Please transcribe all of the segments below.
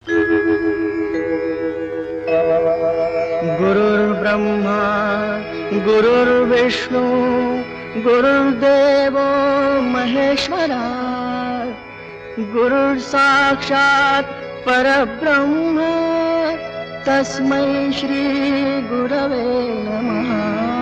गुरुर्ब्रह्मा गुरुर्विष्णू गुरुर्देवो महेश्वरा गुरुर्साक्षात् परब्रह्म तस्मै श्री गुरवे नमः।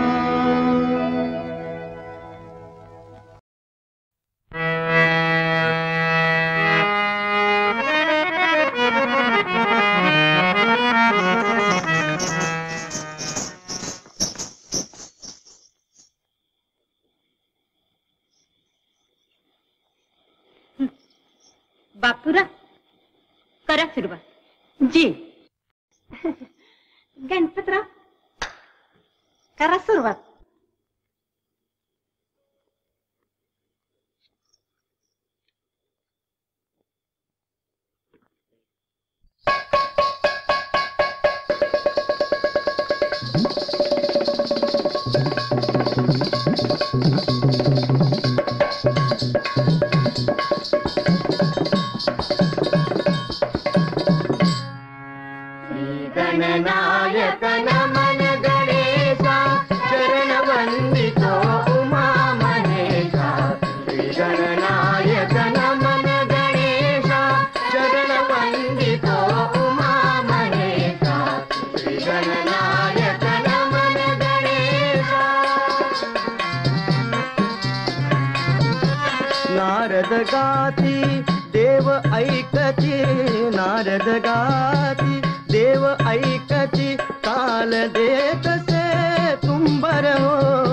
बापूरा करा सुरुवात। जी गणपतराव करा सुरुवात। गणनायक नमन गणेशा चरण वंदितो उमा महेशा। श्री गणनायक नमन गणेशा चरण वंदितो उमा महेशा। श्री गणनायक नमन गणेशा। नारद गाती देव ऐकती, नारद गाती देव ऐकती, काल देत से तुंबर हो।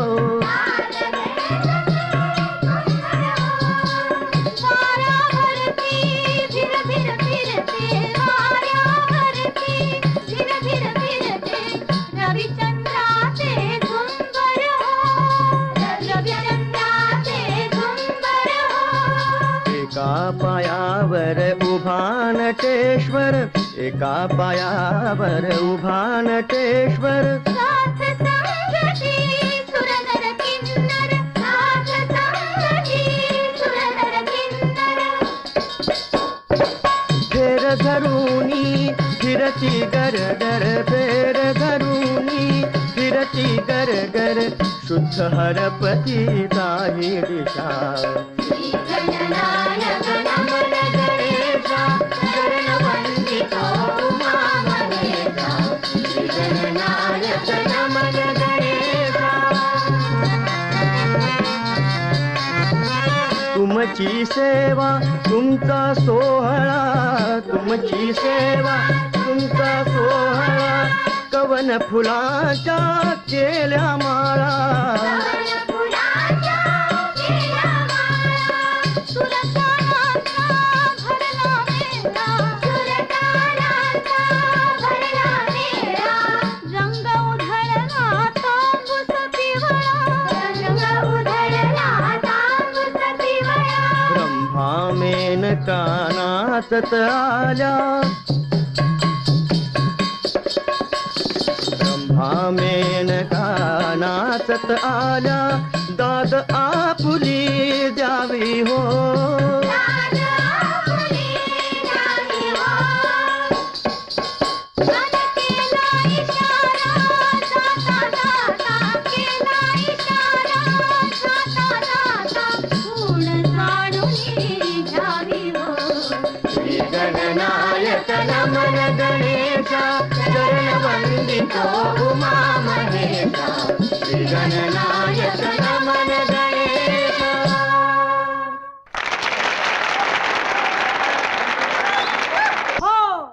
एका पायावर उभा नटेश्वर, एका पायावर उभा नटेश्वर। साथ संगती सुरनर किन्नर, साथ संगती सुरनर किन्नर। फेर धरूनी फिरती गरगर, फेर धरूनी फिरती गरगर, शुद्ध हरपती दाही दिशा। गणनायक नमन गणेशा चरण वंदितो उमा महेशा। गणनायक नमन गणेशा। तुमची सेवा तुमचा सोहळा, तुमची सेवा तुमचा सोहळा, कवन फुलाच्या केल्या माळा। मेनका नाचत आल्या, ब्रह्मा मेनका नाचत आल्या, दाद आपुली द्यावी हो। गणनायक नमन गणेशा चरण वंदितो उमा महेशा। श्री गणनायक नमन गणेशा। हो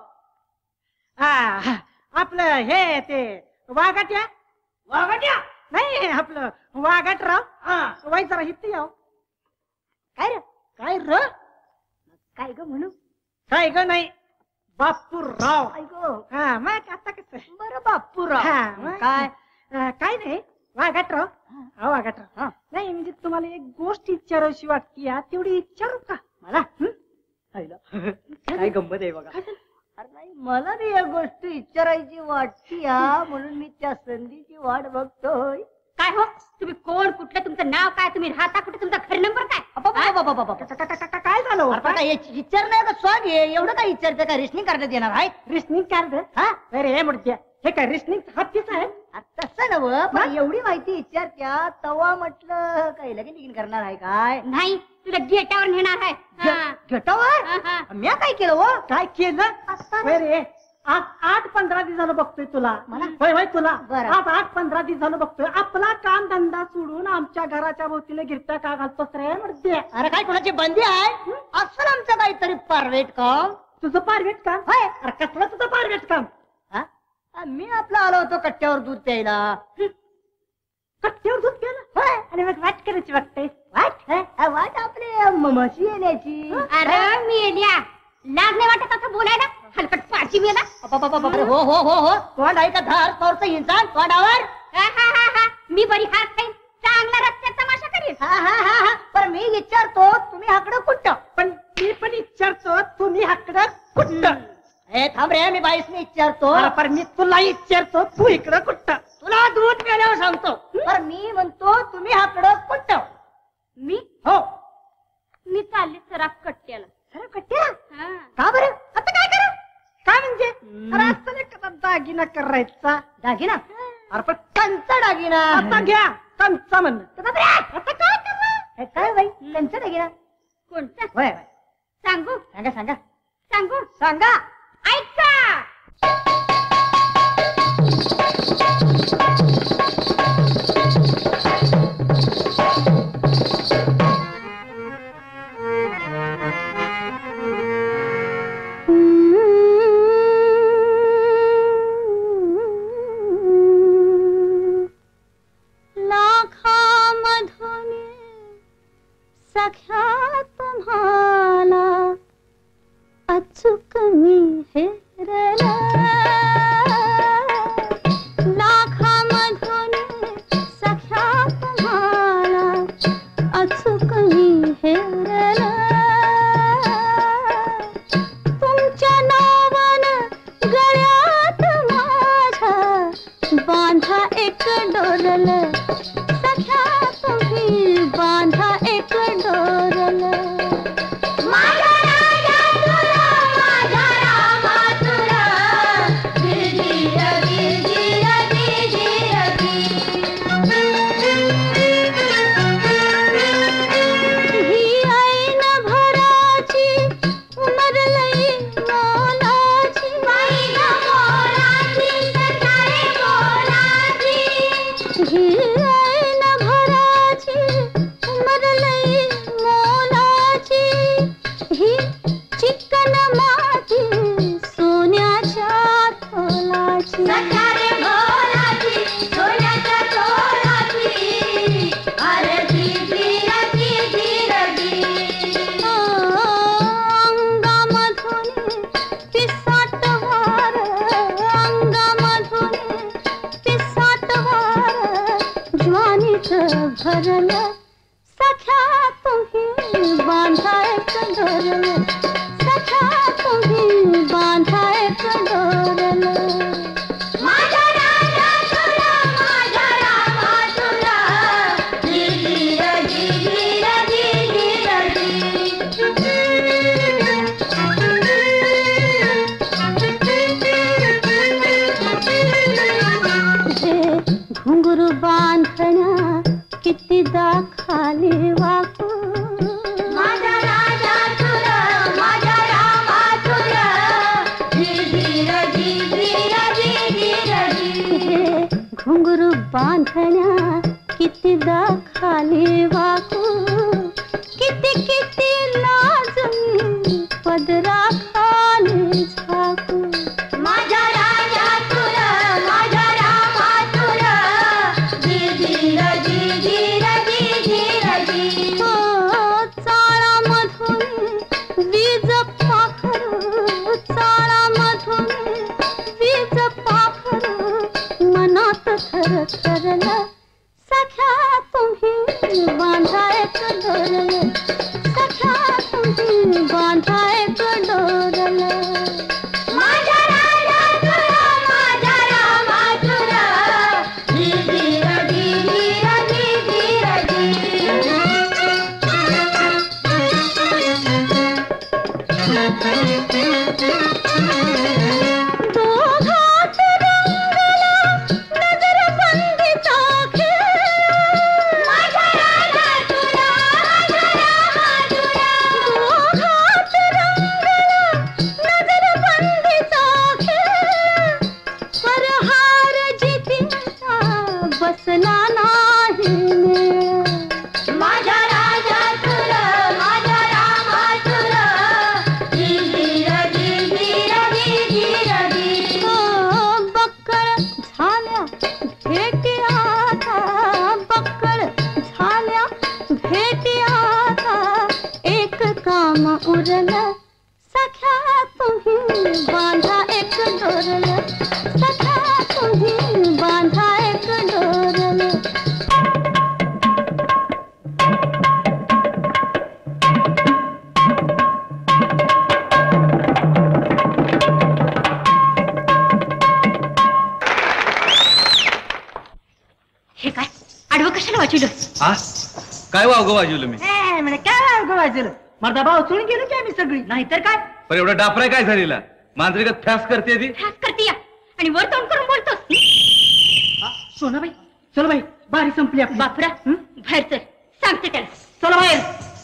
आपलं हे ते वाघाट्या, वाघाट्या नाही आपलं वाघाटराव वाई जरा हित्ती याव। काय रे काय र काय ग म्हणू, काय ग नाही बापूराव। हा मग आता कसं बरं बापूराव काय काय नाही वाघाटराव। हा वाघाटराव नाही म्हणजे तुम्हाला एक गोष्ट विचारायची वाटती या, तेवढी विचारू का मला? काय गंमत आहे बघा। अरे नाही मला बी या गोष्टी विचारायची वाटती या, म्हणून मी त्या संधीची वाट बघतोय। काय हो तुम्ही कोण कुठलं तुमचं नाव काय तुम्ही राहता कुठे तुमचा घर नंबर काय काय झालं हो? विचार नाही का स्वाग एवढं काय विचारतं का रिसनिंग करण्यात येणार आहे रिसनिंग कार्ड हा अरे मुडक्या हे काय रिसनिंग हत्तीच आहे तसं नव पण एवढी माहिती विचारत्या तवा म्हटलं काय लगेच निघून करणार आहे काय नाही तुला गेटावर नेणार आहे हा. घेटावर हा, हा. मी काय केलं हो काय केलं होय रे आज 8-15 दिवस झालं बघतोय तुला मला? होय होय तुला बरं. आज 8-15 दिवस झालं बघतोय आपला काम धंदा सोडून आमच्या घराच्या भोवतीने गिरत्या का घालतोस रे मुडक्या अरे काय कोणाची बंदी आहे असं आमचं काहीतरी प्रायव्हेट काम तुझं पारवेट काम होय अरे कसलं तुझं पारवेट काम हा? मी आपला आलो होतो कट्ट्यावर दूध प्यायला कट्ट्यावर दूध केलं होय आणि मग वाट करायची वाटते वाट वाट आपली म्हशी येण्याची अरे मेल्या लाज नाही वाटत असं बोलायला हलकट पाची मेला हो हो हो हो तोंड आहे का धार तोरचं इंसान तोंडावर मी बरी हात खाईन चांगला रस्त्यात तमाशा करीन हा हा हा हा पण मी विचारतो तुम्ही हाकडं कुठं पण मी पण विचारतो तुम्ही हाकडं कुठं हे थांब रे मी बाईसने विचारतो अरे पण मी तुला विचारतो तू इकडं कुठं तुला दूध प्यायल्यावर सांगतो तर मी म्हणतो तुम्ही हाकडं कुठं मी हो मी चालले सरा कट्ट्याला अरे कट्ट्या हा. का बरं आता काय करा काय म्हणजे अरे असं नाही का दागिना करायचा दागिना अरे पण कंचा दागिना आता घ्या कंचा म्हणणं तर बापरे, आता काय करणार हे काय बाई कंचा दागिना कोणता होय होय सांगू सांगा सांगा सांगू सांगा ऐका सख्या तुम्हाला अचूक मी हेरला लाखामधून सख्या तुम्हाला अचूक मी हेरला तुमच्या नावानं गळ्यात माझ्या बांधा एक डोरल सख्या तुम्ही बांधा एक डोरल भरल सख्या तुम्ही बांधाय डोरल सख्या तुम्ही बांधाय डोरल घुंगरू बांधण्या कितीदा खाली वाकू माझ्या राजा तुला माझ्या रामा तुला घुंगरू बांधण्या कितीदा खाली वाकू किती किती लाजून पदरा खाली झाकू माझ्या राजा तुला माझ्या रामा तुला चाळामधून वीज पाखरू चाळामधून वीज पाखरू मनात थर थरल सख्या तुम्ही बांधाय डोरल सख्या तुम्ही बांधाय डोरल माझ्या राजा तुला माझ्या रामा तुला उरल सख्या तुम्ही बांधा एक डोरल सख्या तुम्ही बांधा एक डोरल हे काय आडवं कशाला वाचवलं हा काय वावगं वाजवलं मी म्हणजे काय अवघड वाजलं मर्दा भाऊ चुळून गेलो की आम्ही सगळी नाहीतर काय पण एवढा डापराय काय झालेला मांजरीगत फॅस करते ती ठास करते या आणि वर तोंड करून बोलतोस सोनाबाई चल बाई बारी संपली आपली बापरा बाहेर चल सांगते त्याला चला बाहेर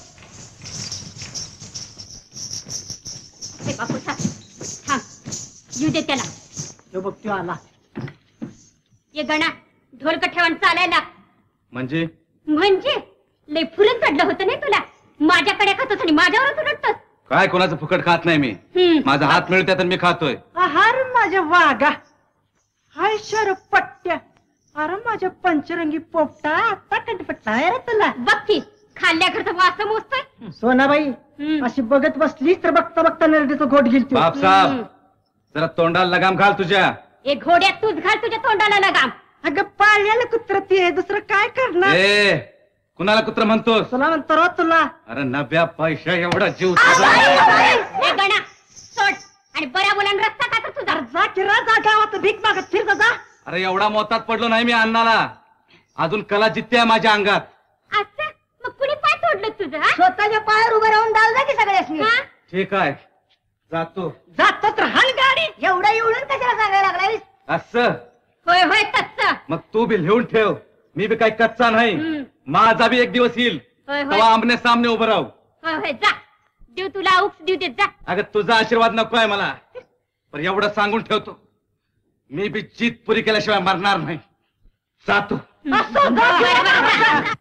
हे बापू थांब येऊ दे त्याला तो बघ तो आला ये गणा ढोलक ठेवण चालायला म्हणजे लय फुलं चढलं होतं नाही तुला माझ्याकडे खातोस आणि माझ्यावरच उलटतोस काय कोणाचं फुकट खात नाही मी माझा हात मिळते तर मी खातोय आहार माझ्या वागा हाय शर पट्ट्या अरे माझ्या पंचरंगी पोपटा आता कटपट्टा आहे रे तुला बघ की खाल्ल्याकडचं वास मोजतोय सोनाबाई अशी बघत बसलीस तर बघता बघता नरडीचं घोट गेल बापसाहेब जरा तोंडाला लगाम घाल तुझ्या एक घोड्यात तूच घाल तुझ्या तोंडाला लगाम अगं पाळल्याला कुत्र ते दुसरं काय करणार ए कुणाला कुत्र म्हणतोस तुला म्हणतो रो तुला अरे नव्या पैशा एवढा जीव हे गणा सोड आणि बऱ्या मुलांना रस्ता का तर तुझा जा किरा जा गावात भीक मागत फिर जा अरे एवढा मोतात पडलो नाही मी अन्नाला अजून कला जित्ते आहे माझ्या अंगात अच्छा मग कुणी पाय तोडलं तुझं हा? स्वतःच्या पायावर उभं राहून डाल जा की सगळ्यासनी हा? ठीक आहे जातो जातो तर हाल गाडी एवढा एवढून कशाला सांगायला लागलायस असं होय होय तत्स मग तू बी लिहून ठेव मी बी काही कच्चा नाही माझा बी एक दिवस येईल होय होय तेव्हा आमने सामने उभं राहू होय होय जा देव तुला उक्स देऊ देत जा अगं तुझा आशीर्वाद नको आहे मला पण एवढं सांगून ठेवतो मी बी जीत पुरी केल्याशिवाय मरणार नाही जातो बरं, बरं, बरं.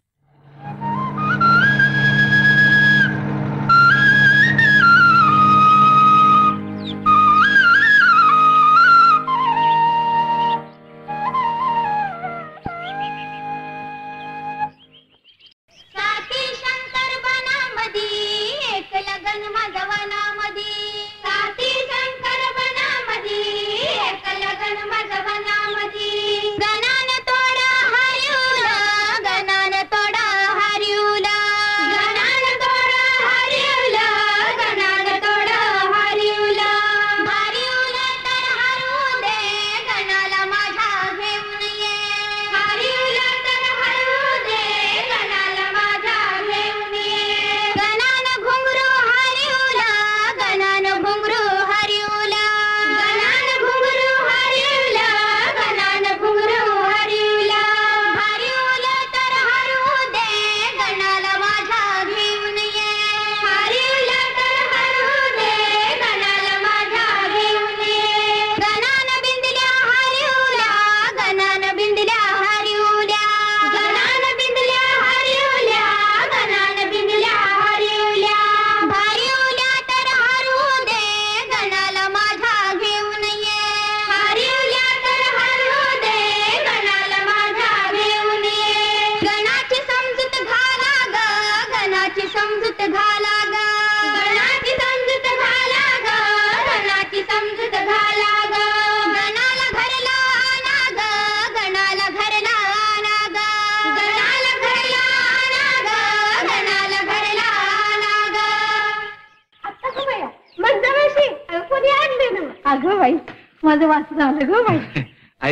साती शंकर बनामधी एक लगन माझ्या वनामधी साती शंकर बनामधी एक लगन माझ्या वनामधी गणान तोडा हरिवला गणान तोडा हरिवला गणान तोडा हरिवला गणान तोडा हरिवला हरिवला तर हरू दे गणाला माझ्या घेऊन ये हरिवला तर हरू दे गणाला माझ्या घेऊन ये गणान घुंगरू हरिवला गणान घुंगरू हरिवला गणान घुंगरू हरिवला गणान घुंगरू हरिवला हरिवला तर हरू दे गणाला माझ्या घेऊन ये हरिवला तर हरू दे गणाला माझ्या घेऊन ये गणान बिंदल्या हरिवला गणान बिंदल्या हरिवल्या गणान बिंदल्या हरिवल्या गणान बिंदल्या हरिवल्या हरिवल्या तर हरू दे गणाला माझ्या घेऊन ये हरिवल्या तर हरू दे गणाला माझ्या घेऊन ये गणाची समजूत घाला ग गणाची समजूत घाला ग गणाची समजूत घाला ग गणाची समजूत घाला ग गणाला घरला आणा ग गणाला घरला आणा ग गणाला घरला आणा ग गणाला घरला आणा ग आता गं बाया मग जवळशी कोणी आणले ना अगं बाई माझं वाचन आलं ग बाई आई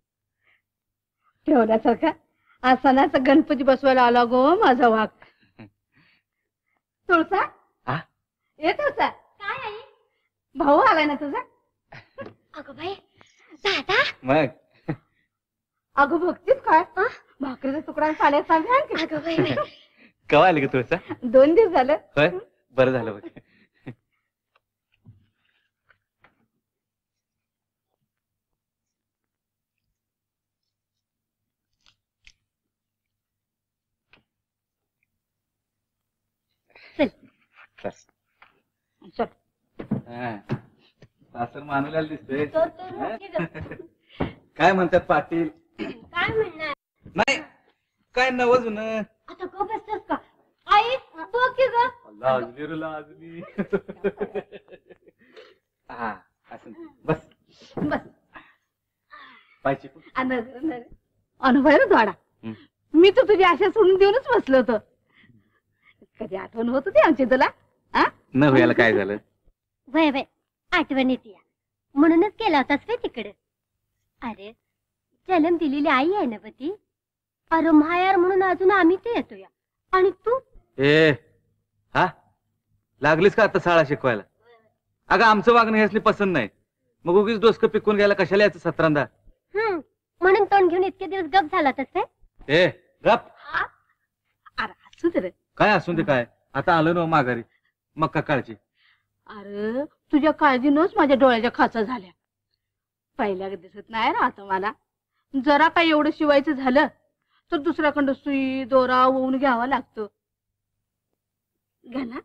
ठेवण्यासारखा आज सणाचा गणपती बसवायला आला गो माझा वाघ तुळसा हा? ये तुळसा काय आई भाऊ आलाय ना तुझा अगं बाई दादा मग अगं बघतीस काय भाकरीचा तुकडा साड्या सांगा अगं बाई कवा आली का तुळसा 2 दिवस झालं होय बरं झालं बघ चल सासर मानलेला दिसतोय काय म्हणतात पाटील काय म्हणणार नाही काय नवज न आता गप बसतोस का आई बघ की ग लाजली रे लाजली. हा असं बस बस पाहिजे. अनुभव वाडा. मी तर तुझी आशा सोडून देऊनच बसलो होतो. कधी आठवण होत होती आमची तुला? न व्हायला काय झालं? वय वय आठवण येते म्हणूनच गेला होतास वे तिकडे. अरे जन्म दिलेली आई आहे ना ती. अरे मायार म्हणून अजून आम्ही ते येतोय आणि तू ए हा लागलीस का आता शाळा शिकवायला? अगं आमचं वागणं ह्यासनी पसंत नाही. मग उगीच डोसकं पिकून घ्यायला कशाला यायचं 17दा? म्हणून तोंड घेऊन इतके दिवस गप झाला तसे. ए गप. अरे असू दे रे. काय असून ते काय, आता आलो ना माघारी. मग का काळजी? अरे तुझ्या काळजीनच माझ्या डोळ्याच्या खाचा झाल्या. पहिल्या दिसत नाही ना आता मला. जरा काय एवढं शिवायचं झालं तर दुसऱ्याकडं सुई दोरा ओवून घ्यावा लागतो. घाला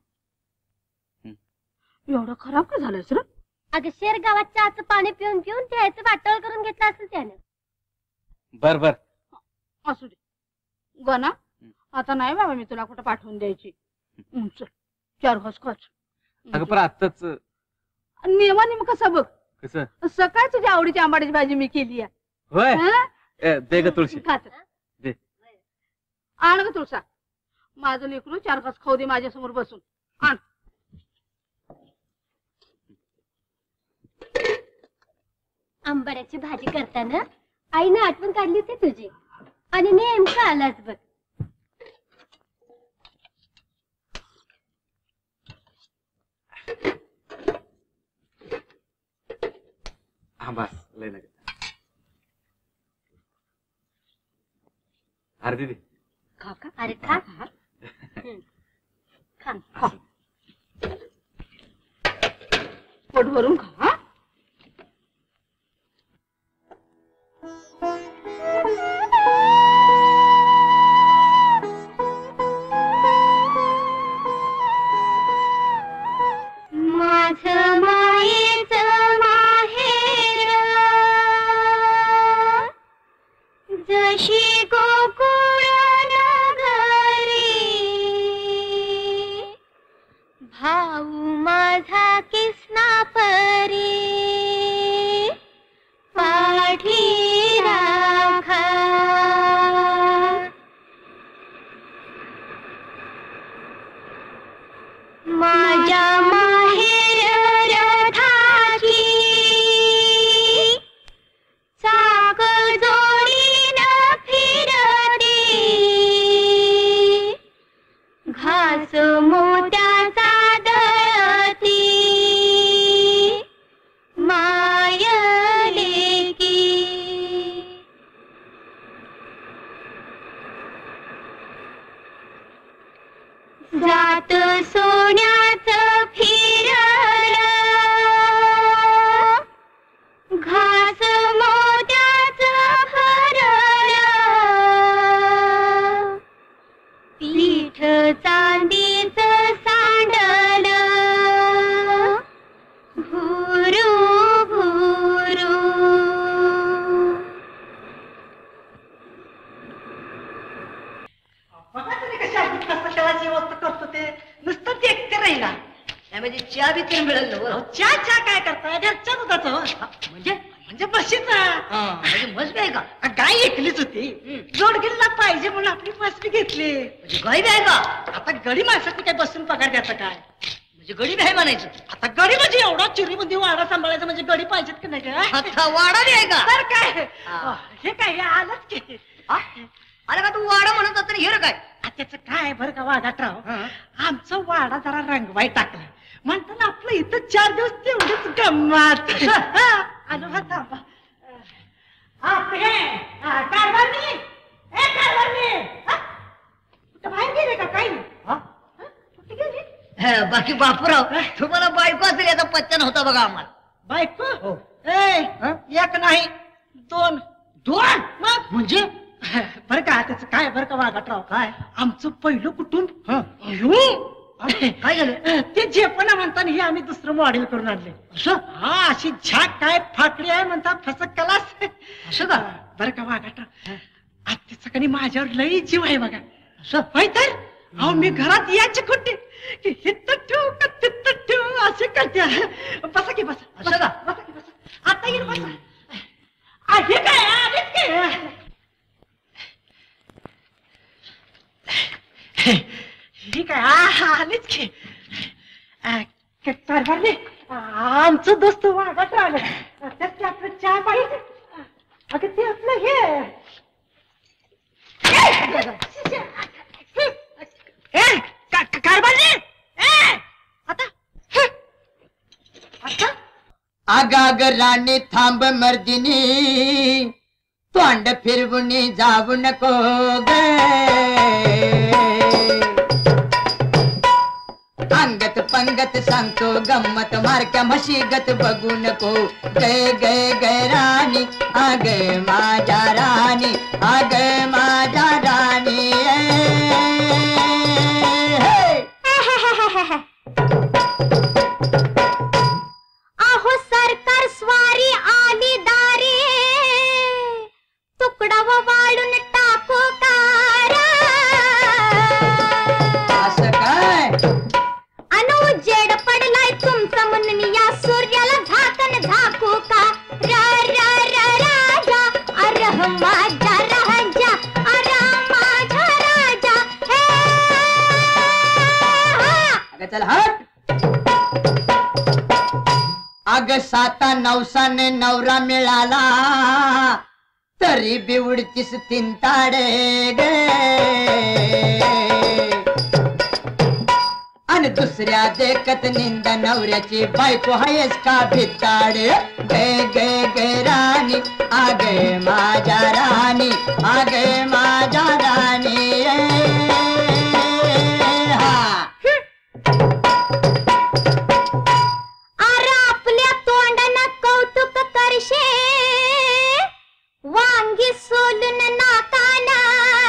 एवढं खराब का झालं सर? अगं शेर गावात चहाचं पाणी पिऊन पिऊन त्याचं वाटोळ करून घेतलं असेल त्यानं. बर बर असू दे गणा. आता नाही बाबा मी तुला कुठं पाठवून द्यायची. चल 4 घास खाच. अगं पण आत्ताच नियमाने मग कसं बघ. कसं? सकाळ तुझ्या आवडीची आंबाडीची भाजी मी केली आहे. होय दे ग तुळशी. दे. आण ग तुळसा. माझं लेकरू 4 घास खाऊ दे माझ्या समोर बसून. आण. आंबाड्याची भाजी करताना आईने आठवण काढली होती तुझी आणि नेमकं आलाच बघ. हा बस लय नका. अरे दीदी खा का? अरे खा खा. पोट भरून खा. माझं मायेचं माहेर जशी गोकुळ नगरी. भाऊ माझा किसना परी पाठी राखा. माझ्या माहेर रथाची चाक जोडीन फिरते. घास मोत्याचा दळती मायलेकी. जात सोन्याचं फिरलं घास मोत्याचं भरलं. पीठ चांदीचं सांडलं भुरू भुरू. बघा तुम्ही कशा कसं खेळाची व्यवस्था करतो ते. नुसतं ते एकटे राहिला. त्यामध्ये चहा बी तर मिळेल ना. अहो, चहा काय करताय? घरच्या दुधाचं हो. म्हणजे म्हणजे म्हशीचा. म्हणजे म्हस काय का? गाय ऐकलीच होती. जोडगिरीला पाहिजे म्हणून आपली म्हस बी घेतली. म्हणजे गरीब आहे का? आता गडी माणसाची काय बसून पगार द्यायचा काय? म्हणजे गरीब आहे म्हणायचं. आता गडी म्हणजे एवढा चिरीमध्ये वाडा सांभाळायचा म्हणजे गडी पाहिजेत की नाही काय? आता वाडा बी आहे का? तर काय हा. हे काय हे आलंच की. हा? अरे का तू वाडा म्हणत होता हे रे काय? त्याचं काय बरं का वाघाटराव, आमचा वाडा जरा रंगवाई टाकला म्हणताना आपलं इथं 4 दिवस तेवढीच गंमत. आलो हा थांबा. कारभारनी ए कारभारनी कुठं बाहेर गेले का काही? कुठे गेली? बाकी बापूराव तुम्हाला बायको असेल याचा पत्ता नव्हता बघा आम्हाला. बायको ए एक नाही 2. 2 मग म्हणजे बरं का त्याचं काय बरं का वाघाटराव, काय? आमचं पहिलं कुटुंब काय झालं? ते जे पण म्हणताना हे आम्ही दुसरं मॉडेल करून आणले. असं हा अशी झाक काय फाकडी आहे म्हणतात फसक कलास. असं का? बरं का वाघाटराव आज त्याचं कधी माझ्यावर लई जीव आहे बघा. असं होय तर अहो मी घरात यायची कुठे की हित ठेवू का तित ठेवू असे करते. बसा की बसा. बसा की बसा. आता येईल बसा. हे काय आलेच काय ही काय आलीच की कारभारने आमचं दोस्त वागात राहिलं. त्यात आपलं चहा पाहिजे. अगं ते आपलं हे कारभारने आता आता आगाग राणी थांब मर्दिनी तोंड फिरवून जाऊ नको ग. अंगत पंगत सांगतो गंमत मारक्या म्हशीगत बघू नको. गय गय गय राणी आग माझ्या राणी आग माझ्या राणी. आहो सरकार स्वारी आली दारी तुकडा वाळून टाकू कारा. असं काय अनुजेड पडलाय तुमचा म्हणून या सूर्याला झाकण झाकू का. रा रा रा राजा अरह माझा राजा अरे माझा राजा. हे अगं चल हट. अग 7 नवसाने नवरा मिळाला तरी बिवडतीस तिंताडे गे. आणि दुसऱ्या देखत निंदा नवऱ्याची बायको आहेस का भिताडे. गे गे गे राणी आगे माझ्या राणी आगे माझ्या राणी. वांगी सोलून नाकाना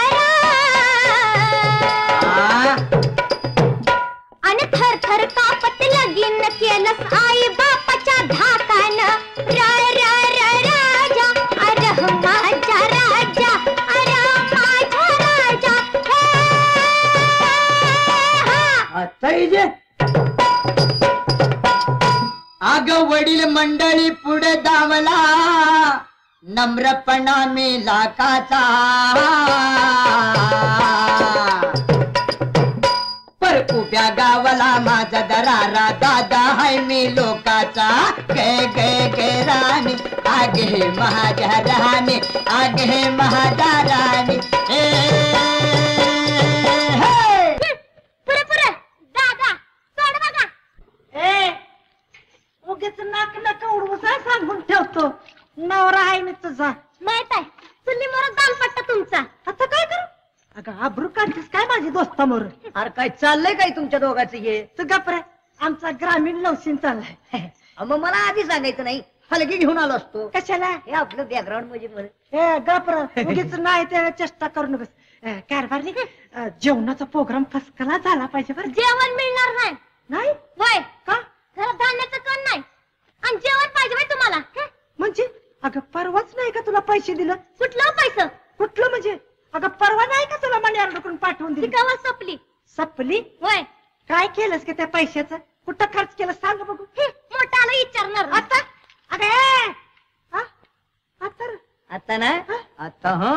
आणि थरथर कापत लगीन केलंस आई बापाच्या धाकान. रा रा रा राजा अरह माझा राजा अरे माझा राजा. अग वडील मंडळी पुढे धावला नम्रपणा मी लाखाचा. पर उभ्या गावाला माझा दरारा दादा हाय मी लोकाचा. गे गे गे राणी आगे माझ्या राणी आगे माझ्या राणी. पुरे दादा तोड बघा. उगीच नाक नका उडवसा सांगून ठेवतो. नवरा आहे मी तुझा माहित आहे चुली मोर दालपट्टा तुमचा. आता काय करू. अगं आबरू काढतेस काय माझी दोस्तामोर. अरे काय चाललंय काय तुमच्या दोघांचं हे. तू गप्रे आमचा ग्रामीण लवशीन चाललाय. मग मला आधी सांगायचं नाही हलगी घेऊन आलो असतो. कशाला हे आपलं बॅकग्राऊंड म्हणजे गप्र उगीच नाही ते चेष्टा करू नकोस. कारभारने जेवणाचा प्रोग्राम फसकला झाला पाहिजे बरं. जेवण मिळणार नाही. नाही वय का घरात धान्याचं कण नाही आणि जेवण पाहिजे बाई तुम्हाला. म्हणजे अगं परवाच नाही का तुला पैसे दिलं. कुठलं पैसे कुठलं म्हणजे अगं परवा नाही का तुला मणी ऑर्डर करून पाठवून दिली. कवा सपली सपली वय. काय केलंस का त्या पैशाचं. कुठं खर्च केलं सांग बघू. मोठ्याला विचारणार आता अगं आता आता ना आता हा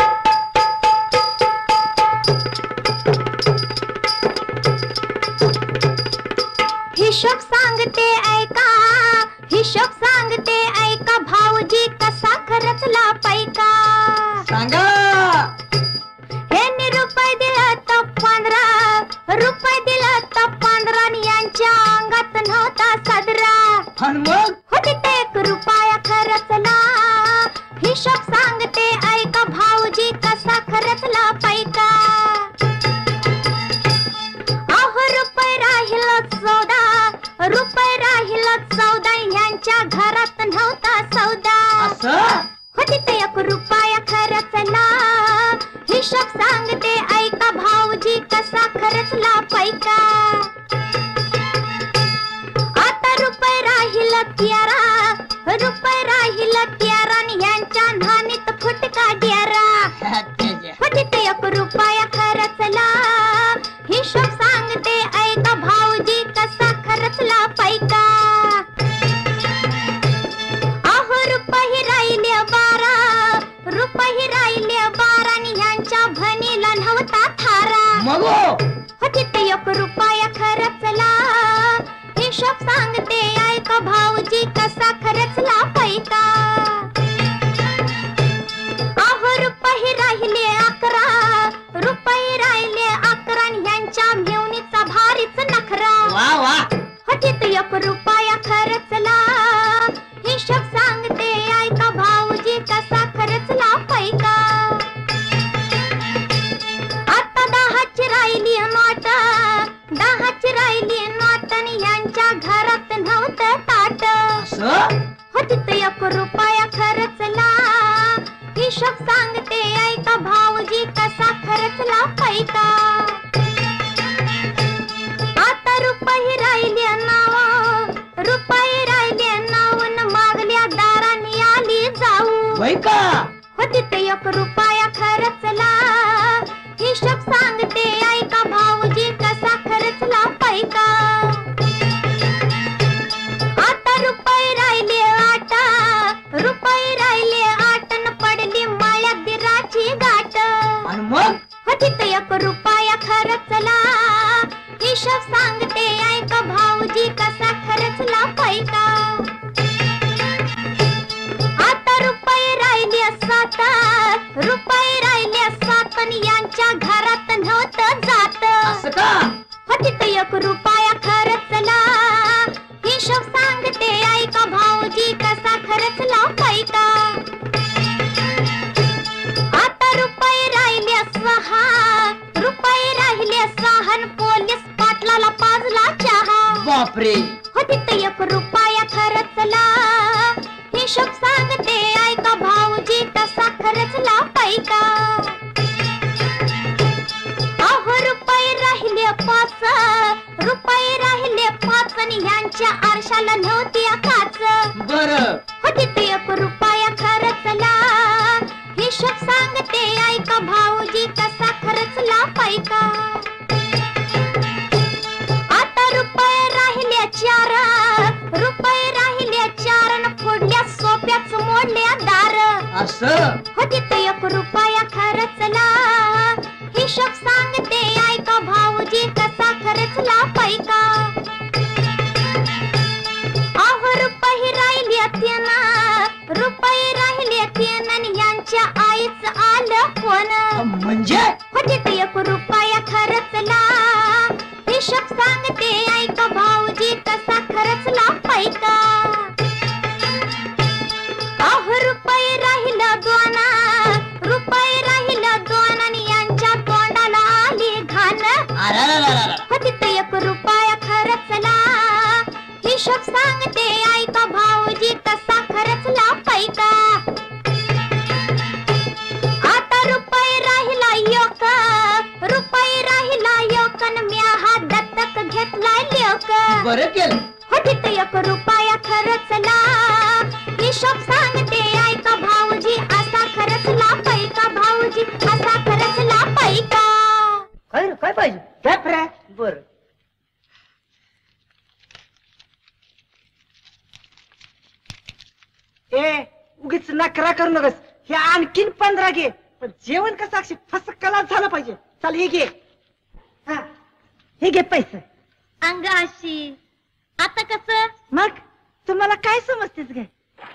हिशोब सांगते ऐका हिशोब सांगते ऐका भाऊजी कसा खर्चला पैका. सांगा. हे रुपये दिलं तर 15 रुपये दिलं तर 15 आणि यांच्या अंगात नव्हता सदरा. आणि मग होती ते 1 रुपया खर्चला. हिशोब सांगते ऐका भाऊजी कसा खर्चला पैका. अहो रुपये राहिलं 14 रुपये राहिलं 14 ह्यांच्या घरात नव्हता सौदा. असं होती ते 1 रुपया खर्चला. हिशोब सांगते ऐका भाऊजी कसा खर्चला पैका. आता रुपये राहिलं 13 रुपये राहिलं 13 आणि ह्यांच्या नाणीत फुटका 11. होती ते 1 रुपया खर्चला. हिशोब सांगते ऐका यांच्या घरात नव्हतं ताट असं होतीत 1 रुपया खर्चला हिशोब सांगते ऐका भाऊजी कसा खर्चला पैका आता रुपये राहिले नावन मागल्या दाराने आली जाऊ वय का होतीत 1 रुपया खर्चला हिशोब सांगते ऐका भाऊजी कसा खर्चला पैका आता रुपये राहिले 8 न पडली माळ्यात दिराची गाठ आणि मग होतीत 1 रुपया खर्चला हिशोब सांगते ऐका भाऊजी कसा खर्चला पैका आता रुपये राहिले 7 आणि यांच्या घरात नव्हतं जात असं का होतीत 1 रुपया खर्चला हिशोब सांगते ऐका भाऊजी कसा खर्चला पैका आता रुपये राहिले 6 आणि पोलीस पाटलाला पाजला चहा बापरे होतीत 1 रुपया खर्चला हिशोब सांगते ऐका भाऊजी कसा खर्चला पैका अहो रुपये राहिले 5 आणि ह्यांच्या आरशाला नव्हती काच बर होतीत 1 रुपया खर्चला हिशोब सांगते ऐका भाऊजी कसा खर्चला पैका आता रुपये राहिले 4 न फोडल्या सोप्याच मोडल्या दार असं होतीत 1 रुपया खर्चला हिशोब सांगते ऐका भाऊजी कसा खर्चला पैका अहो रुपये राहिले 3 आणि यांच्या आईच आलं कोण म्हणजे होतीत 1 रुपया खर्चला हिशोब सांगते ऐका भाऊजी कसा खर्चला पैका अहो रुपये राहिलं 2 आणि यांच्या तोंडाला आली घाण होतीत 1 रुपया खर्चला हिशोब सांगते ऐका भाऊजी कसा खर्चला पैका आता रुपये राहिला 1 आणि म्या हा दत्तक घेतलाय लोक बरं केलं होतीत 1 रुपया खर्चला हिशोब सांगते ऐका भाऊजी असा खर्चला पैका भाऊजी असा खर्चला पैका काय पाहिजे काय फ्राय बर ए उगीच नकरा करू नकस हे आणखीन 15 घे पण जेवण कसं अक्षी फसकला झालं पाहिजे चल हे घे हा हे घे पैसे अंगाशी आता कसं मग तुम्हाला काय समजतेस गे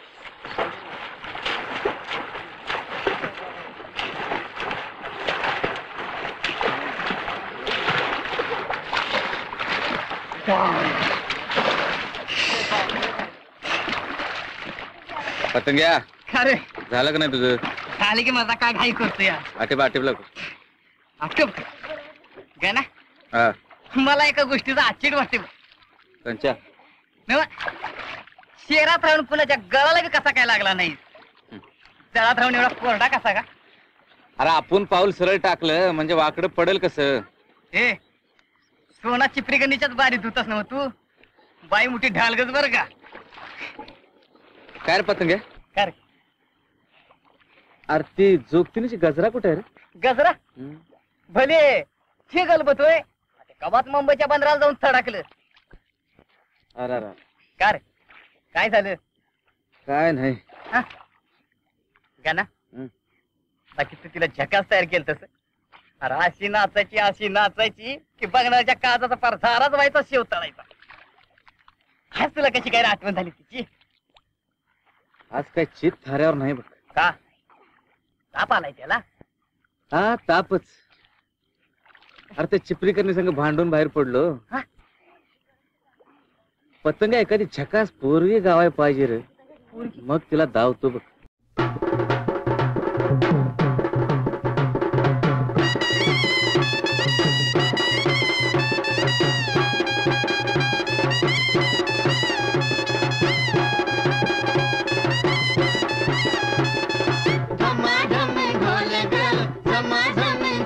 पतंग्या खरे झालं का नाही तुझं झाले की माझा काय घाई करतो या आटेप आटप गे ना हा मला एका गोष्टीचा आश्चर्य वाटते त्यांच्या नव्ह, शेरात राहून कुणाच्या गळाला बी कसा काय लागला नाही जळात राहून एवढा कोरडा कसा का अरे आपण पाऊल सरळ टाकलं म्हणजे वाकडं पडेल कसं ए सोना चिपरीगणीच्याच बारीत होतास ना तू बाई मोठी ढालगच बर का काय रे पतंग्या कर अरे ती जोगतीनीची गजरा कुठे आहे रे गजरा भले हे गलबतोय कवात मुंबईच्या बंदराला जाऊन थडाकलं अरे कार काय झालं काय नाही गाना बाकी तू तिला झकास तयार केलं तस अरे अशी नाचायची की बघण्याच्या काळाचा परसाराच व्हायचा शेव तळायचा आज तुला कशी काय आठवण झाली तिची आज काय चित थाऱ्यावर नाही बघ का ताप आलाय त्याला हा तापच अरे त्या चिपरीकरणी संग भांडून बाहेर पडलो हा? पतंग एखादी झकास पोरगी गावाय पाहिजे रे मग तिला धावतो बघ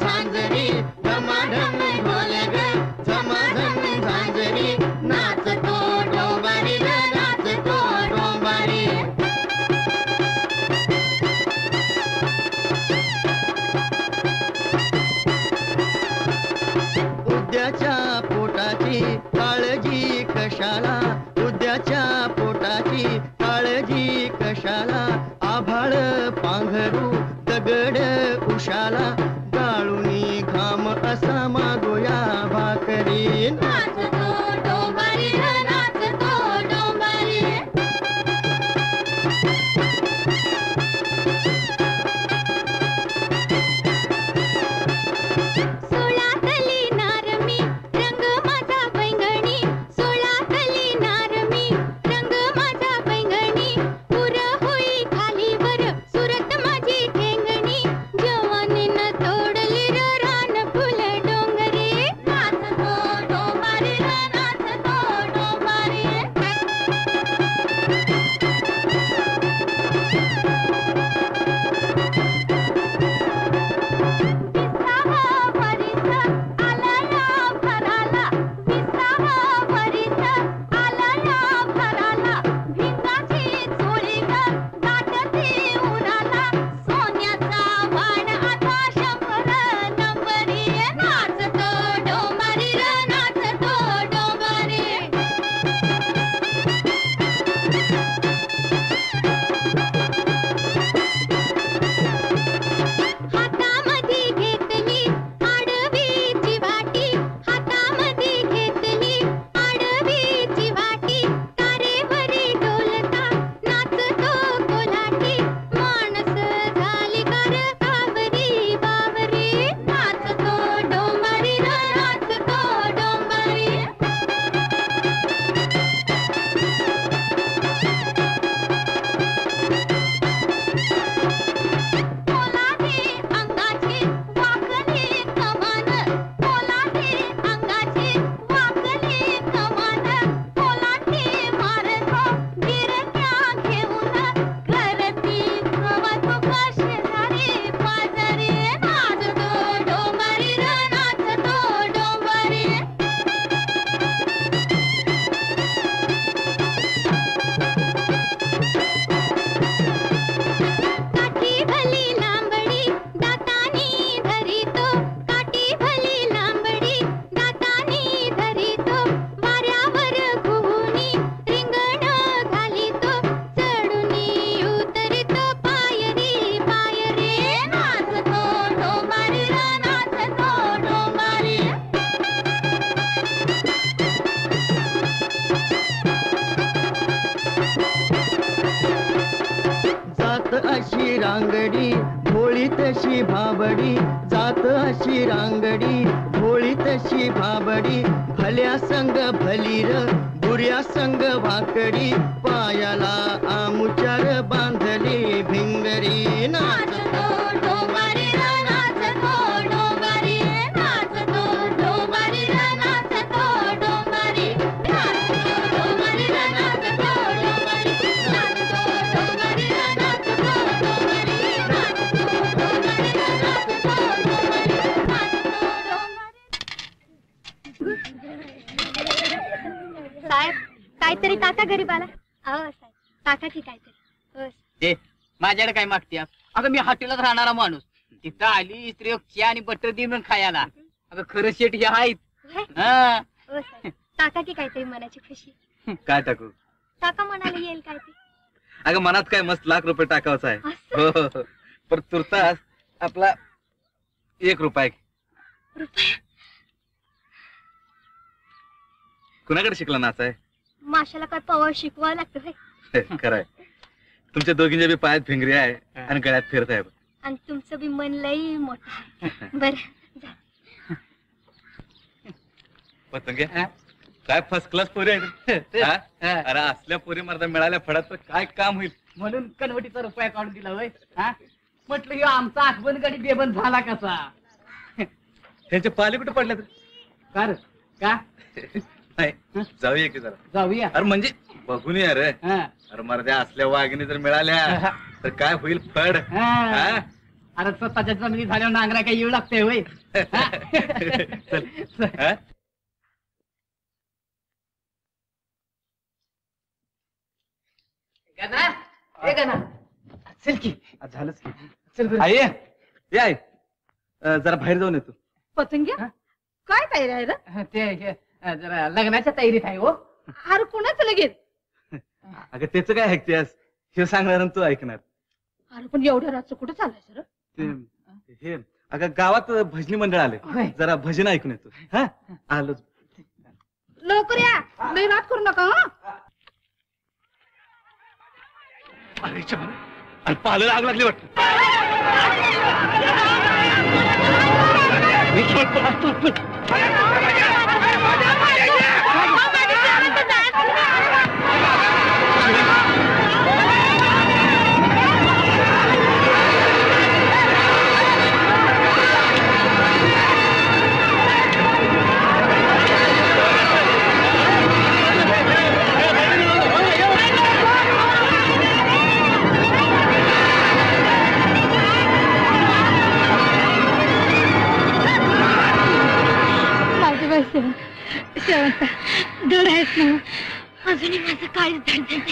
झांजरी धमाधम ढोल ग झमाझम झांजरी नाचतो डोंबारी ग नाचतो डोंबारी उद्याच्या पोटाची काळजी कशाला उद्याच्या पोटाची काळजी कशाला आभाळ पांघरू दगड उशाला गाळूनी घाम असा मागोया भाकरी नाचतो डोंबारी नाचतो डोंबारी सोळातली नारमी रंग माझा बैंगणी सोळातली नारमी रंग माझा बैंगणी पुर होई खालीवर सुरत माझी ठेंगणी जवानीनं तोडली र रान फुल डोंगरे नाचतो डोंबारी नाचतो डोंबारी हातामध्ये घेतली आडवीची वाटी हातामध्ये घेतली आडवीची वाटी तारेवरी डोलता नाचतो कोल्हाटी माणस झाली कर कावरी बावरी नाचतो डोंबारी नाचतो डोंबारी पोलादे अंगाची वाकली कमान पोलादे अंगाची वाकली कमान पोलाटी मारतो गिरक्या घेऊन करती वाहतूक शेजारी पाजारी नाचतो डोंबारी नाचतो डोंबारी काठी भली लांबडी दातानी धरितो काठी भली लांबडी दातानी धरितो वाऱ्यावर घुहुनी रिंगण घालितो चढुनी उतरितो पायरी पायरी नाचतो डोंबारी नाचतो डोंबारी जात अशी रांगडी भोळी तशी भाबडी जात अशी रांगडी भोळी तशी भाबडी भल्या संग भलीर बुऱ्या संग वाकडी पायाला आमुचार बांधली भिंगरी नाचतो डोंबारी नाचतो डोंबारी नाचतो डोंबारी नाचतो डोंबारी नाचतो डोंबारी नाचतो डोंबारी नाचतो डोंबारी नाचतो डोंबारी नाचतो डोंबारी नाचतो डोंबारी साहेब काहीतरी टाका गरीबाला अहो साहेब टाका की काहीतरी हो ते माझ्याकडे काय मागते अगं मी हॉटेलात राहणारा माणूस तिथं आली स्त्री चहा आणि बटर देऊन खायला अगं खरं शेट हे आहेत होय? हा. हो साहेब टाका की काहीतरी मनाची खुशी काय टाकू टाका म्हणाला येईल काय ते अगं मनात काय मस्त ₹1,00,000 टाकावचा आहे असं? हो हो, हो. पण तुर्तास आपला ₹1 रुपये कुणाकडे शिकला नाचाय माशाला काय पवार शिकवावं लागतं होय? खरंय तुमच्या दोघींच्या बी पायात भिंगरी आहे आणि गळ्यात फिरत आहे आणि तुमचं बी मन लई मोठं आहे. बरं जा. पतंगे काय फर्स्ट क्लास पोरी आहेत हा? अरे असल्या पोरी मर्दा मिळाल्या फळात तर काय काम होईल म्हणून कनवटीचा रुपया काढून दिला होय हा? म्हटलं ह्यो आमचा आठवण गडी बेबंद झाला कसा त्यांचे पाले कुठे पडले कर का नाही जाऊया की जरा जाऊया अरे म्हणजे बघून या रे हा. अरे मर्द्या असल्या वाघिणी जर मिळाल्या तर काय होईल फड हा. हा? अरे स्वतःच्या जमिनी झाल्यावर नांगरा काही येऊ लागते होय. चल हा? गणा, ए गणा, चल की. झालंच की. चल बरं. आई ये आई, जरा बाहेर जाऊन येतो. पतंग्या हा? काय तयारी आहे रे? ते जरा लग्नाच्या तयारीत आहे हो. अरे कोणाचं लगेच? अगं त्याचं काय ऐकतेस, हे सांगणार तू ऐकणार. अरे पण एवढ्या रातचं कुठं चालायचं रे? ते हे अगं गावात भजनी मंडळ आले, होय. जरा भजन ऐकून येतो. हा आलोच. लवकर या, लई रात करू नका हा. अरे पालं आग लागली वाटत. शेवंता धड आहेस ना, अजूनही माझं काळीच धड नाही.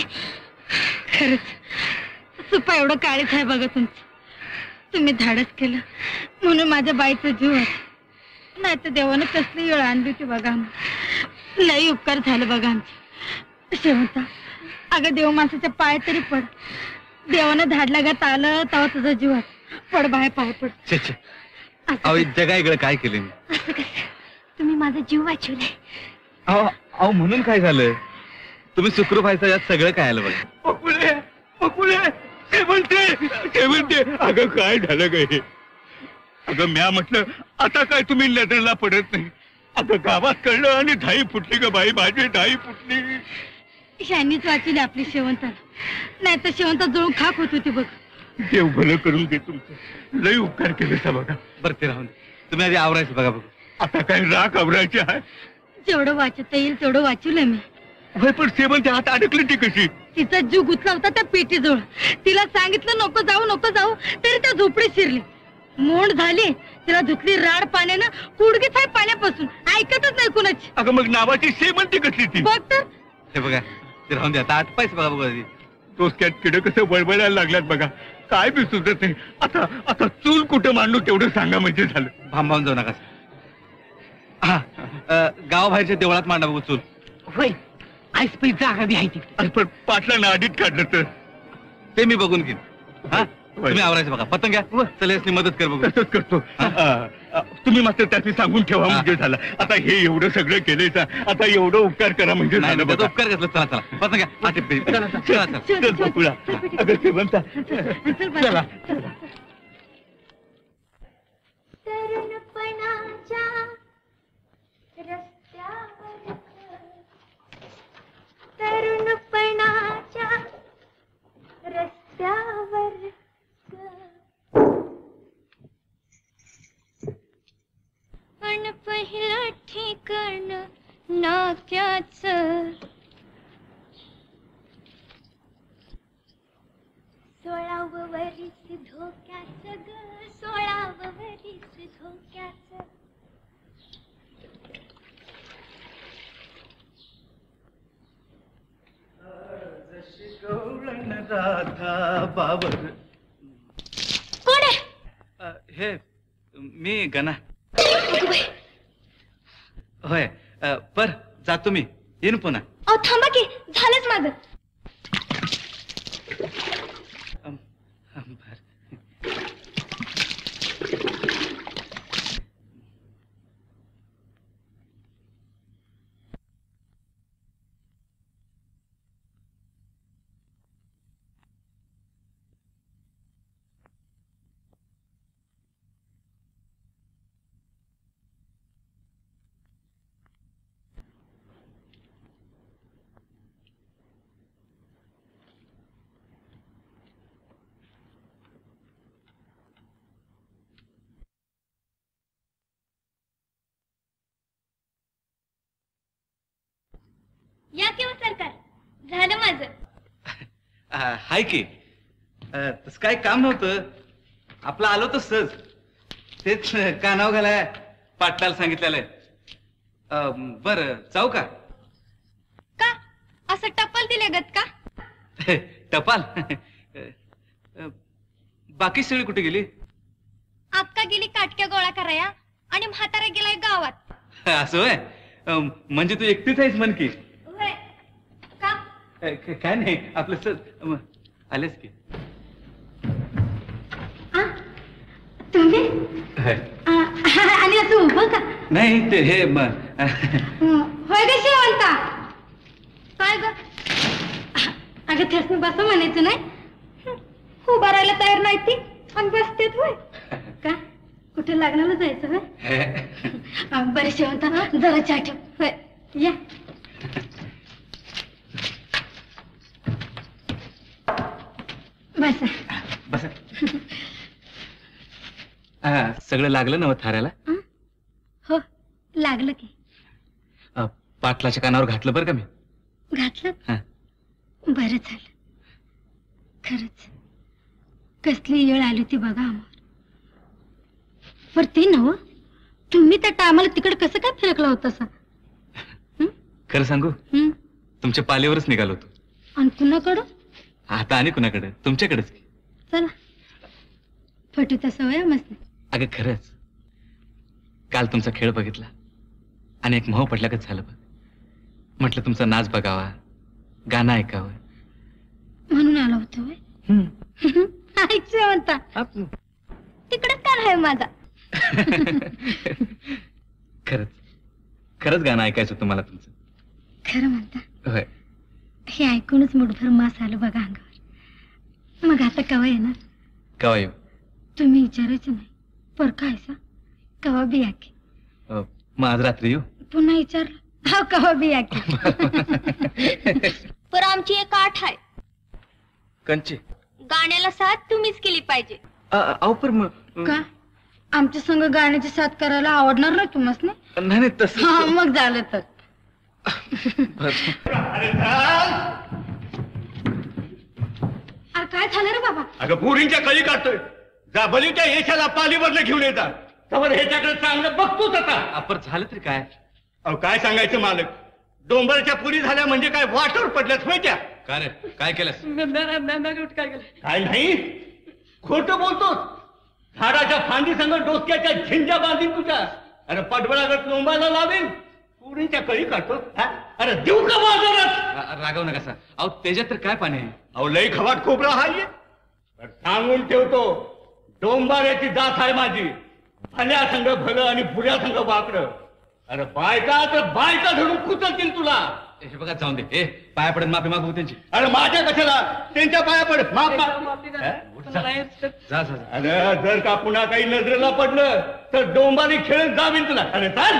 खरंच सुपा एवढं काळीच आहे बघा तुमचं. तुम्ही धाडच केलं म्हणून माझ्या बाईचा जीव आहे, नाही तर देवानं कसली वेळ आणली होती बघा. लई उपकार झालं बघा आमचे. शेवंता अगं देव माणसाच्या पाय तरी पड. देवानं धाडला गात आलं तेव्हा तुझा जीव आहे. पड बाहेर पाय पड. जगा इकडे काय केले मी? असं कसं? तुम्ही माझा जीव वाचवलाय. अहो म्हणून काय झालं, तुम्ही सुखरूप व्हायचं यात सगळं काय आलं बघा. पकुळे पकुळे ते म्हणते अगं काय झालं ग हे? अगं म्या म्हटलं आता काय तुम्ही नजरेला पडत नाही. अगं गावात कळलं आणि धाई फुटली ग बाई, माझी धाई फुटली. शानीच वाचली आपली शेवंताला, नाही तर शेवंता जळून खाक होत होती बघ. देव भलं करून दे तुमचं, लई उपकार केले सा बघा. बरं ते राहून तुम्ही आधी आवरायचं बघा बघू. आता काय राख आवरायची आहे? जेवढं वाचता येईल तेवढं वाचवलंय मी. होय पण सेवंती हात अडकली ती कशी? तिचा जीव गुतला होता त्या पेटीजवळ. तिला सांगितलं नको जाऊ नको जाऊ, तरी त्या झोपडीत शिरली. मोंड झाली, तिला धुतली राड पाण्यानं, कुडगीच आहे पाण्यापासून, ऐकतच नाही कुणाची. अगं मग नावाची सेवंती कसली ती? बघ तर. हे बघा ते राहून द्या, आता आटपायचं बघा बघा आधी. डोसक्यात किड कसं बळबळायला लागल्यात बघा. काय बी सुचत नाही. आता आता चूल कुठं मांडू तेवढं सांगा म्हणजे झालं. भांबावून जाऊ नका. हा गावाबाहेरच्या देवळात मांडा बघू चूल. होय, आईस पै जागा बी आहे तिकडे. अरे पण पाटलांना आधीच काढलं तर ते मी बघून घेईन. हा तुम्ही आवरायचं बघा. पतंग घ्या, चल मदत कर बघू. तसंच करतो. तुम्ही मात्र त्याची सांगून ठेवा म्हणजे झालं. आता हे एवढं सगळं केलंय, आता एवढं उपकार करा म्हणजे नाही, झालं त्याचा बघा. उपकार घेतला. चला चला पतंग घ्या. हा, टिप्पी. चला चला. चल बकुळा. अगं सेवंता चला. तरुणपणाच्या रस्त्यावर, तरुणपणाच्या रस्त्यावर पण पहिलं ठिकाण नात्याचं. 16वं वरीस धोक्याचं ग, 16वं वरीस धोक्याचं. कोण आहे? हे मी गणा. होय पर जातो मी, येईन पुन्हा. अहो थांबा की, झालंच माझं. बर. या किंवा सरकार, झालं माझं. हाय की तस काय काम नव्हतं. आपलं आलो तर सहज. तेच कानाव घालाय पाटलाला सांगितलेलं आहे. बरं जाऊ का? का असं टप्पल दिले गत का? टपाल? बाकी सगळी कुठे गेली? आक्का गेली काटक्या गोळा कराया आणि म्हातारा गेलाय गावात. असं होय? म्हणजे तू एकटीच आहेस म्हण की? होय. का? काय नाही आपलं सहज आलेस की. तुम्ही आणि असं उभं का? नाही ते हे होय ग शेवंता. काय ग? अगं त्यासनी बस म्हणायचं नाही. उभा राहायला तयार नाही ती आणि बसतेत होय का? कुठे लग्नाला जायचं होय? बरं शेवंता जरा चहा ठेव. होय या. बस बस. सगळं लागलं ना थाऱ्याला? हो लागलं की. पाटलाच्या कानावर घातलं बरं का मी. घातलं? हा. बरं झालं. खरंच कसली येळ आली होती बघा आम्हाला. पर ते नव तुम्ही त्या टायमाला तिकडे कसं काय फिरकला होता सा? खरं सांगू तुमच्या पालीवरच निघालो होतो. आणि कुणाकडं? आता आणि कुणाकडे? तुमच्याकडेच. चला फटीचा सवय मस्त. अगं खरंच काल तुमचा खेळ बघितला आणि एक मोह पडल्यागत झालं बघ. म्हटलं तुमचा नाच बघावा, गाणं ऐकावं म्हणून आला होता होय? ऐकशे म्हणता तिकडेच काय आहे माझा. खरंच खरंच गाणं ऐकायचं तुम्हाला तुमचं. खरं म्हणता? होय. हे ऐकूनच मुठभर मास आलं बघा अंगावर. मग आता कवा येणार? कवा येऊ? तुम्ही विचारायचं नाही. पर काय सा कवा बी याके. मग आज रात्री येऊ? पुन्हा विचारलं हा कवा बी याके. पर आमची एक आठ आहे. कंची? गाण्याला साथ तुम्हीच केली पाहिजे. अहो पर मग का आमच्या संग गाण्याची साथ करायला आवडणार नाही तुम्हाला? नाही नाही तसं. मग झालं तर. अरे काय झालं रे बाबा? अगं पोरींच्या कळी काढतोय. जा बलीच्या यशाला पालीवरनं घेऊन येतात. तर ह्याच्याकडे चांगलं बघतोच आता. आपण झालं तरी काय? अहो काय सांगायचं मालक. डोंबरच्या पुरी झाल्या म्हणजे काय वाटवर पडल्यात होय त्या. काय रे काय केलंस? काय नाही खोटं बोलतोस. झाडाच्या फांदी संग डोक्याच्या झिंजा बांधीन तुझ्या. अरे पडबळागत लोंबाला लावेन. पुरीच्या कळी काढतो. अरे देऊ का बाजारात? रागव नका सा. अहो त्याच्यात तर काय पाणी आहे? अहो लई खवाट खोबरा हाय. सांगून ठेवतो डोंबाऱ्याची जात आहे माझी. भल्या संग भलं आणि बुऱ्या संग वाकडं. अरे बायका तर बायका धरून कुचलतील तुला. हे बघा जाऊन दे. ए पाया पडत माफी मागू त्यांची. अरे माझ्या कशाला? त्यांच्या पाया पड. माफ जा जा. अरे जर का पुन्हा काही नजरेला पडलं तर डोंबारी खेळत जावीन तुला. अरे चाल.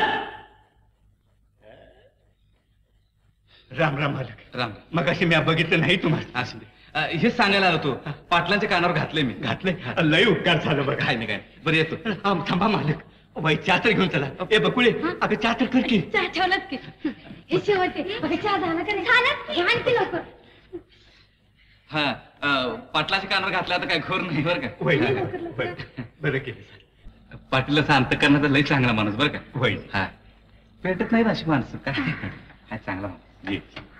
राम राम मालक. राम. मग अशी मी बघितलं नाही तुम्हाला. असू दे. हे सांगायला आलो तू. पाटलांच्या कानावर घातले मी. घातलंय. लय उपकार झालं बघ. काय नाही काय नाही. बरं येतो. थांबा मालक. बाई चहा तर घेऊन चला. ए बकुळे अगं चहा तर कर की. चहा ठेवलाच की. हे शेवटे चहा झाला का नाही? झालं आणखी लवकर. हा पाटलाच्या कानावर घातला तर काय घोर नाही बरं का? बरं केलं. पाटील असं अंत करण्याचा लय चांगला माणूस बरं का? होय. हा भेटत नाही अशी माणसं काय. काय चांगला माणूस.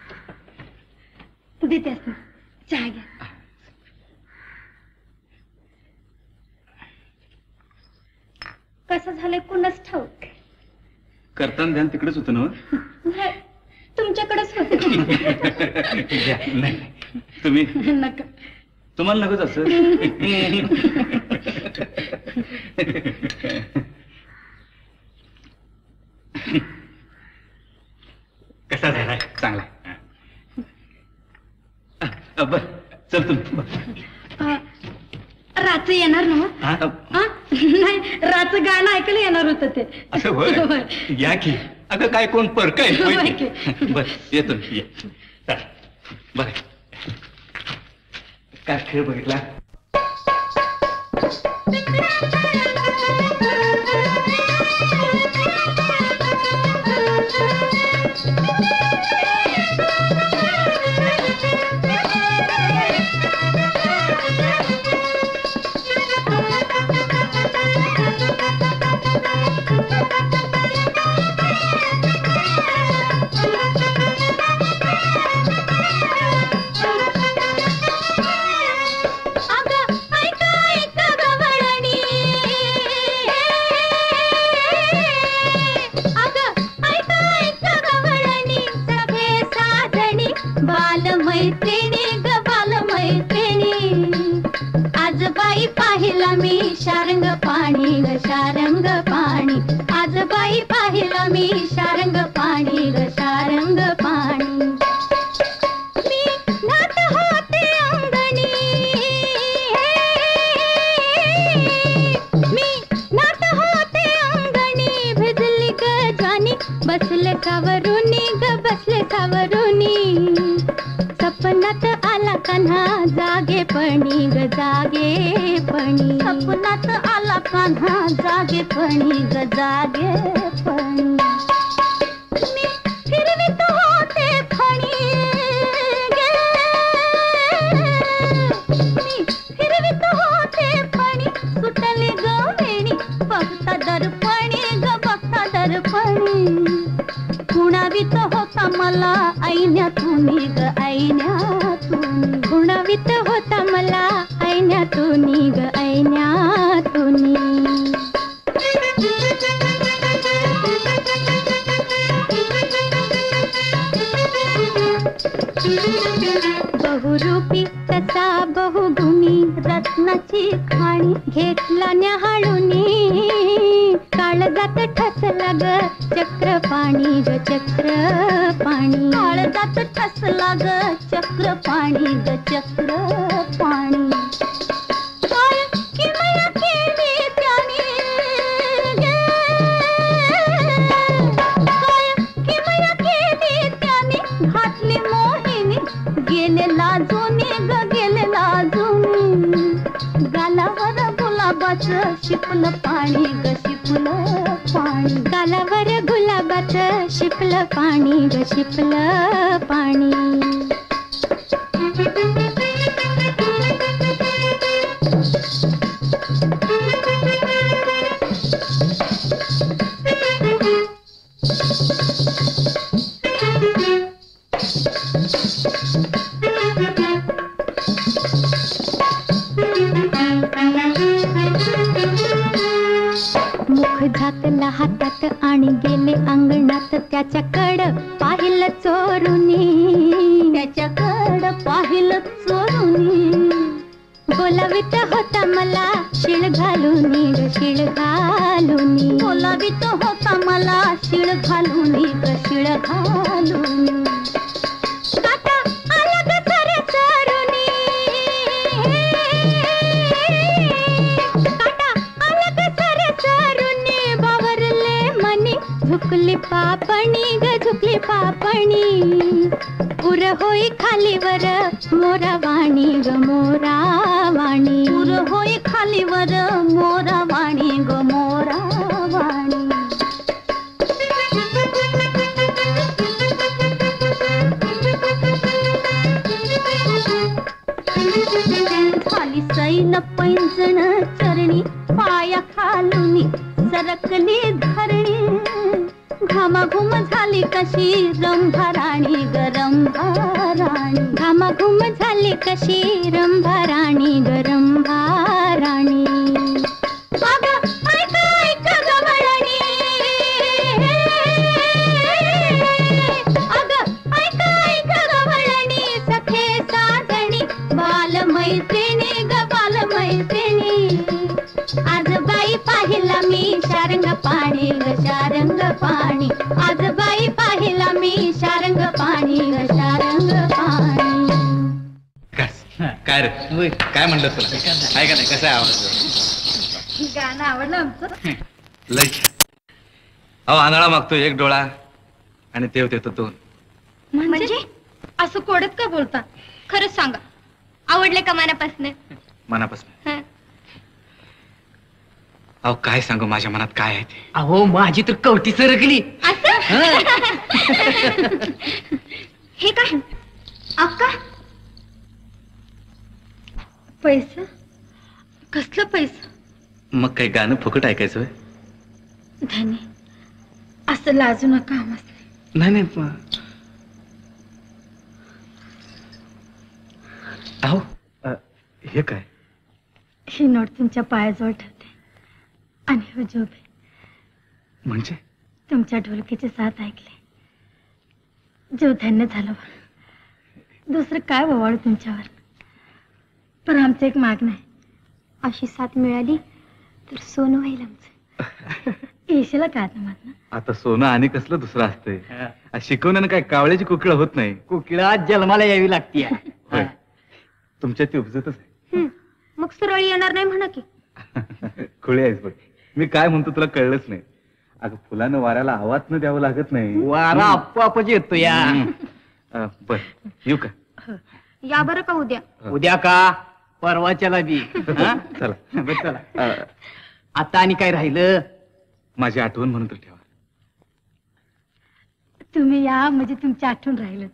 देतेस ना चहा घ्या. कसं झालंय कुणाच ठाऊक. करताना ध्यान तिकडेच होतं ना? नाही तुमच्याकडेच होत. नाही तुम्ही नका. तुम्हाला नकोच असं. कसा झालाय? चांगला. बर चल तुम्ही. रात्र येणार ना? नाही रात्र गाणं ऐकायला येणार होतं ते. असं होय. या की. अगं काय कोण परक आहे? बर येतो. बर काय खेळ बघितला? शारंग पाणी आज बाई पाहिलं मी शारंग पाणी ग शारंग पाणी मी नात होते अंगणी मी नात होते अंगणी भिजली ग ज्वानी बसले सावरुनी ग बसले सावरुनी सपनात आला कान्हा जागेपणी ग जागेपणी सपनात आला कान्हा जागेपणी ग जागेपणी मी फिरवीत होते फणी गे मी फिरवीत होते फणी सुटली ग वेणी बघता दर्पणी ग बघता दर्पणी गुणावित होता मला ऐण्यातून ग ऐण्यातून गुणावित होता मला ऐण्यातून ग ऐण्यातून बहुरूपी तसा बहुगुणी रत्नाची खाणी घेतला न्याहाळूनी काळजात ठसला ग चक्र पाणी ग चक्र पाणी काळजात ठसला ग चक्र पाणी ग चक्र पाणी काय किमया केली त्याने गे काय किमया केली त्याने घातली मोहिनी गेले लाजूनी ग गेले लाजूनी गालावर गुलाबाचं शिपलं पाणी ग शिपलं पाणी गालावर गुलाबाचं शिपलं पाणी ग शिपलं पाणी मुख झाकला हातात आणि गेले अंगणात त्याच्याकडं पाहिलं चोरुनी त्याच्याकडं पाहिलं चोरुनी बोलावित होता मला शिळ घालूनी ग शिळ घालूनी बोलावित होता मला शिळ घालूनी ग शिळ घालूनी काटा आला ग सरे चरुनी काटा आला ग सरे चरुनी बावरले मनी झुकली पापणी ग झुकली पापणी पुर होई खालीवर मोरा वाणी ग मोरा वाणी पुर होई खालीवर मोरा वाणी ग मोरा वाणी खाली सैन पैंजण चरणी पाया खालुनी सरकली धरणी घामाघूम झाली कशी रंभा राणी ग रंभा राणी घामाघूम झाली कशी रंभा राणी ग रंभा राणी अगं ऐक ऐक गवळणी अगं ऐक ऐक गवळणी सखे साजणी बाल मैत्रिणी ग बाल मैत्रिणी आज बाई पाहिला मी शारंग पाणी ग शारंग पाणी आज बाई पाहिला मी शारंग पाणी ग शारंग पाणी काय रे काय म्हणलं तुला काय का नाही कसं आहे आवाज गाणं आवडलं आमचं लय अहो आंधळा मागतो एक डोळा आणि तेव देतो दोन म्हणजे असं कोडत का बोलता खरंच सांगा आवडले का मनापासून मनापासून अहो काय सांगू माझ्या मनात काय आहे ते अहो माझी तर कवटी सरकली हे काय अक्का पैसा कसलं पैसा मग काही गाणं फुकट ऐकायचं होय? धनी असं लाजू नका आम्हाला नाही नाही अहो हे काय ही नोट तुमच्या पायाजवळ ठेवते आणि हो जोबे म्हणजे तुमच्या ढोलकीचे साथ ऐकले जीव धन्य झालं दुसरं काय ववाळू तुमच्यावर पण आमचं एक मागणं आहे अशी साथ मिळाली तर सोनं होईल आमचं येशीला काय जमात ना. आता सोनं आणि कसलं दुसरं असतंय. शिकवण्यानं काय कावळ्याची कुकळ होत नाही. कुकिळा जन्माला यावी लागते. होय. तुमच्या ती उपजतच आहे. मग सरळ येणार नाही म्हणा की. खुळे आहेस बघ. मी काय म्हणतो तुला कळलंच नाही. अगं फुलानं वाऱ्याला आवाज न द्यावं लागत नाही. वारा आपोआपच येतो या. बर येऊ का? या बरं का उद्या. उद्या का परवाच्याला बी. चला. बरं, चला. आता आणि काय राहिलं? माझी आठवण म्हणून तर ठेवा. तुम्ही या म्हणजे तुमची आठवण राहिलं.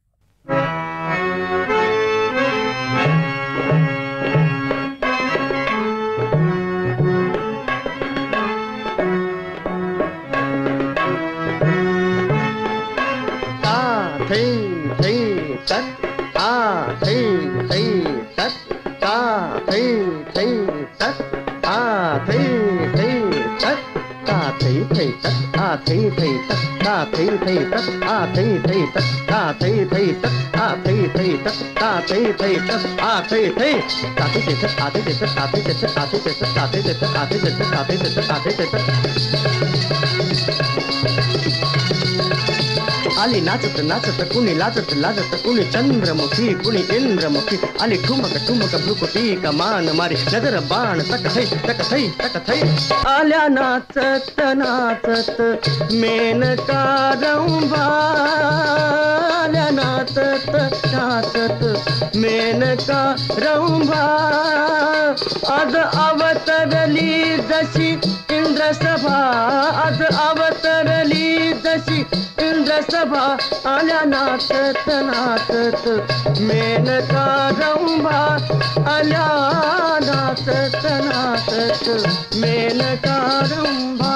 आली नाचत नाचत कुणी लाजत लाजत कुणी चंद्रमुखी कुणी इंद्रमुखी आली ठुमक ठुमक भ्रुकुटी कमान मारी नजर बाण तकथै तकथै तकथै आल्या नाचत नाचत मेनका रंभा आल्या नाचत नाचत मेनका रंभा आज अवतरली जशी इंद्रसभा आज अवतरली जशी इंद्रसभा आल्या नाचत नाचत मेनका रंभा आल्या नाचत नाचत मेनका रंभा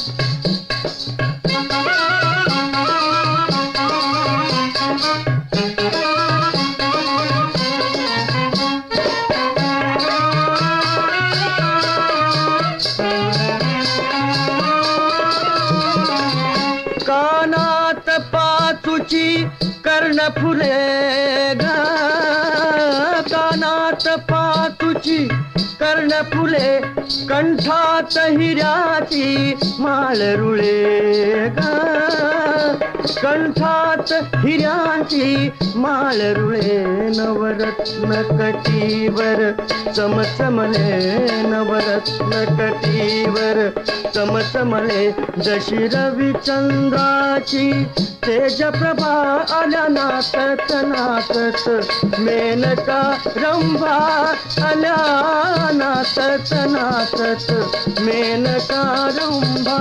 कानात पाचूची कर्णफुले ग कानात पाचूची कर्णफुले कंठात हिऱ्याची माळ रुळे ग कंठात हिऱ्याची माळ रुळे नवरत्न कटीवर चमचमले नवरत्न कटीवर चमचमले जशी रविचंद्राची तेज प्रभा आल्या नाचत नाचत मेनका रंभा आल्या नाचत नाचत मेनका रंभा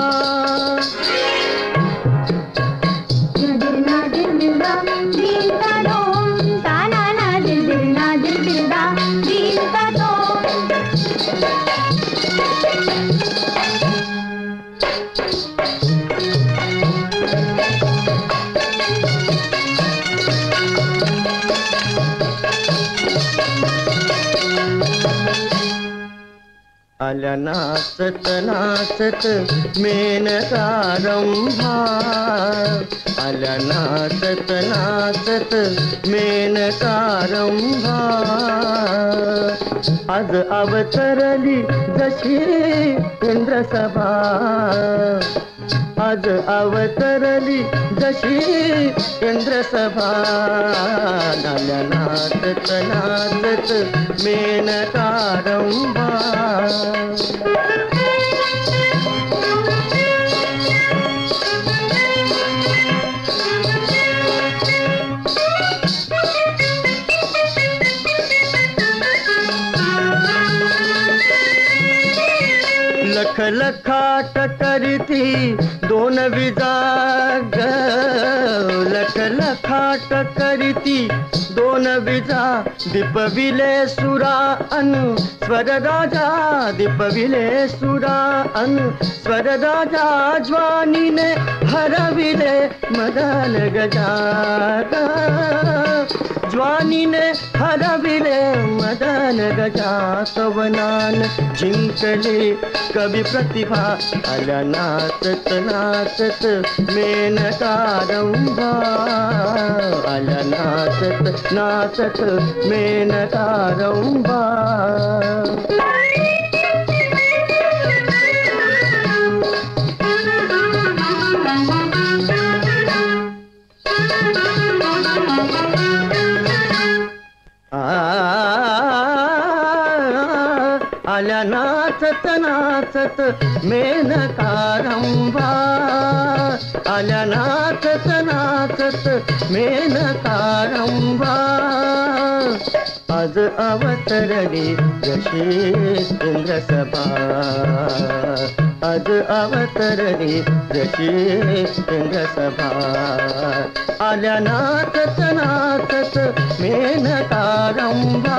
आल्या नाचत नाचत मेनका रंभा आल्या नाचत नाचत मेनका रंभा आज अवतरली जशी इंद्रसभा आज अवतरली जशी इंद्रसभा आल्या नाचत नाचत मेनका रंभा लख लखाट करती दोन विजाग लख लखाट करती दोन विजा दीपविले सुरा अनु स्वर राजा दीपविले सुरा अनु स्वर राजा ज्वानीने हरविले मदन गजाग ज्वानीने हरविले मदन गजा कवनान जिंकले कवि प्रतिभा आल्या नाचत नाचत मेनका रंभा आल्या नाचत नाचत मेनका रंभा आल्या नाचत नाचत मेनकारंबा, आल्या नाचत नाचत मेनकारंबा. आज अवतरली जशी इंद्रसभा, आज अवतरली जशी इंद्रसभा. आल्या नाचत नाचत मेनकारंबा.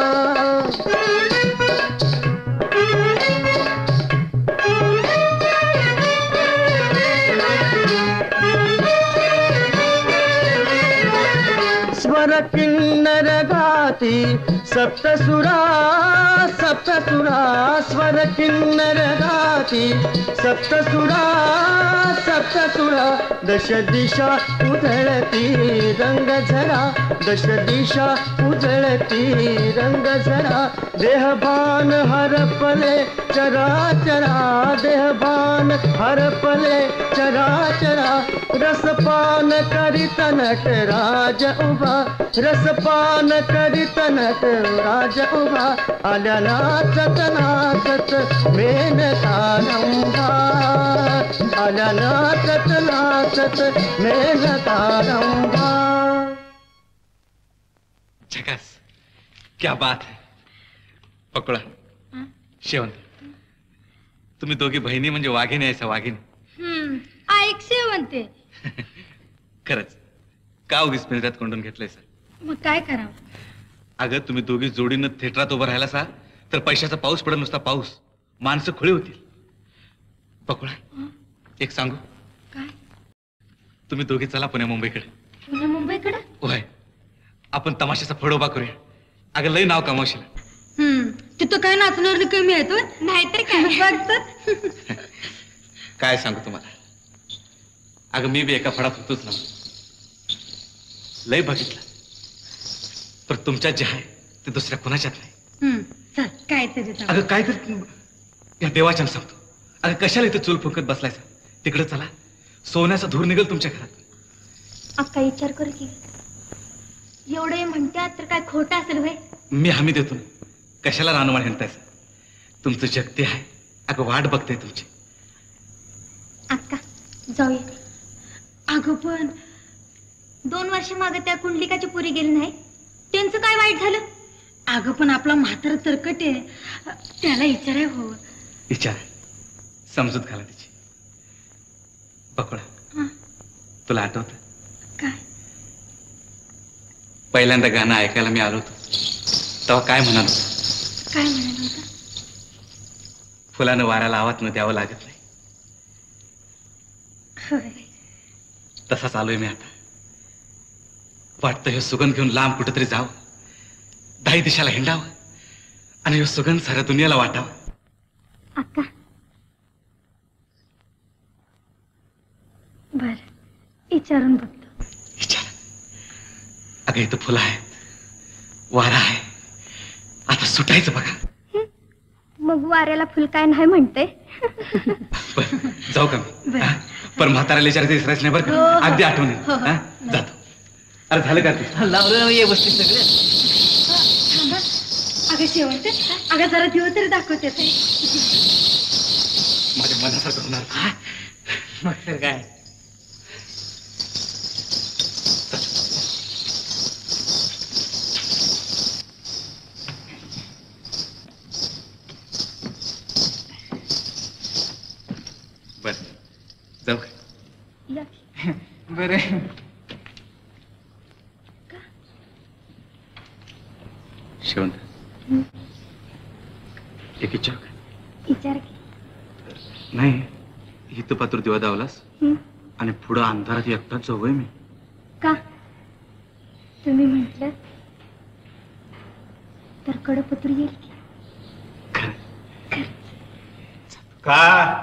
स्वर किन्नर गाती सप्तसुरा, सप्तसुरा. स्वर किन्नर गाती सप्तसुरा, सप्तसुरा. दश दिशा उधळती रंग झरा, दश दिशा उधळती रंग झरा. देहभान हरपले चराचरा, देहभान हरपले चराचरा. रसपान करीत नटराज उभा, रसपान करीत नटराज उभा. आल्या नाचत नाचत मेनकारंबा, आल्या नाचत नाचत मेनकारंबा. झकास, क्या बात है. पकडा शेवंत, तुम्ही दोघी बहिणी म्हणजे वाघिणी आहे, वाघिणी. ऐक शेवंते, खरंच का उगीच पिंजऱ्यात कोंडून घेतलंय सर. मग काय करावं. अगं तुम्ही दोघी जोडीनं थिएटरात उभं राहिला सा तर पैशाचा पाऊस पडत नुसता पाऊस, माणसं खुळे होतील. पकोळा, एक सांगू. काय. तुम्ही दोघी चला पुण्या मुंबईकडे. पुण्या मुंबईकडे. होय, आपण तमाशाचा फड उभा करूया. अगं लय नाव कमावशील. तिथं काय नाचणार कमी आहे तो, नाहीतर काय बघतात. काय सांगू तुम्हाला. अगं मी बी एका फडात होतोच ना, लय बघितलं, पण तुमच्यात जे आहे ते दुसऱ्या कुणाच्यात नाही. चल काय तरी. अगं काय तर या देवाच्या सांगतो. अगं कशाला इथे चूल फुंकत बसलायचा, तिकडे चला, सोन्याचा धूर निघेल तुमच्या घरात. अक्का विचार कर की, एवढे म्हणतात तर काय खोटं असेल व्हय. मी हमी देतो ना, कशाला रानवाण हिंडतायचं. तुमचं जग ते आहे. अगं वाट बघते तुमची. अक्का जाऊया. अगं पण 2 वर्ष मागे त्या कुंडलिकाची पुरी गेली नाही, त्यांचं काय वाईट झालं. अगं पण आपला म्हातारा तरकट आहे, त्याला विचाराय हो. विचार, समजूत घाला तिची. बकोळा, तुला आठवत काय. पहिल्यांदा गाणं ऐकायला मी आलो होतो तेव्हा काय म्हणालो. काय म्हणाल होता. फुलानं वाऱ्याला आवाज न द्यावं लागत नाही, तसाच आलोय मी आता. वाटतं हे सुगंध घेऊन लांब कुठेतरी जावं, 10 दिशाला हिंडावं आणि हे सुगंध साऱ्या दुनियाला वाटावं. अक्का बर, विचारून बघतो. विचार. अगं इथं फुलं आहेत, वारा आहे, आता सुटायचं बघा. मग वाऱ्याला फुल काय नाही म्हणते. जाऊ का मी. पण म्हाताऱ्याला विचारायचं विसरायचं नाही बरं का. अगदी आठवण येईल. जातो. अरे झालं का ते लावलं व्यवस्थित सगळं. अगं शेवट, अगं जरा दिवस तरी दाखवते. माझ्या मनासारखं होणार. मग तर काय. बर जाऊ का. बरं. शेवंत, एक विचार का. विचार की. नाही, इथं पात्र दिवा दावलास आणि पुढं अंधारात एकटाच जाऊय मी. का तुम्ही म्हटलं तर कडपत्री येईल की. का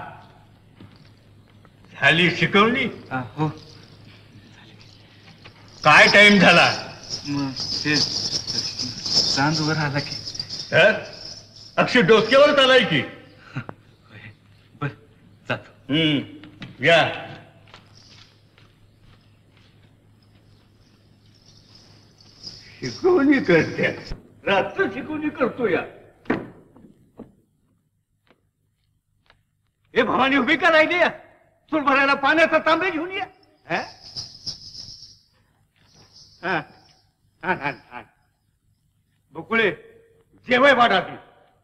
झाली शिकवली. हो, काय टाइम झाला. मग ते चांद उभं राहिला की. तर अक्षय डोक्यावर आलाय की. बर जातो. या. शिकवणी करते, रात्र शिकवणी करतो या. भवानी उभी का राहिली चूल भरायला पाण्याचा तांबे घेऊन या. बकुळे जेवाय वाढा ती.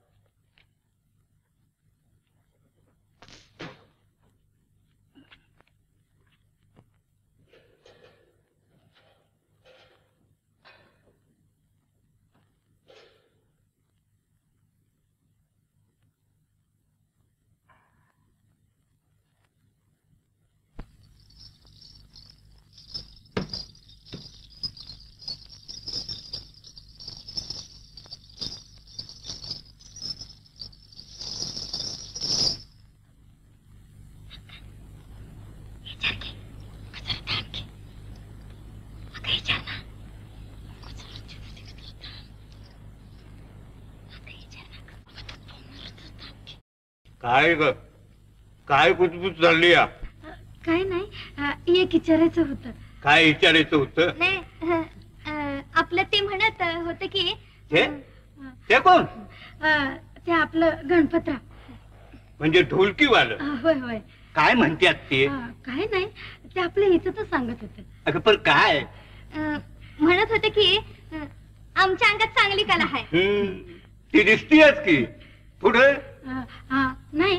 काय ग काय कुचकुच चालली या. काय नाही एक विचारायचं होतं. काय विचारायचं होतं. नाही आपलं ते म्हणत होतं की ते कोण. ते आपलं गणपतराव म्हणजे ढोलकीवालं. होय होय. काय म्हणतात ते. काय नाही ते आपलं इथं तर सांगत होतं. अगं पण काय म्हणत होते की आमच्या अंगात चांगली कला आहे. ती दिसतीयच की. पुढे नाही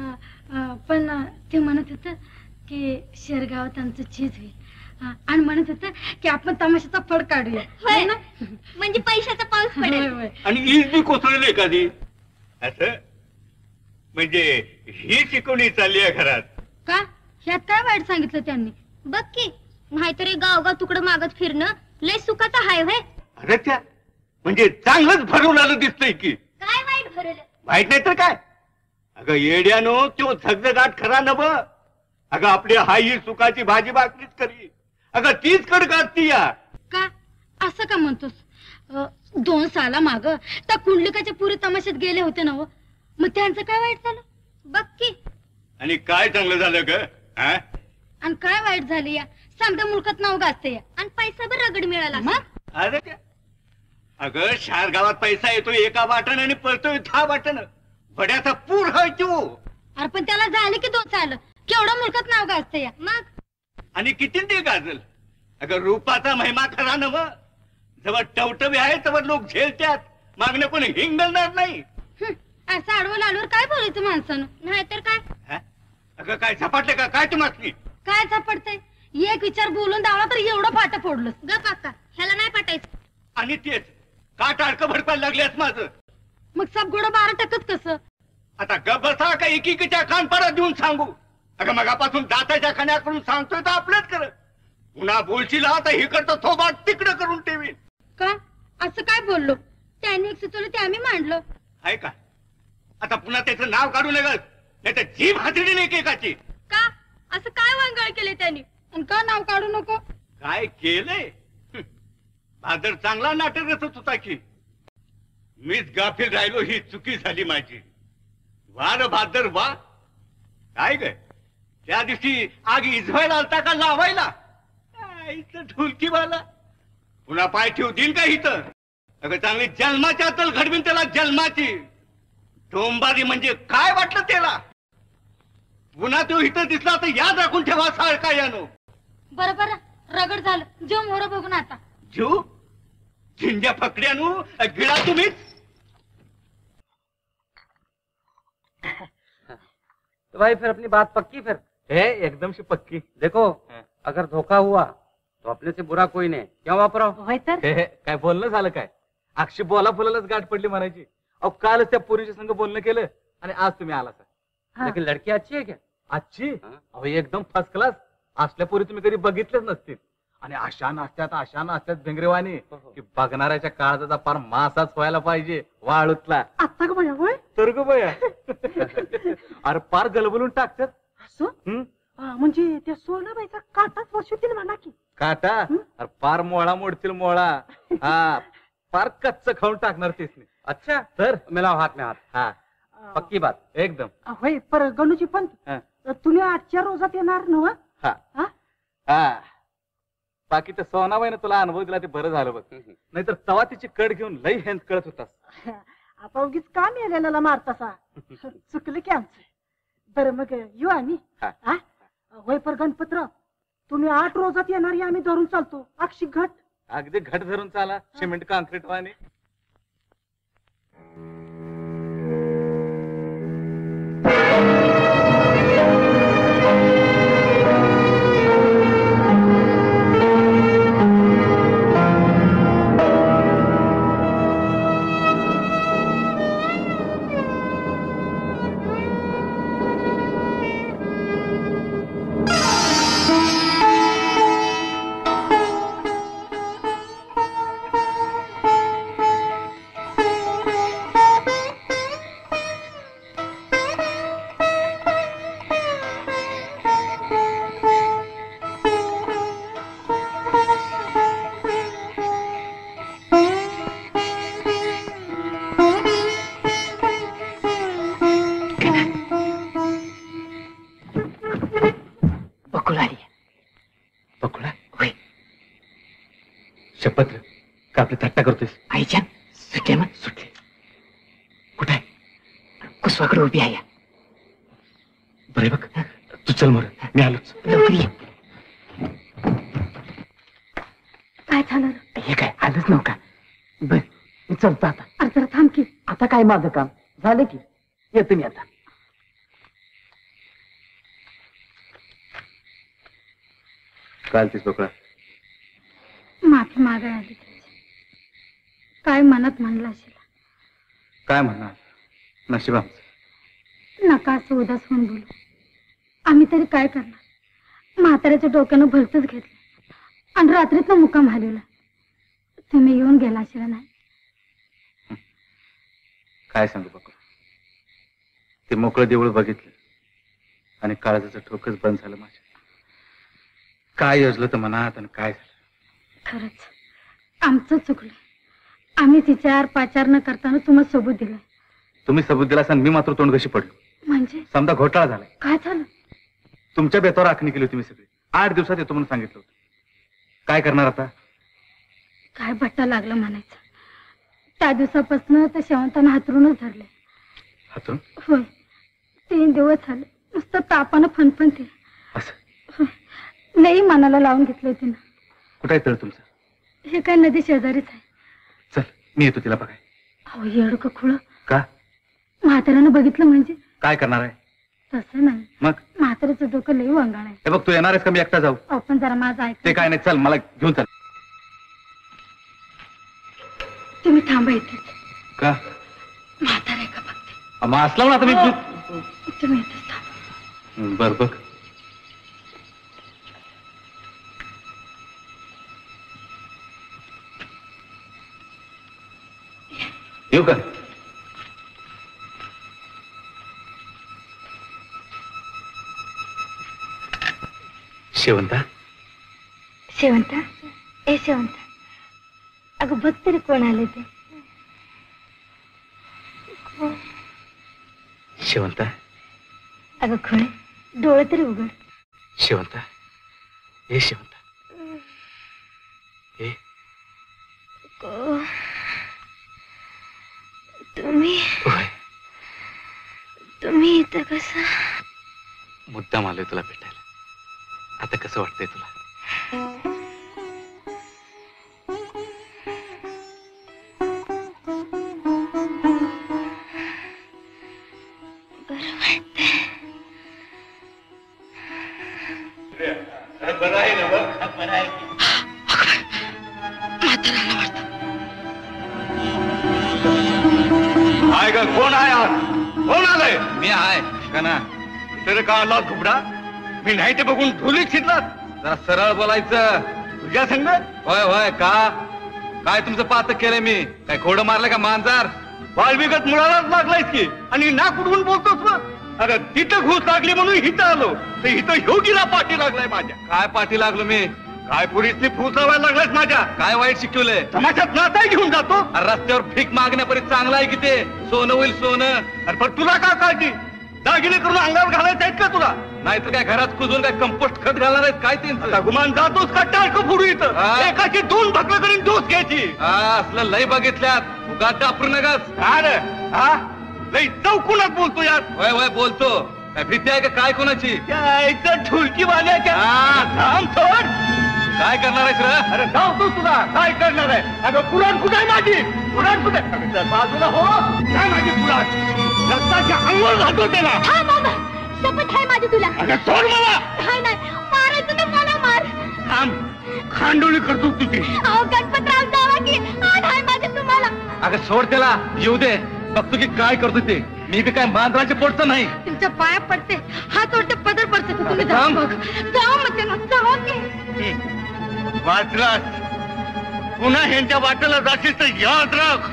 पण ते म्हणत होत की शेरगावात आमचं चीज होईल आणि म्हणत होत की आपण तमाशाचा फड काढूया ना. म्हणजे पैशाचा पाऊस पडेल आणि ईज बी कोसळली एखादी असं. म्हणजे ही शिकवणी चालली आहे घरात का. ह्यात काय वाईट सांगितलं त्यांनी. बघ की नाहीतरी गावगाव तुकडं मागत फिरणं लय सुखाचा हाय व्हय. अरे त्या म्हणजे चांगलंच भरून आलं दिसतंय की. काय वाईट भरलं. माहित नाही तर काय. अगं येड्यानो तो झगझगाट खरा नव. अगं आपली हाई सुखाची भाजी भाकरीच करी. अगं तीच कडकाटती या. का असं का म्हणतोस. 2 साला माग त्या कुंडलिकाच्या पुरी तमाशात गेले होते ना. मग त्यांचं काय वाईट झालं. बघ की. आणि काय चांगलं झालं ग. आणि काय वाईट झालं या. समजा मुलकात नाव गाजते या आणि पैसा बी रगड मिळाला. मग अरे त्या अगं शहर गावात पैसा येतोय एका वाटण आणि पळतोय 10 वाटण. बड्याचा पूर हाय तो. अरे पण त्याला झाले की 2 साल. केवढं मुलकात नाव गाजते या. मग आणि किती ते गाजल. अगं रूपाचा महिमा खरा नव. जवळ टवटवे आहे तेव्हा लोक झेलत्यात. मागणं कोणी हिंगलणार नाही. असं आडवं लाडवर काय बोलायचं माणसानं. नाहीतर काय. अगं काय झपाटले का काय तुम्हाला. काय झपडतंय. एक विचार बोलून दावला तर एवढं फाट फोडलं. ग काका ह्याला नाही पटायचं. आणि तेच का टाळकं भडकायला लागल्यास माझं. मग सब घोडं 12% कसं. आता गबसा का एकीच्या कानपाडा देऊन सांगू. अगं मगापासून दाताच्या खाण्याकडून सांगतोय तर आपलंच कर. पुन्हा बोलशील आता इकडचं थोबाट तिकडं करून ठेवीन. का असं काय बोललो. त्यांनी एक सुचवलं ते आम्ही मांडलं. आहे का. आता पुन्हा त्याचं नाव काढू नका नाही तर जीभ हातडी नाही एकेकाची. का असं काय वांगळ केले त्यांनी. आणि का नाव काढू नको. काय केलंय. भादर चांगला नाटक रचत होता की. मीच गाफील राहिलो ही चुकी झाली माझी. वा र भादर वा. काय ग त्या दिवशी आग इजवायला आलता का लावायला. ढोलकीवाला पुन्हा पाय ठेवू देईन का इथं. अगं चांगली जन्माच्या तल घडवीन त्याला जन्माची. डोंबारी म्हणजे काय वाटलं त्याला. पुन्हा तो इथं दिसला तर याद राखून ठेवा सारखा यानो. बरोबर रगड झालं. जीव मोर बघून आता. जीव झिंज्या फकड्यानू गिळा तुम्हीच. तो भाई फिर अपनी बात पक्की फिर. एकदम से पक्की. देखो अगर धोखा हुआ तो अपने से बुरा कोई नहीं. क्यों वापराव. काय बोलणं झालं काय. अक्षी बोला फुलालाच गाठ पडली म्हणायची. अहो कालच त्या पोरीच्या संग बोलणं केलं आणि आज तुम्ही आला सर. लेकिन लड़की अच्छी है क्या. अच्छी. अहो एकदम फर्स्ट क्लास. असल्या पोरी तुम्ही कधी बघितलेच नसतील. आणि अशा नासत्यात भिंगरेवाणी की बघणाऱ्याच्या काळजाचा फार मासाच व्हायला पाहिजे वाळूतला. आता का बया. तर ग बया. अरे पार गलबलून टाकतात. असं म्हणजे त्या सोनाबाईचा काटाच बसवतील म्हणा की. काटा अरे पार मोळा मोडतील मोळा. हा पार कच्च खाऊन टाकणार तेच नाही. अच्छा तर मिलाओ हाथ में हाथ. हा पक्की बात. एकदम. होय पर गणूजी पण तुम्ही आजच्या रोजात येणार नव. हा हा बाकी तर सोनाबाईने तुला अनुभव दिला ते बरं झालं बघ. नाहीतर तवा तिची कड घेऊन लई हेंद कळत होतास. आता उगीच का मेलेला मारतासा. चुकलं की आमचं. बरं मग येऊ आम्ही हा होय पर गणपतराव तुम्ही 8 रोजात येणारी आम्ही धरून चालतो अक्षी घट अगदी घट धरून चाला सिमेंट काँक्रीट वाणी. शपथ का आपली थट्टा करतोय? आईच्या सुटले मग सुटले. कुठे आहे? कुसवाकडे उभी आहे. बरे बघ तू चल मोर मी आलोच. लवकर ये. काय झालं हे काय आलंच नव्हता. बर मी चलतो आता. अरे जरा थांब की. आता काय माझं काम झालं की येतो मी आता. चालतीस बकळा. माफी मागायला आली तुझी. काय मनात म्हणलं असेल. काय म्हणणार नशिबा. नका असं उदास होऊन बोलू. आम्ही तरी काय करणार. म्हाताऱ्याच्या डोक्यानं भलतच घेतलं आणि रात्रीतनं मुक्काम हलवला. तुम्ही येऊन गेला असेल नाही. काय सांगू बकळा. ते मोकळं देऊळ बघितलं आणि काळजाचं ठोकच बंद झालं माझ्या. काय योजलं तर मनात आणि काय झालं. खरंच आमचं चुकलं. आम्ही तिच्यावर पाचार न करताना तुम्हाला सबूत दिलं. तुम्ही सबूत दिलास आणि मी मात्र तोंड कशी पडलो. म्हणजे समजा घोटाळा झालाय. काय झालं. तुमच्या बेतावर आखणी केली होती मी सगळी. 8 दिवसात येतो म्हणून सांगितलं होतं. काय करणार आता. काय बट्टा लागलं म्हणायचं. त्या दिवसापासून तर शेवंतानं हातरूनच धरले. हातून होय 3 दिवस झाले नुसतं तापानं फणफणते. असं नाही मनाला लावून घेतलंय तिनं. कुठे आहे तळ तुमचं. हे काय नदी शेजारीच आहे. चल मी येतो तिला बघाय. अहो येडं का खुळं. का म्हाताऱ्यानं बघितलं म्हणजे काय करणार आहे. तसं नाही. मग म्हाताऱ्याचं डोकं लई वंगाळ आहे. हे बघ तू येणार आहेस का मी एकटा जाऊ. आपण जरा माझं ऐक. ते काय नाही चल मला घेऊन चल. तुम्ही थांबा इथेच. का म्हातारा आहे का बघते. मग असला ना आता मी तुम्ही इथेच थांबा. बर बघ. येऊ का. शेवंता. शेवंता ए शेवंता. अगं बघ तरी कोण आले ते. शेवंता. अगं खळे डोळे तरी उघड. शेवंता हे शेवंता हे तुम्ही इथं कसं. मुद्दाम आलोय तुला भेटायला. आता कसं वाटतंय तुला. बरं आहे ना बघ. बरं आहे. आहे का कोण आहे आज. कोण आलंय. मी आहे का ना. तर का आला घुबडा. मी नाही ते बघून धुलीत शिरलात. जरा सरळ बोलायचं. तुझ्या संग होय होय का काय तुमचं पातक केलंय मी. काय घोडं मारलं का मांजार. बालविगत मुळालाच लागलायस की आणि ना कुठून बोलतोस मग. अगं तिथं घुस लागली म्हणून हिथं आलो तर इथं योगीला पाठी लागलाय माझ्या. काय पाठी लागलो मी. काय पोरीसनी फूस लावायला लागलायस माझ्या. काय वाईट शिकवलंय. तमाशात नाताय घेऊन जातो. अरे रस्त्यावर भीक मागण्यापर्यंत चांगलं आहे की ते. सोनं होईल सोनं. अरे पण तुला का काळजी. दागिने करून अंगावर घालायचं आहेत का तुला. नाहीतर काय घरात कुजून काय कंपोस्ट खत घालणार आहेत काय आता त्यांचं. गुमान जातोस का टाळकं फोडू इथं. हा. एकाची 2 भकलं करीन डोस घ्यायची. असलं लय बघितल्यात. उगाच डापरू नकाच. हा रे हा लई चौकुनात बोलतो यार. होय होय बोलतो. काय भीती आहे का काय कोणाची? ढोलकीवाल्याच्या थांब थोड. काय करणार आहेस रे? अरे जाऊ तू, तुला काय करणार आहे? अगं पुराण कुठे आहे माझी? पुराण कुठे? अगं चल बाजूला हो. काय माझी पुराण? रक्ताच्या अंगावर घालतो त्याला. हा बाबा, शपथ आहे माझी तुला. अगं सोड मला. नाही नाही, मारायचं तर मला मार. थांब, खांडोळी करतो तुझी. अहो गणपतराव जावा की, आण आहे माझी तुम्हाला. अगं सोड त्याला, येऊ दे. बघतो की काय करतो ते. मी बी काय मांजराच्या पोटचं नाही. तुमच्या पाया पडते, हात ओढते, पदर पडते, तर तुम्ही जा. थांब. जाऊ मग त्यांना, जावा की. वाचलास, पुन्हा ह्यांच्या वाटेला जाशील तर याद राख.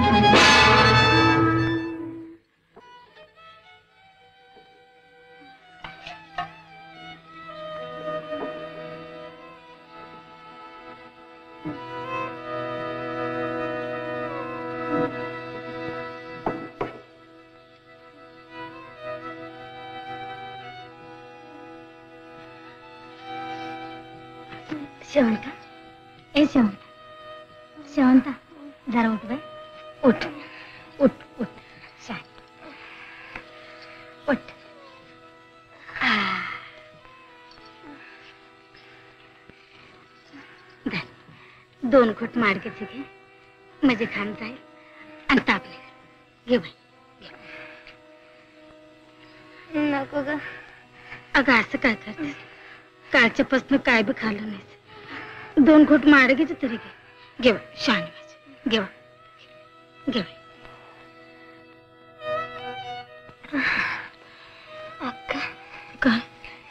शेवंता, ए शेवंता, शेवंता, जरा उठ बाय. उठ उठ उठ, शांत उठ. धर, 2 घोट माडक्याचे घे, म्हणजे घाम जाईल आणि ताप निघेल. घे बाय, नको ग. अगं असं काय करतेस? कालच्यापासून काय बी खाल्लं नाहीस. 2 घोट माडगीचे तरी घे. घे बाय, शान माझी, घे बाय, घे बाय. अक्का, काय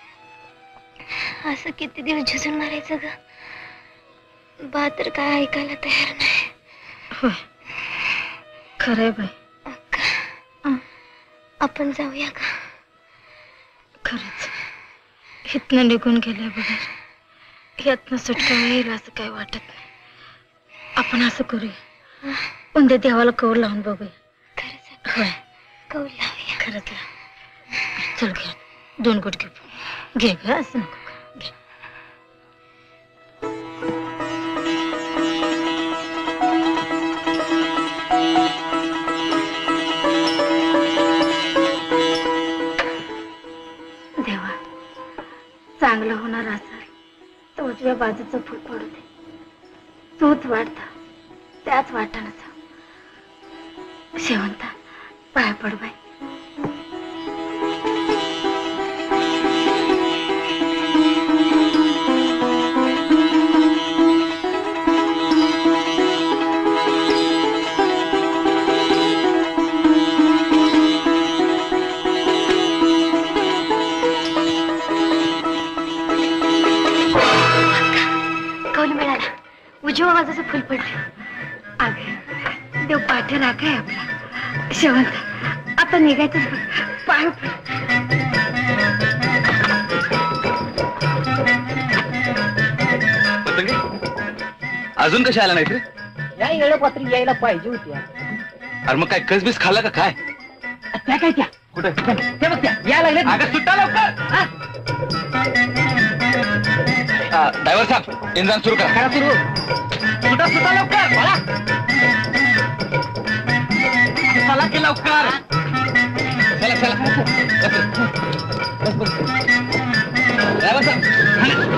असं किती दिवस झुजून मारायचं ग? बा तर काय ऐकायला तयार नाही. होय, खरंय बाई. अक्का, आपण जाऊया का? खरंच इथनं निघून गेल्या बघा, यातनं सुटका येईल असं काय वाटत नाही. आपण असं करूया, उद्या देवाला कौल लावून बघूया. खरंच? होय, कौल लावूया. खरंच लाव. चल घे, 2 घोट घे. घे ग, असं नको घे. देवा, चांगलं होणार असेल तर उजव्या बाजूचं फुल पडू दे. तूच वाढता, त्याच वाटानं जाऊ. शेवंता, पाया पड बाई. कौल मिळाला, उजव्या बाजूचं फुल पडलं. अगं देव पाठी राखाय आपला. शेवंत, आता निघायचंच बघ. पाय पड. अजून कशा आला नाही रे? या येळपत्री यायला पाहिजे होती. अरे मग काय कसबीस खाल्ला का काय? त्या काय त्या कुठे? ते बघ, त्या या लागले. अगं सुट्टा लवकर. ड्रायव्हर साहेब, इंजन सुरू करा. करा सुरू. सुटा सुटा लवकर मला. चला की लवकर. चला चला. ड्रायव्हर साहेब,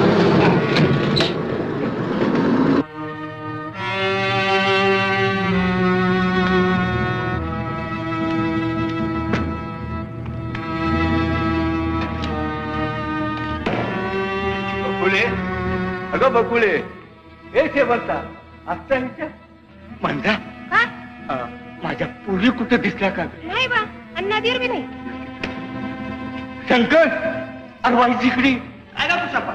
बकुळे, अगं बकुळे, हे शेवंता, आजचा विचार म्हणता माझ्या पुरी कुठं दिसल्या का? नाही बा, अन्नादीर बी नाही. शंकर, अरे वाईट जिकडी काय ना तुझा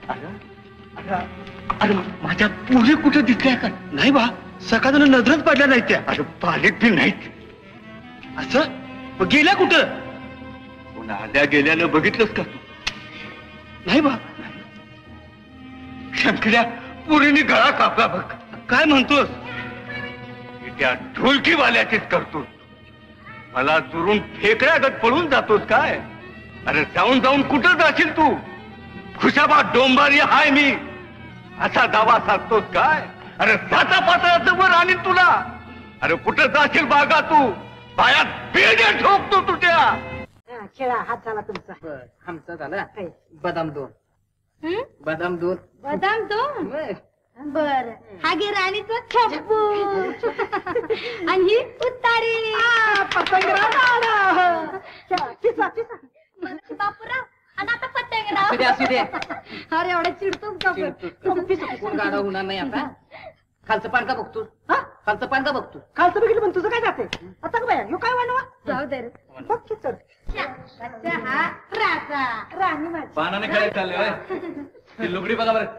अरे माझ्या पुरी कुठं दिसल्या का? नाही बा, सकाळनं नजरच पडल्या नाही त्या. अरे बारीक बी नाहीत. असं मग गेल्या कुठं? पुन्हा आल्या गेल्यानं बघितलंस का तू? नाही बा. शंकर्या, पुरीने गळा कापला बघ. काय म्हणतोस? त्या ढोलकीवाल्याचीच करतोस. मला चुरून फेकड्यागत पळून जातोस काय? अरे जाऊन जाऊन कुठं जाशील तू? खुशाबा डोंबारी हाय मी असा दावा सांगतोस काय? अरे साता पात्राचं वर आणि तुला. अरे कुठं जाशील बागा तू? पायात बेड्या ठोकतो तुझ्या. खेळा हात झाला तुमचा. बर आमचा झाला काय? बदाम 2. हं? बदाम 2. बदाम 2. बर. बर हा घे राणीचा खप्पू आणि ही उतारी. बापूराव आणि आता असू दे, असू दे. पतंगराव. अरे एवढा चिडतोस का पण? कोण गाडा होणार नाही आता. खालचं पान का बघतो? खालचं पान का बघतो? खालचं बघितलं पण तुझं काय जाते आता का बाया ह्यो काय वाढवा जाऊ दे रे. बघ की चल. हा राजा राणी माझी. पानाने खेळायला चालले होय? ती लुगडी बघा बरं.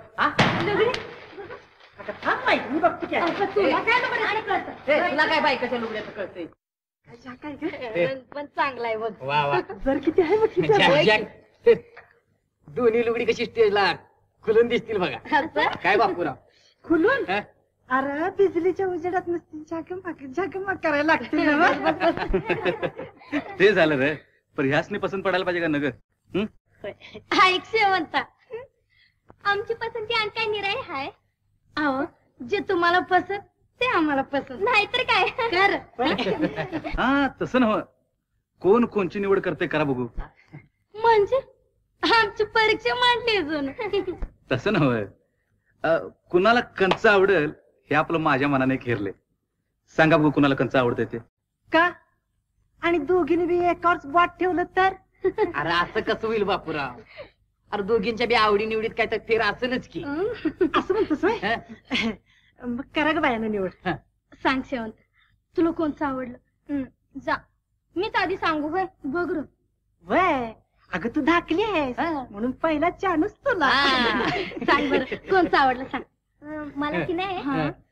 आता थांब माहिती मी बघते काय. तुला काय लुगड्याचं कळतं? ए, तुला काय बायकाच्या लुगड्याचं कळतंय? काय ग? रंग पण चांगला आहे बघ. वा वा. जर किती आहे बघ किती आहे. Jack, Jack. दोन्ही लुगडी कशी स्टेजला खुलून दिसतील बघा. असं? काय बापूराव? खुलून हं? अरे बिजलीच्या उजेडात नसतील झाकमाक करायला लागतील ना बघ. ते झालं रे पण ह्यासनी पसंत पडायला पाहिजे का नगर? ऐक शेवंता आमची पसंती आणि काय निराळी हाय. अहो जे तुम्हाला पसंत ते आम्हाला पसंत नाहीतर काय कर. हा तसं नव्ह. कोण कोणची निवड करते करा बघू. म्हणजे आमची परीक्षा मांडली अजून. तसं नव्ह. कुणाला कंच आवडेल हे आपलं माझ्या मनाने खेरले. सांगा बघू कुणाला कंच आवडते ते. का आणि दोघींनी बी एकावरच बोट ठेवलं तर अरे असं कसं होईल बापूराव? अरे दोघींच्या बी आवडी निवडीत काय तर फेर असेलच की. असं म्हणतोस व्हय? हं? मग करा ग बायानं निवड. सांग शेवंत तुला कोणचं आवडलं? जा मीच आधी सांगू होय. बघ र वय अगं तू धाकली आहेस म्हणून पहिला चानूच तुला. सांग बरं कोणचं आवडलं सांग. मला की नाही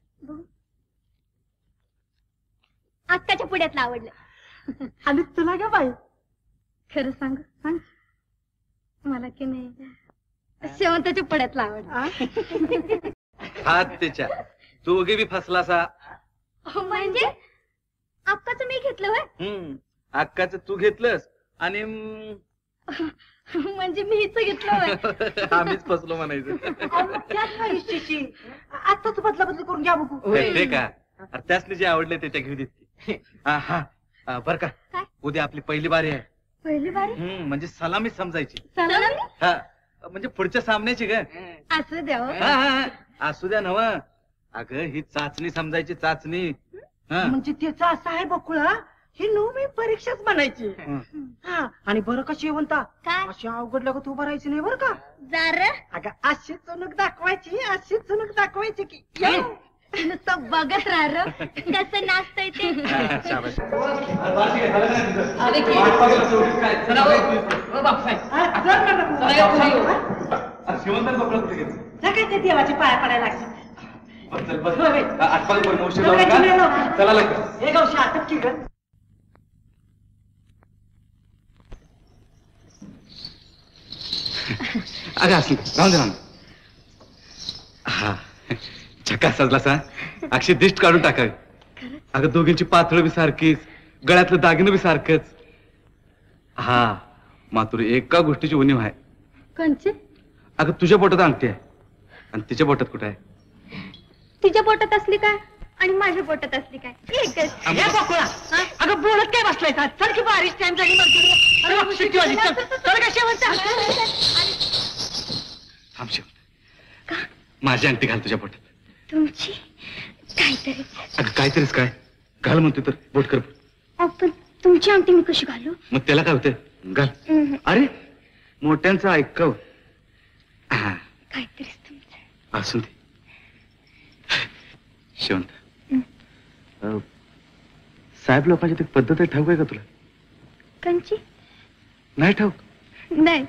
अक्काच्या पुढ्यातलं आवडलं. आणि तुला ग बाई खरं सांग सांग. मला की नाही शेवंताच्या पुढ्यातलं आवडलं. हात त्याच्या दोघे बी फसला असा. म्हणजे अक्काचं मी घेतलं होय. अक्काच तू घेतलंस आणि म्हणजे मी हिच घेतलं होय. आम्हीच फसलो म्हणायचं. आताच बदला बदली करून घ्या बघू. ते का अरे त्यासनी जे आवडले ते त्या घेऊ देत. हा बर का काय? उद्या आपली पहिली बारी आहे. पहिली बारी म्हणजे सलामी समजायची. सलामी हा म्हणजे पुढच्या सामन्याची ग. असं द्या हो. हा असू द्या नव. अगं ही चाचणी समजायची चाचणी. म्हणजे त्याचा असा आहे बकुळा ही नवमी परीक्षाच म्हणायची. हा आणि बरं का शेवंता काय अशी अवघड लागत उभं राहायची नाही बरं का. जार अगं अशी चुनूक दाखवायची अशी चुनूक दाखवायची की नुसतं बघत राह कसं नाचतय ते. शाबास. अरे की चला हो बापूसाहेब. जा काय ते देवाची पाया पडायला लागली. चला लवकर. हे गावशी अटक की ग. अगं असली राहून दे ना. हा चक्का सजला सा. अक्षय दिष्ट काढून टाका. अगं दोघींची पातळ बी सारखीच गळ्यातलं दागिनं बी सारखंच. हा मात्र एका गोष्टीची उणीव आहे. कोणची? अगं तुझ्या पोटात अंगठी आहे आणि तिच्या पोटात कुठे आहे? तिच्या पोटात असली काय आणि माझ्या पोटात असली काय एकच. हे बकुळा अगं बोलत काय बसलाय का. चल की बारीच टाइम झाली मग. अरे बाप, शिट्टी वाजली. चल चल का शेवंता. थांब शेवट. माझी अंगठी घाल तुझ्या पोटात. तुमची काहीतरी. अगं काहीतरीच काय घाल म्हणते तर बोट कर. आपण तुमची अंगठी मी कशी घालू? मग त्याला काय होते घाल. अरे मोठ्यांचं ऐकव. हा काहीतरीच तुमचं. असू दे. शेवंत साहेब लोकांची ती पद्धत आहे ठाऊक आहे का तुला? कंची? नाही ठाऊक. नाही.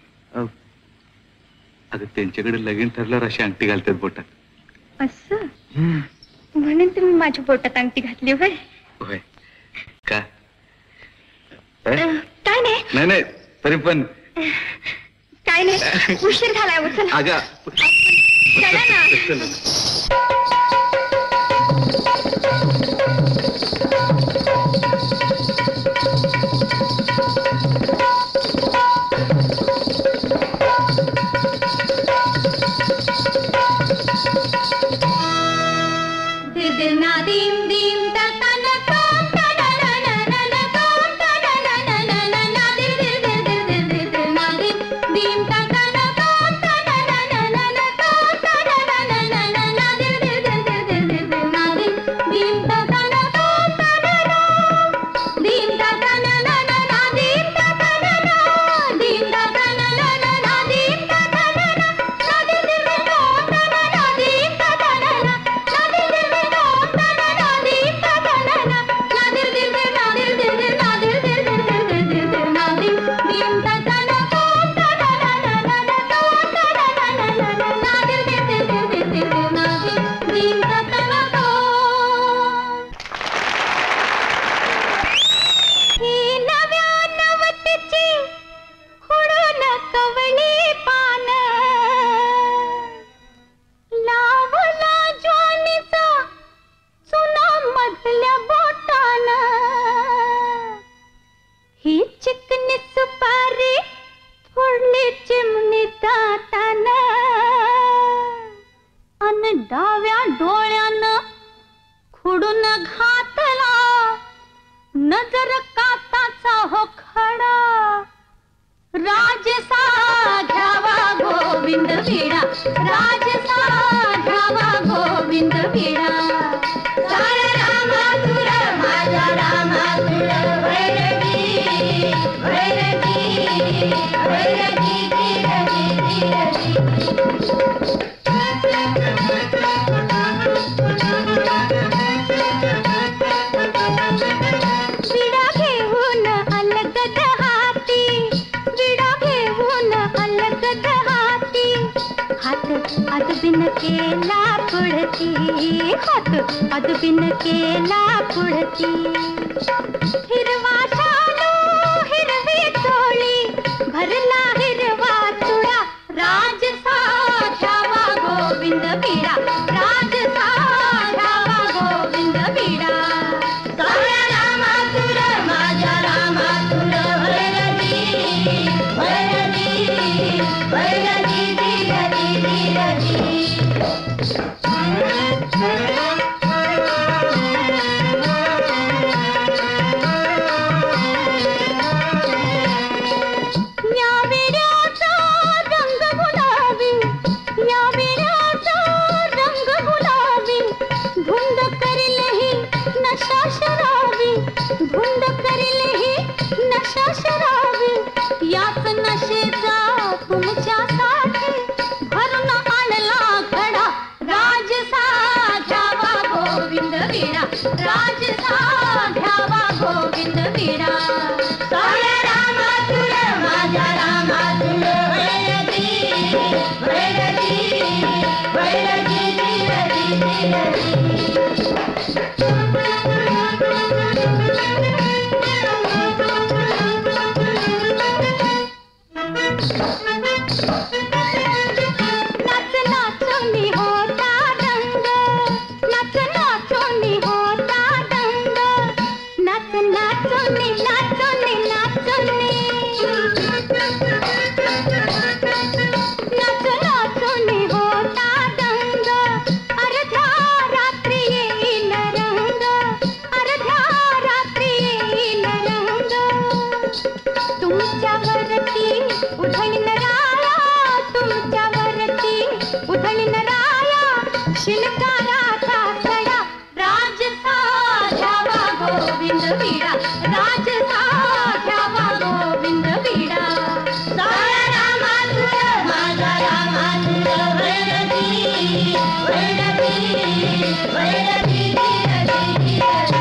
अगं त्यांच्याकडे लगीन ठरल्यावर अशी अंगठी घालतात बोटात. असं म्हणून तुम्ही माझ्या पोटात अंगठी घातली होय? होय का? काय नाही. नाही नाही तरी पण काय नाही. उशीर झालाय. चला अगं चला ना. चल. दिम दिम ता ता ना ता ता ना ना ना ना ता ता ना ना ना ना ना दिल गोविंद वीणा राज साधावा गोविंद वीणा सारा रामातुर माझा रामातुर वैरगी वैरगी वैरगी धीरगी विडा घेऊन अलगद हाती विडा घेऊन अलगद हाती हात अदबिन केला पुढती हात अदबिन केला पुढती हिरवा शालू हिरवी चोळी भरला हिरवा चुडा राज साधावा गोविंद वीणा राज साधावा गोविंद वीणा सारा रामातुर माझ्या रामातुर वैरगी वैरगी वैरगी धीरगी धीरगी न्याविड्याचा रंग गुलाबी न्याविड्याचा रंग गुलाबी धुंद करिलेही नशा शराबी धुंद करिलेही नशा शराबी याच नशेचा तुमच्यासाठी भरून आणला घडा राज साधावा गोविंद वीणा राज साधावा गोविंद वीणा सारा रामातुर माझ्या रामातुर वैरगी वैरगी वैरगी धीरगी धीरगी नाच नाचोनी होता दंग नाच नाचोनी होता दंग नाच नाचोनी नाचोनी नाचोनी नाच नाचोनी होता दंग अर्ध्या रात्री येईल रंग अर्ध्या रात्री येईल रंग तुमच्यावरती उधळीन राया तुमच्यावरती उधळीन राया शिलकाराचा तडा राज साधावा गोविंद वीणा राज साधावा गोविंद वीणा सारा रामातुर माझा रामातुर वैरगी वैरगी वैरगी धीरगी धीरगी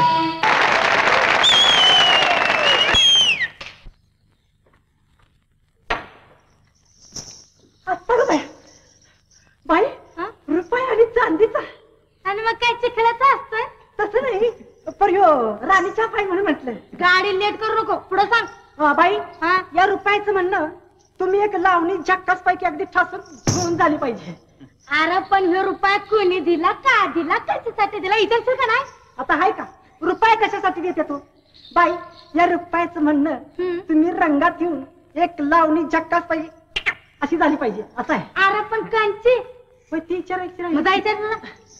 बाई रुपये आणि चांदीचा आणि मग काय चिखलाचा असतोय तसं नाही पर ह्यो राणीच्या पाय म्हणून म्हटलं गाडी लेट करू नको पुढे सांग बाई हा या रुपयाचं म्हणणं तुम्ही एक लावणी झक्कास पैकी अगदी ठासून घेऊन झाली पाहिजे अरे पण हे रुपया कोणी दिला का दिला कशासाठी दिला विचारशील का नाही आता हाय का रुपये कशासाठी देते तू बाई या रुपयाचं म्हणणं तुम्ही रंगात येऊन एक लावणी झक्कास पैकी अशी झाली पाहिजे असं आहे अरे पण कांची होय ती विचार मग जायचं ना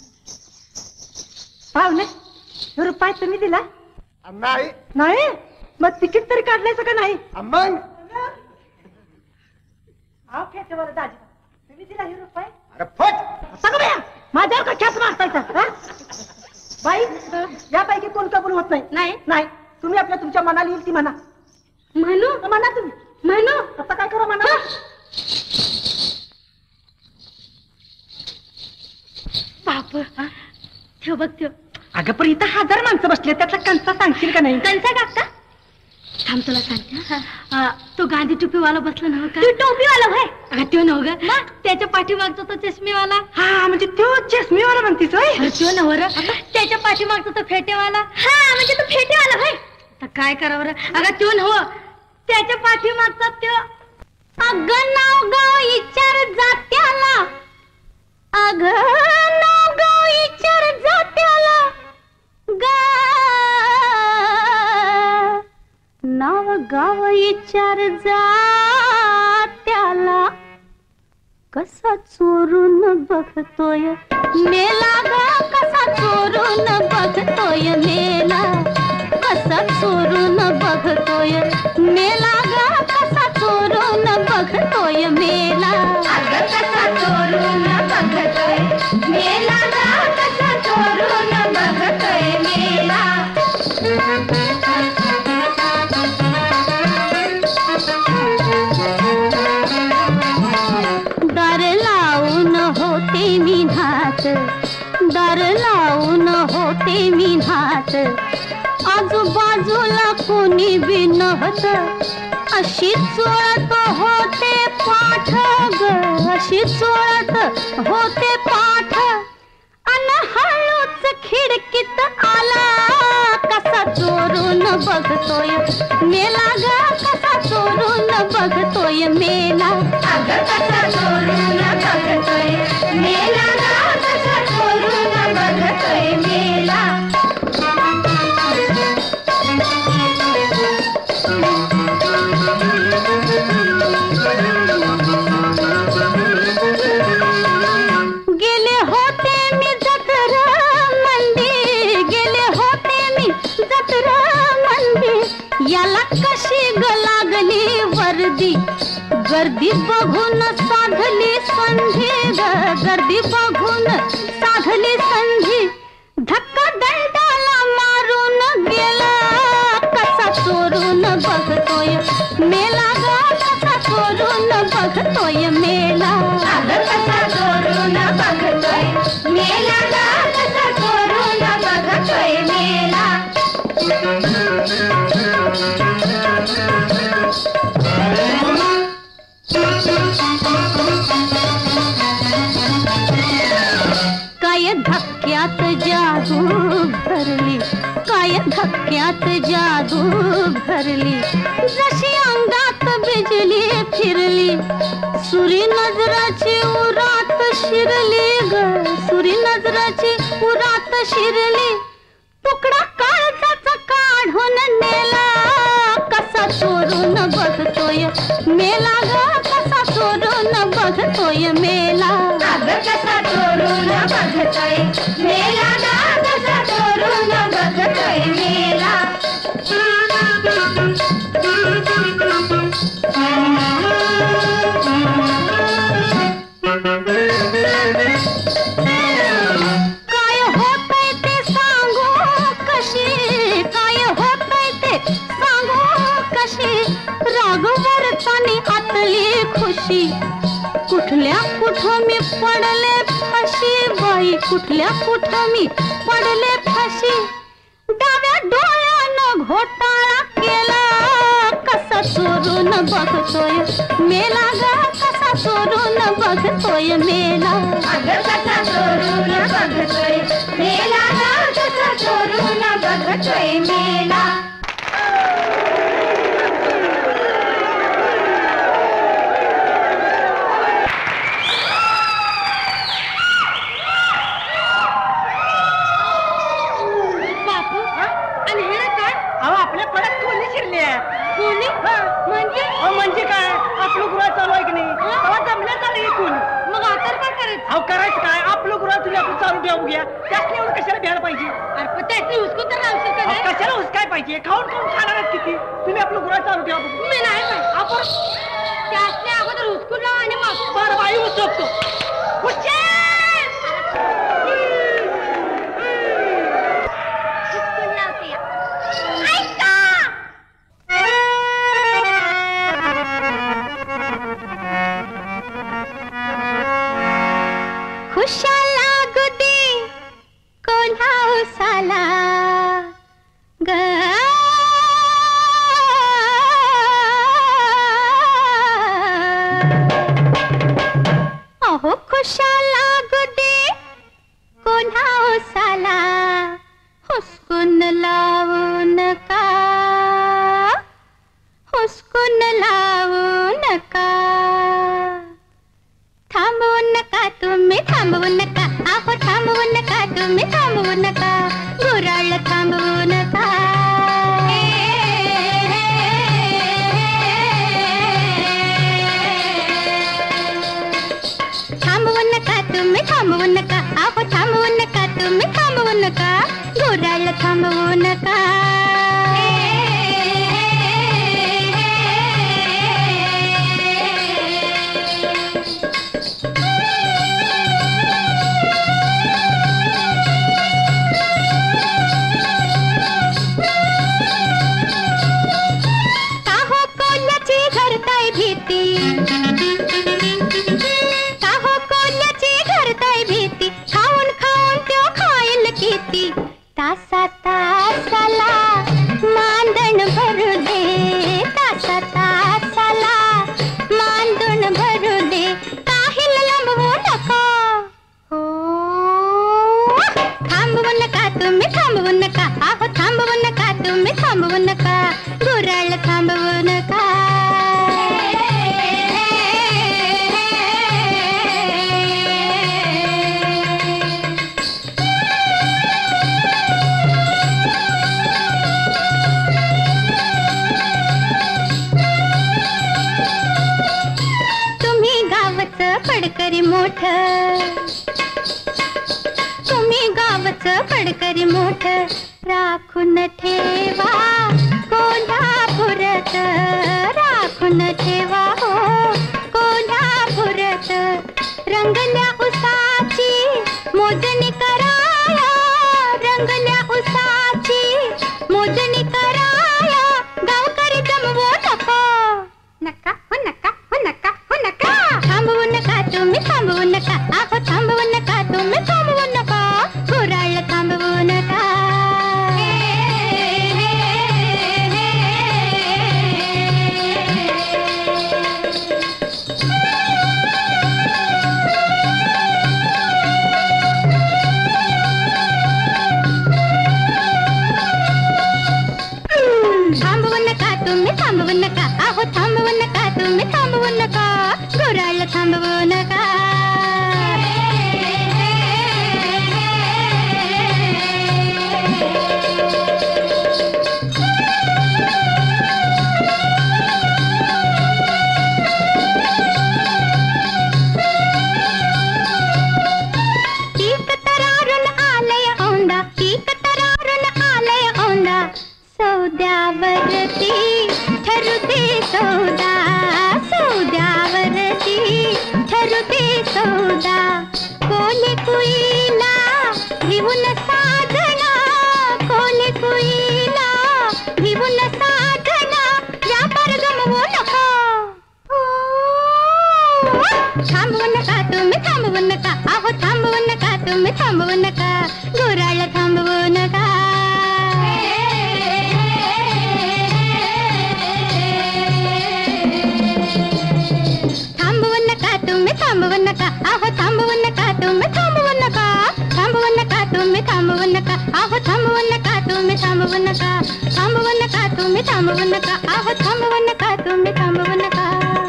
पाहुणे रुपये तुम्ही दिला नाही नाही मग तिकीट तरी काढलायचं का नाही मग अहो खेचेवर दाजी तुम्ही दिला हे रुपये अरे फट सांगा बया माझ्यावर का खेच मारतायचा हा? बाई यापैकी कोण कबूल होत नाही नाही तुम्ही आपल्या तुमच्या मनाला येईल ती म्हणा म्हणू म्हणा तुम्ही म्हणू आता काय करू म्हणा बाप ठेव बघ ठेव अगं पण इथं 1000 माणसं बसले त्यातला कंचा सांगशील का नाही कंचा काका थांब तुला सांगते तो गांधी टोपीवाला बसला नव्ह का टोपीवाला भाई अगं तो नव्ह ग त्याच्या पाठीमागचा तो चष्मेवाला हा म्हणजे तो चष्मेवाला म्हणतीस होय तो नव्ह रे त्याच्या पाठीमागचा तो फेटेवाला हा म्हणजे तो फेटेवाला भाई आता काय करावं रे अगं तो नव्ह त्याच्या पाठीमागचा तो अगं नाव गाव विचार जात्याला अगं नाव गाव विचार जात्याला नाव गाव विचार जात्याला कसा चोरून बघतोय मेला ग कसा चोरून बघतोय मेला कसा चोरून बघतोय मेला ग कसा चोरून बघतोय मेला होते मिन्हात, दार लावून होते मिन्हात, आजूबाजूला कोणी बी नव्हत, अशी चोळत होते पाठ ग, अशी चोळत होते पाठ, अन हळूच खिडकीत आला, कसा चोरून बघतोय मेला ग, कसा चोरून बघतोय मेला, अगं कसा चोरून बघतोय मेला ग, कसा चोरून बघतोय मेला. गेले होते मी जत्रा मंदी, गेले होते मी जत्रा मंदी, याला कशी ग लागली वर्दी, गर्दी बघून साधली संधी ग, गर्दी बघून साधली संधी, धक्का दंडाला मारून गेला, कसा चोरून बघतोय मेला ग, कसा चोरून बघतोय मेला, अगं कसा चोरून बघतोय मेला ग, कसा चोरून बघतोय मेला. काय धक्क्यात जादू भरली, काय धक्क्यात जादू भरली, जशी अंगात बिजली फिरली, सुरी नजराची उरात शिरली ग, सुरी नजराची उरात शिरली, तुकडा काळजाचा काढून नेला, कसा चोरून बघतोय मेला ग, कसा चोरून बघतोय मेला, अगं कसा चोरून बघतोय मेला ग, कसा चोरून बघतोय मेला. काय होतंय ते सांगू कशी, काय होतंय ते सांगू कशी, रागवरतानी आतली खुशी, कुठल्या कुठं मी पडले फाशी बाई, कुठल्या कुठं मी पडले फाशी, डाव्या डोळ्यानं घोटाळा केला, कसा चोरून बघतोय मेला ग, कसा चोरून बघतोय मेला, अगं कसा चोरून बघतोय मेला ग, कसा चोरून बघतोय मेला. आपल्या पडत कोणी शिरली आहे, कोणी म्हणजे काय आपलं गुरा चालू आहे की नाही, तेव्हा जमल्या चालू कोणी, मग आता काय करायचं, अहो करायचं काय, आपलं गुरा तुम्ही आपण चालू ठेवू घ्या, त्यासनी एवढं कशाला भ्यायला पाहिजे, अरे त्याची हुसकून तर राहू शकत, कशाला हुसकाय पाहिजे, खाऊन खाऊन खाणार किती, तुम्ही आपलं गुरा चालू ठेवा, मी नाही आपण त्यासनी अगोदर हुसकून लावा आणि मग बरं बाई हुसकतो, खुशाला गुदी कोल्हा उसाला ग, अहो खुशाला गुदी कोल्हा उसाला, हुसकून लावू नका, हुसकून लावू नका, थांबवू नका तुम्ही थांबवू नका, अहो थांबवू नका तुम्ही थांबवू नका, गुराळ थांबवू नका, थांबवू नका तुम्ही थांबवू नका, अहो थांबवू नका तुम्ही थांबवू नका, गुराळ थांबवू नका. तासा तासाला मांडण भरू दे, तासा तासाला मांडण भरू दे, काहीला लांबवू नका हो, थांबवू नका तुम्ही थांबवू नका, आहो थांबवू नका तुम्ही थांबवू नका, गुराळ थांबवू नका. पडकरी मोठ, तुम्ही गावचं पडकरी मोठ, राखून ठेवा कोल्हापुरात, राखून ठेवा हो कोल्हापुरात, रंगल्या उसाची मोजणी कराया, रंगल्या उसाची मोजणी कराया, गावकरी जमवू नका नका हो नका हो नका हो नका, थांबवू नका तुम्ही थांबवू नका, आहो थांबवू नका तुम्ही थांबवू नका, गुराळ थांबवू नका. थांबवू नका तुम्ही थांबवू नका, आहो थांबवू नका तुम्ही थांबवू नका, गुराळ थांबवू नका. पीक तरारून आलय औंदा, पीक तरारून आलय औंदा, सौद्यावरती ठरू दे सौदा, सौद्यावरती ठरू दे सौदा, कोणी कुईला घेऊन साधना, कोणी कुईला घेऊन साधना, व्यापार गमवू नका थांबवू नका तुम्ही थांबवू नका, आहो थांबवू नका तुम्ही थांबवू नका, गुराळ थांबवू नका. थांबवू नका तुम्ही थांबवू नका, आहो थांबवू नका तुम्ही थांबवू नका, थांबवू नका तुम्ही थांबवू नका, आहो थांबवू नका तुम्ही थांबवू नका, थांबवू नका तुम्ही थांबवू नका, आहो थांबवू नका तुम्ही थांबवू नका.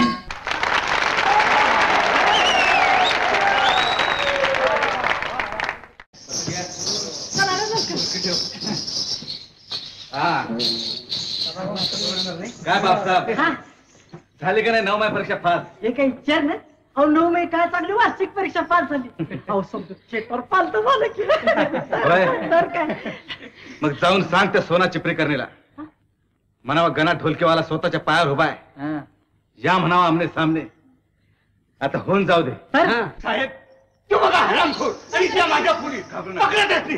काय बापसाहेब झाली का नाही 9 माय परीक्षा पास? हे काही विचार ना, अहो 9 मे काय चांगली वार्षिक परीक्षा पास झाली, अहो समजा चेकवर पालत झालं की तर काय. मग जाऊन सांग त्या सोना चिपरीकरणीला म्हणावा गणा ढोलकेवाला स्वतःच्या पायावर उभा आहे, या म्हणावा आमने सामने, आता होऊन जाऊ दे. साहेब तू बघा हरामखोर आणि त्या माझ्या पुढे पकडत असली.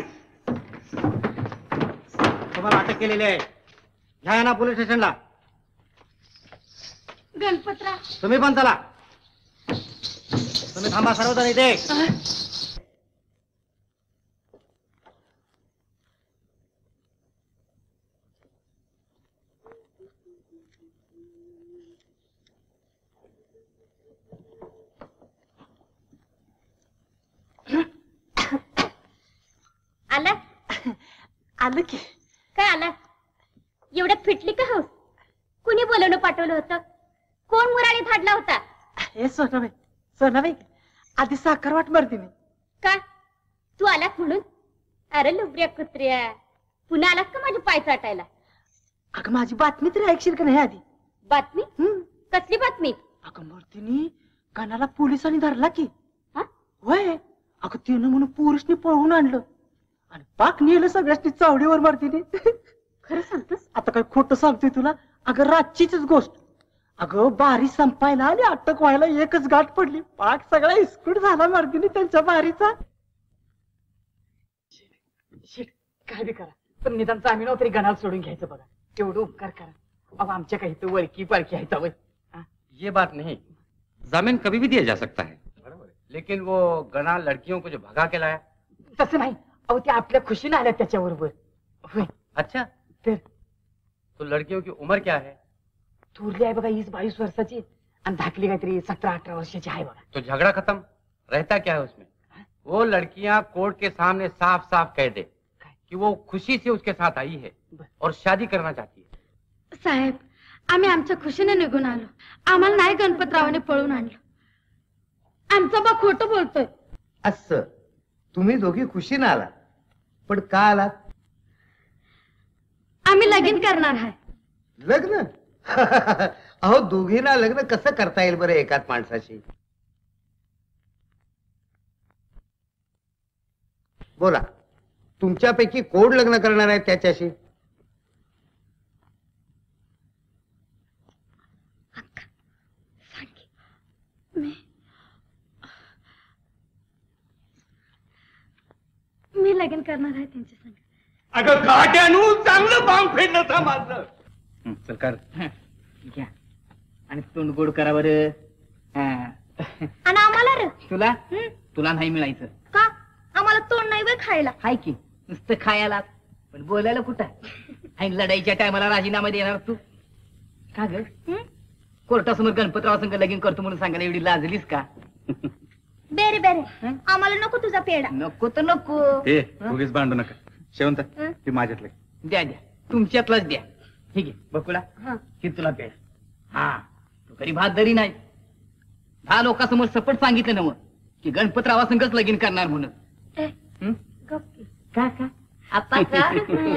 तुम्हाला अटक केलेली आहे, घ्या ना पोलीस स्टेशनला. गणपतराव तुम्ही पण चला, तुम्ही थांबा सर्वजण इथे. आला आलं की काय आला, एवढ्यात फिटली का हौस, कुणी बोलवणं पाठवलं होतं, कोण मुरारी धाडला होता. हे सोनाबाई सोनाबाई आधी साखर वाट मारते मी. का तू आलास म्हणून, अरे लुबऱ्या कुत्र्या, पुन्हा आलास का माझी पाय चाटायला. अगं माझी बातमी तरी ऐकशील का नाही आधी. बातमी कसली बातमी. अगं मूर्तीनी कानाला पोलिसांनी धरला की. हा? होय अगं तिनं म्हणून पोलिसनी पळवून आणलं आणि पाक नेलं सगळ्याची चावडीवर मारतीने. खरं सांगतोस. आता काय खोटं सांगतोय तुला. अगं रातचीच गोष्ट. अगं बारी संपायला आणि अटक व्हायला एकच गाठ पडली. पाक सगळा इस्कूट झाला मारतीने त्यांच्या बारीचा. काय बी करा पण निदान जामीन तरी गणाला सोडून घ्यायचं बघा. तेवढं उपकार करा. अब आमच्या काही तो वळकी पारखी आहे तवय. ये बात नहीं, जामीन कभी भी दिया जा सकता है, लेकिन वो गना लड़कियों को जो भगा के लाया. तसं नाही. अहो ते आपल्या खुशीने आल्या त्याच्याबरोबर. अच्छा तो लड़कियों की उम्र क्या है? थोरली आहे बघा 20-22 वर्षाची आणि धाकली काहीतरी 17-18 वर्षाची आहे बघा. तो झगड़ा खत्म. रहता क्या है उसमें? वो लड़कियां कोर्ट के सामने साफ साफ कह दे कि वो खुशी से उसके साथ आई है और शादी करना चाहती है. साहेब आम्ही आमच्या खुशीने निघून आलो. आम्हाला नाही गणपतरावाने पळून आणलं. आमचा बा खोटं बोलतोय. असं तुम्ही दोघी खुशीनं आलात, पण का आलात? आम्ही लगीन करणार आहे. लग्न? अहो दोघींना लग्न कसं करता येईल बरं एकाच माणसाशी? बोला, तुमच्यापैकी कोण लग्न करणार आहे त्याच्याशी? मी लगीन करणार आहे त्यांच्या संग. अगं काट्यानू चांगलं बांग फेडलं था माझं. सरकार घ्या आणि तोंड गोड करा बरं. आणि आम्हाला रे तुला तुला नाही मिळायचं का? आम्हाला तोंड नाही बे खायला. हाय की नुसतं खायला पण बोलायला कुठं आणि लढाईच्या टायमाला राजीनामा देणार तू का ग? कोर्टासमोर गणपतराव संघ लगीन करतो म्हणून सांगायला एवढी लाजलीस का? बेरे बेरे आम्हाला नको तुझा पेढा. नको तर नको. उगीच भांडू नका. शेवंत ते माझ्यातले. द्या द्या तुमच्यातलाच द्या. ठीक आहे बकुळा की तुला पेढा. हा तू कधी भात दरी नाही. 10 लोकांसमोर सपट सांगितलं नव की गणपतरावा संघच लगीन करणार म्हणून. का का आता का?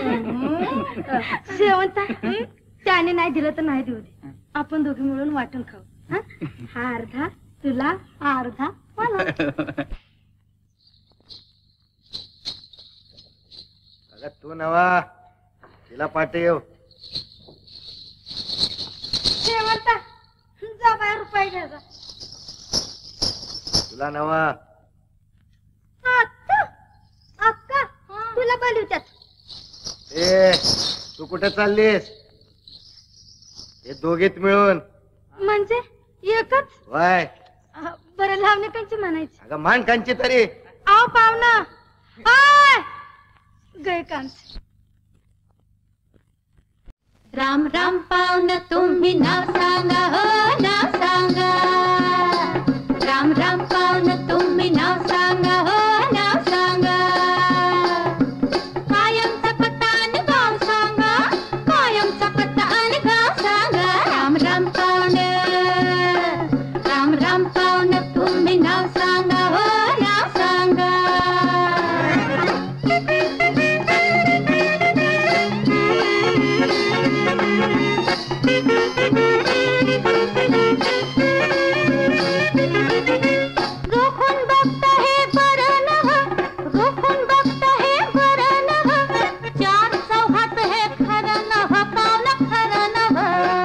शेवंता त्याने नाही दिलं तर नाही देऊ दे. आपण दोघे मिळून वाटून खाऊ. हा अर्धा तुला, हा अर्धा मला. अगं तू नवा तिला पाठव. शेवंता जा बाहेर रुपये घ्यायचा. तुला नवा. अक्का तुला बोलवतात. ए तू कुठे चाललीस? हे दोघीत मिळून. म्हणजे एकच? वय बरं लावणे कंची म्हणायची. अगं मान कांची तरी. आव पाहुणा गय कांच. राम राम पाहुणं तुम्ही नाव सांगा हो नाव सांगा. राम राम पाहुणं तुम्ही नाव सांगा हो नाव सांगा. कायमचा पत्ता आणि गाव सांगा. कायमचा पत्ता आणि गाव सांगा. राम राम पाहुणं राम राम पाहुणं तुम्ही नाव सांगा हो नाव सांगा. रोखून बघता हे बरं नव्ह. रोखून बघता हे बरं नव्ह. 4 चौहात हे खरं नव्ह. पाहुणं खरं नव्ह.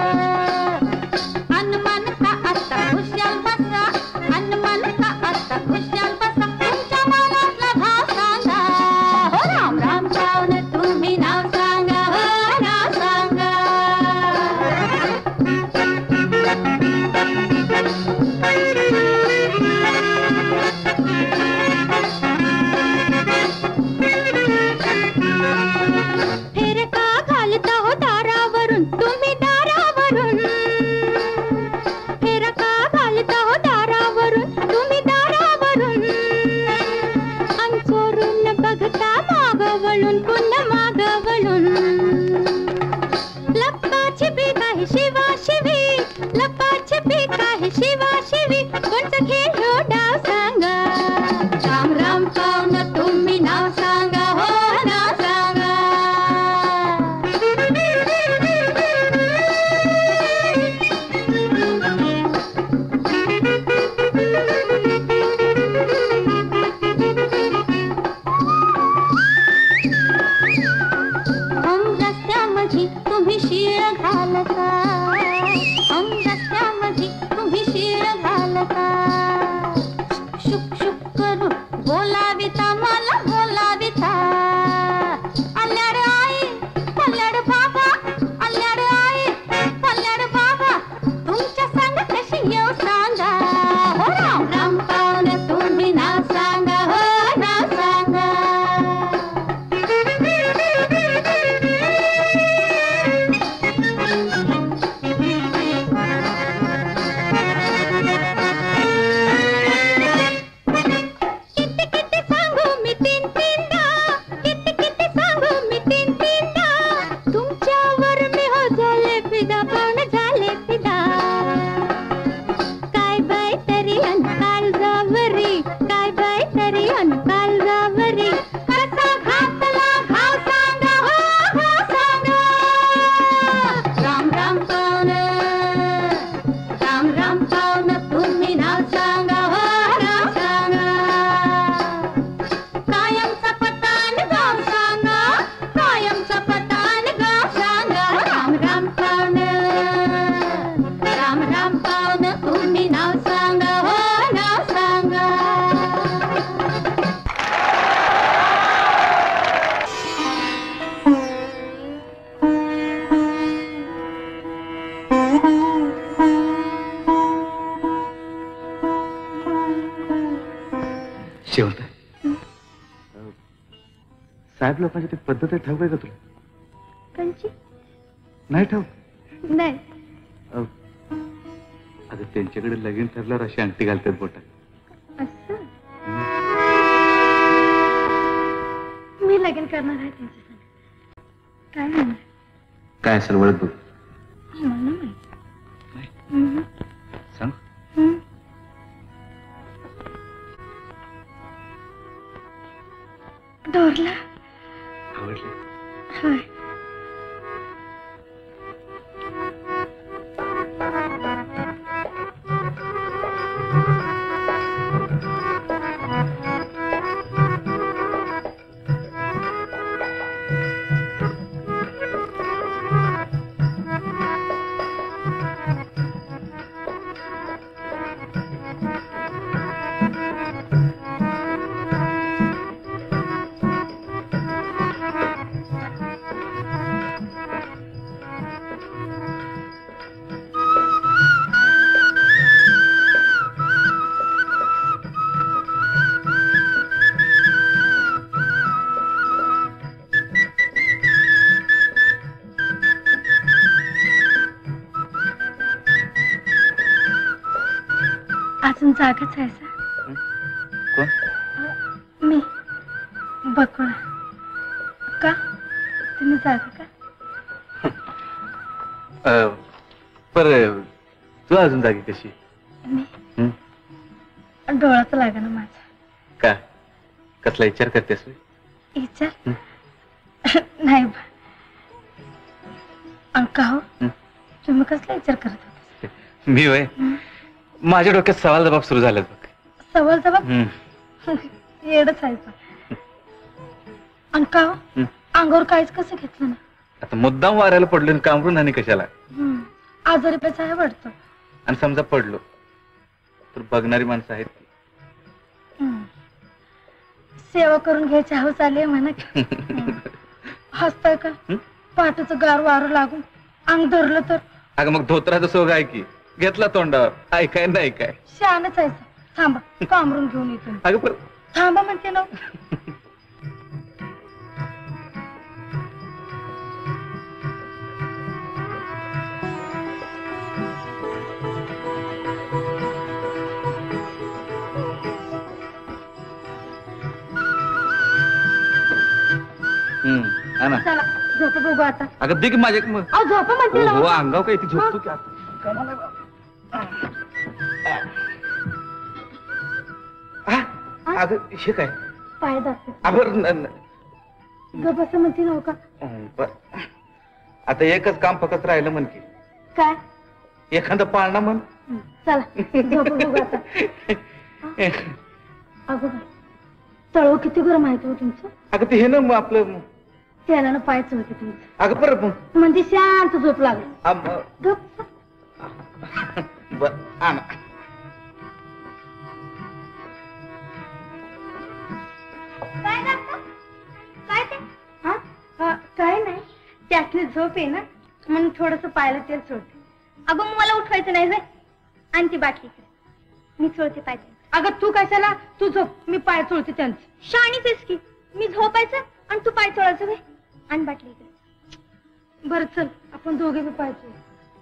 अनमनता आता खुशाल बसा. अनमनता आता खुशाल बसा. तुमच्या मनातला भाव सांगा हो. राम राम पाहुणं तुम्ही नाव सांगा हो नाव सांगा. फेरका घालता हो दारावरून तुम्ही दारावरून. फेरका घालता हो दारावरून तुम्ही दारावरून. अंचोरून बघता मागवळून पुन्हा मागवळून. लप्पाची बी काही शिवाशिवी. लप्पाची काही शिवाशिवी. कोणचं खेळ हो डाव सांगा. राम राम पाहुणं तुम्ही नाव सांगा हो नाव सांगा. शेवट साहेब लोकांची ती पद्धत आहे, ठाऊक आहे का तुला? कंची नाही ठाऊक? नाही. अगं त्यांच्याकडे लगीन ठरल्यावर अशी अंगठी घालतात बोटात. असं मी लगीन करणार आहे त्यांच्या संग. काय म्हणणार? काय असेल वळत बघ. मला माहित. सांग. डोरला आवडले? होय. अजून जागच आहे सर. कोण? मी बकुळा. का तुम्ही जागा का? पर तू अजून जागी कशी? मी डोळाच लागा ना माझा. का कसला विचार करतेस? विचार नाही बा. का हो तुम्ही कसला विचार करत होता? मी वय माझ्या डोक्यात सवाल जबाब सुरू झाले बघ. सवाल जबाब येडच आहे पण. आणि का हो अंगावर काहीच कसं घेतलं ना? आता मुद्दाम वाऱ्याला पडलो आणि कामरून आणि कशाला? आजारी पेचा आहे वाटतो. आणि समजा पडलो तर बघणारी माणसं आहेत की? सेवा करून घ्यायची हौस आली म्हणा की. हसताय का? पाठीचं गार वारं लागून अंग धरलं तर? अगं मग धोत्राचा सोग आहे की, घेतला तोंडावर. ऐकाय नाही काय? शानच आहे. थांबा कामरून घेऊन येतो. अगं पण थांबा म्हणते ना. ना चला झोप बघू आता. अगं दिग माझ्या झोप म्हणते ना. हो अंगाव काय ती झोपतो की आता? अगं हे काय? पाय दाखव. अबर गप असं म्हणते नव का? आता एकच काम फक्त राहिलं म्हण की. काय? एखादं पाळणा म्हण. चला झोप बघू आता. अगो तळव किती गरम आहे तुमचं? अगं ते हे ना आपलं त्याला पायचं होते तुमचं. अगं परत म्हणजे शांत झोप लागली. गप बर आण. काय नाही त्यातली झोप आहे ना म्हणून थोडस पायाला तेल सोडते. अगं मग मला उठवायचं नाही होय. आणि ती बाटली मी चोळते पाय. अगं तू कशाला? तू झोप मी पाय चोळते त्यांचं. शाणीच आहेस की. मी झोपायचं आणि तू पाय चोळायचं होय. आणि बाटली बरं चल आपण दोघे बी पाय चोळू.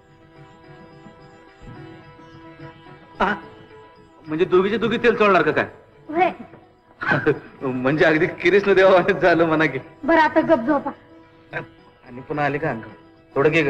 म्हणजे दोघीचे दोघी तेल चोळणार का काय? होय. म्हणजे अगदी किरीस न देवा झालं म्हणा की. बरं आता गप झोपा. आणि पुन्हा आले का अंग? थोडं घे ग.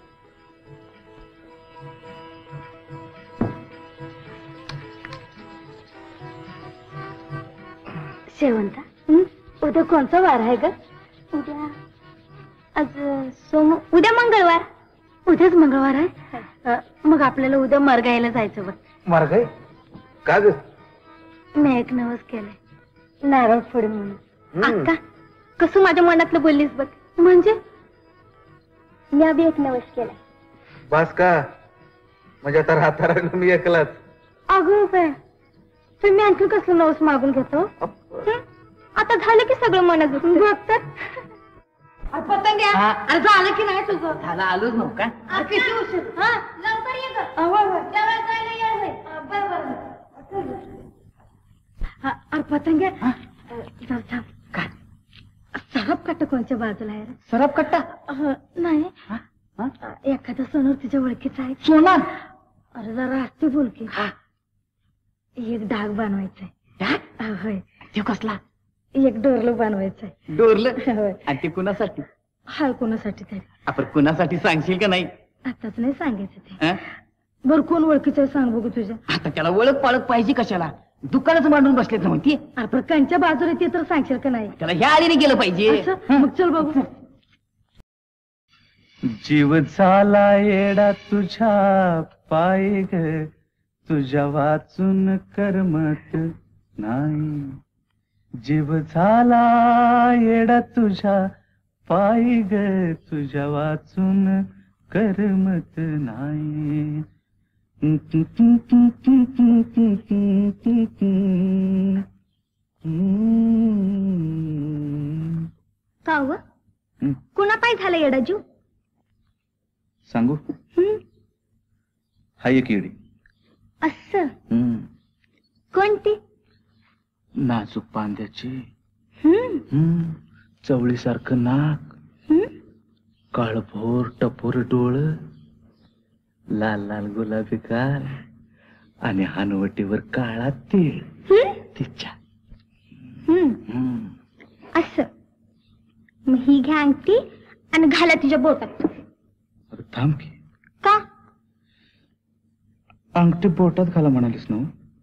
शेवंता उद्या कोणता वार आहे ग? उद्या आज उद्या मंगळवार. उद्याच मंगळवार आहे. मग आपल्याला उद्या मरगायला जायचं बघ. मरगाई का ग? मी एक नवस केलंय नारळ फोड म्हणून. अक्का कसं माझ्या मनातलं बोललीस बघ. म्हणजे मी आधी एक नवस केलाय. बस का? म्हणजे आता राहता राहिलो मी एकलाच. अगं काय तुम्ही आणखी कसलं नवस मागून घेतो? आता झालं की सगळं मनात बघ तर. पतंग्या अरे झालं की नाही तुझं? झालं आलोच नव्ह का? किती उशीर? हा लवकर ये ग. अरे पतंग्या थांब थांब. काय सरप कट्टा कोणच्या बाजूला आहे रे? सरप कट्टा? नाही एखादा सोनर तुझ्या ओळखीचा आहे. सोनार? अरे जरा असते बोल की. एक डाग बनवायचा आहे. होय. ते कसला? एक डोरलं बनवायचं आहे. डोरलं? होय. आणि ते कुणासाठी? हाय कोणासाठी तरी. आपण कुणासाठी सांगशील का नाही? आताच नाही सांगायचं ते. बर कोण ओळखीचं आहे सांग बघू तुझ्या. आता त्याला ओळख पाळख पाहिजे कशाला? दुकानच मांडून बसलेत ना म्हणते. आपण कंच्या बाजूला ते तर सांगशील का नाही? त्याला ह्या आळीने गेलं पाहिजे. मग चल बघू. जीव झाला येडा तुझ्या पायी ग, तुझ्या वाचून करमत नाही. जीव झाला येडा तुझ्या पायी ग, तुझ्या वाचून करमत नाही. का व कुणा पाय झालं येडा जीव? सांगू? हा एक येडी. असं कोणती? नाजूक पांद्याची, चवळीसारखं नाक, काळभोर टपोर डोळ, लाल लाल गुलाबी गाल आणि हानवटीवर काळा तीळ. तिच्या असं. मग ही घ्या अंगठी आणि घाला तिच्या बोटात. थांब की. का? अंगठी बोटात घाला म्हणालीस ना?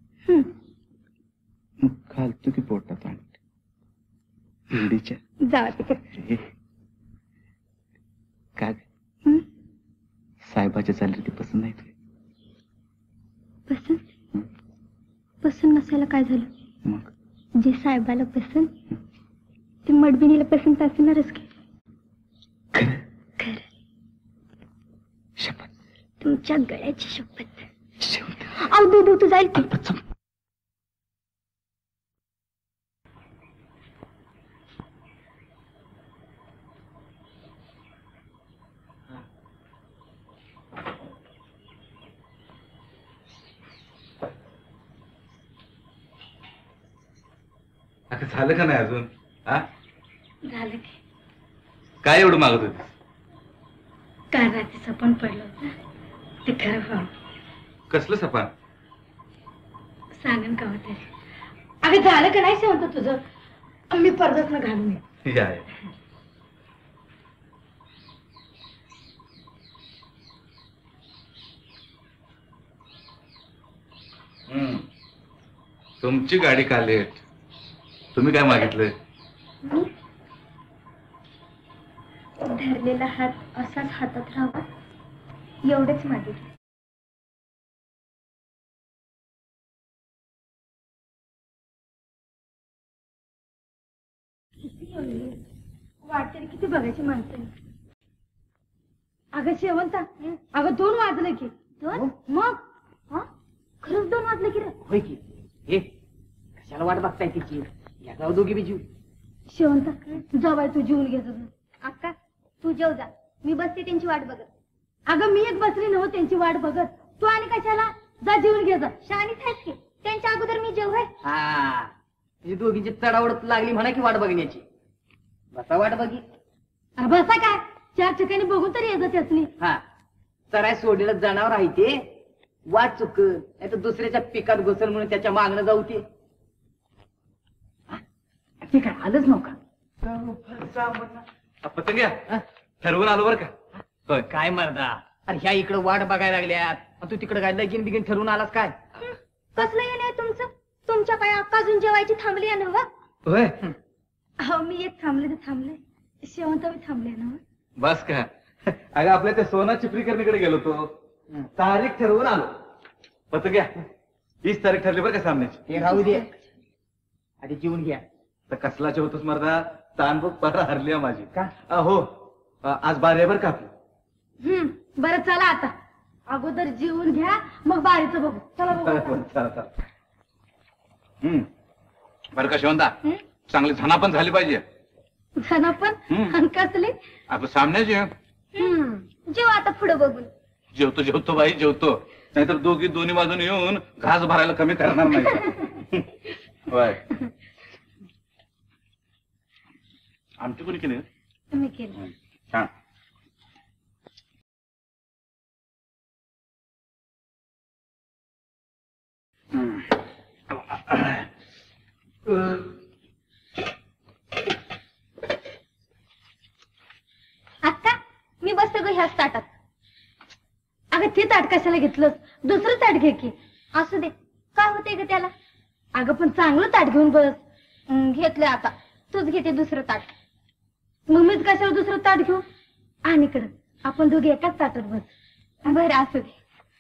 मग घालतो की बोटात अंगठी येडीच्या. जावा तिकडे. काय साहेबाच्या चालली ती पसंत नाही तुला? पसंत? पसंत नसायला काय झालं? मग जे साहेबाला पसंत ते मडबिनीला पसंत असणारच की. खरं. शपथ. तुमच्या गळ्याची शपथ. अहो दूध तू जाईल की. आता झालं का नाही अजून? झालं की. काय एवढं मागत होती? काल रात्री सपन पडलं होतं ते खरं व्हावं. कसलं सपान? सांगन का होते. अगं झालं का नाही म्हणतो तुझं? मी परत न घालून ये. या तुमची गाडी का लेट? तुम्ही काय मागितलंय? धरलेला हात असाच हातात राहावा एवढेच मागितले. वाटते किती बघायची माणसं. अगं शेवंता, अगं 2 वाजले की. 2? मग खरंच 2 वाजले की रे. होय की. हे कशाला वाट बघताय तिची? या जाऊ दोघी बी जीव. शेवंता जावाय तू जीवन घे. अक्का तू जेव जा, मी बसते त्यांची वाट बघत. अगं मी एक बसली नव्ह त्यांची वाट बघत. तू आणि कशाला? जा जीवन घे जा. शाळेत आहेस की त्यांच्या अगोदर मी जेव. हा तुझी दोघींची चढावडत लागली म्हणा की वाट बघण्याची. बसा वाट बघी. अरे बसा काय 4 ठिकाणी बघून तरी येतं त्याचनी. हा चराय सोडलेलं जनावर आहे ते. वाट चुक नाही तर दुसऱ्याच्या पिकात घुसल म्हणून त्याच्या मागणं जाऊ ते. ते काय आलंच नव्हता. पतंग्या ठरवून आलो बरं का? होय काय मर्दा. अरे ह्या इकडं वाट बघायला लागल्यात तू तिकडे काय लगीन बिगीन ठरवून आलास काय? कसलं येणं आहे तुमचं? तुमच्या पाय अक्का अजून जेवायची थांबली आहे ना? होय हो मी एक थांबले तर थांबले. शेवंता मी थांबले ना. बस का? अगं आपल्या त्या सोना चिपरीकरणीकडे गेलो होतो. तारीख ठरवून आलो. पतंग्या 20 तारीख ठरली बरं का सामन्याची. हे राहू दे आधी जेवून घ्या. तर कसला जेवतोस मर्दा? तानबुक पारा हरली आहे माझी. का? हो आज बारी आहे बरं का आपली. बरं चला आता अगोदर जेवून घ्या मग बारीचं बघू. चला बघू. चला. बरं का शेवंता चांगली झना पण झाली पाहिजे. झना पण कसली? आपलं सामन्याची. जेव आता पुढे बघून. जेवतो बाई जेवतो. नाहीतर दोन्ही बाजून येऊन घास भरायला कमी करणार नाही. होय. आमटी कोणी केली? तुम्ही केलं. छान. अक्का मी बसते ग ह्याच ताटात. अगं ते ताट कशाला घेतलंस? दुसरं ताट घे की. असू दे, काय होते ग त्याला? अगं पण चांगलं ताट घेऊन बस. घेतलंय आता, तूच घेते दुसरं ताट. मग मीच कशाला दुसरं ताट घेऊ? आणि इकडं आपण दोघे एकाच ताटात बस. बरं असू दे.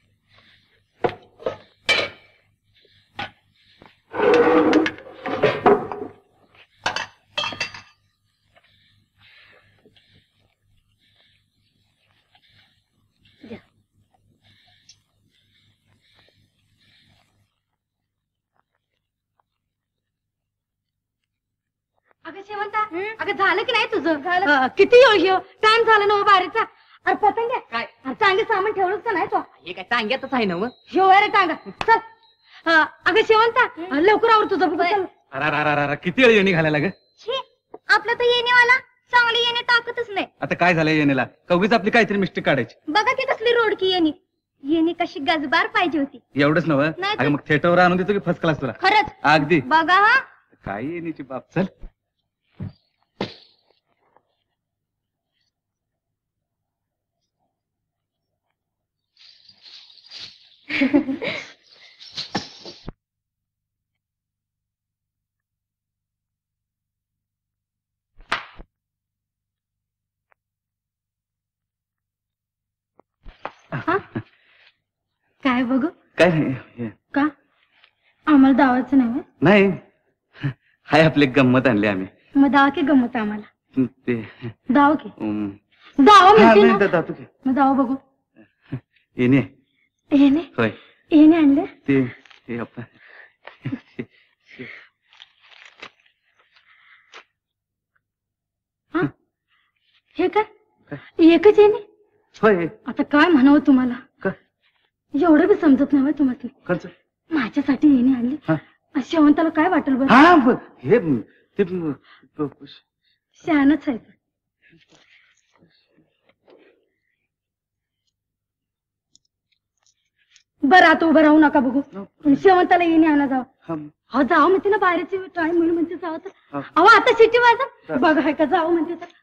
अगं शेवंता, अगं झालं की नाही तुझं? झालं. किती वेळ घेऊ? टाइम झाला ना बारीचा. अरे पतंग्या काय? अरे चांगले सामान ठेवलंच का नाही तो? हे काय सांग्यातच आहे ना मग. शेव रे टांगा चल. अगं शेवंता लवकर आवर तुझं बघ. चल. अरे किती वेळ येणी घालायला ग? आपलं तर येणेवाला चांगली येणे ताकदच नाही. आता काय झालंय येणीला? कवगीच आपली काहीतरी मिस्टेक काढायची. बघा की कसली रोडकी येणे. येणे कशी गजबार पाहिजे होती. एवढंच नव्हं. नाही तर- अगं मग थिएटरवर आणून देतो की फर्स्ट क्लास तुला. खरंच अगदी. बघा हा. काय येणीची बाप. चल. काय बघू? काय नाही हे. का आम्हाला दावायचं नाही? नाही हाय आपली गंमत आणली आम्ही. मग दावा की गमत आम्हाला. ते दाव की अम, दावा हा, म्हणते नाही, ना. दादा, तू घे. मग दावा बघू. येणे येणे होय. येणे आणले. ते हे आपलं हे काय एकच येणे? होय. आता काय म्हणावं तुम्हाला? का? एवढं बी समजत नाही तुम्हाला. कोणचं? माझ्यासाठी येणे आणली. हा. शेवंताला काय वाटेल बरं? हा हे ते शहाणच आहे. बरं आता उभं राहू नका बघू. शेवंताला येणे आणा जावा. हा जाऊ म्हणते ना बाहेरची ट्राय म्हणून म्हणते जावं तर. अहो आता शिटी वाजा बघा हाय का जाऊ म्हणते तर.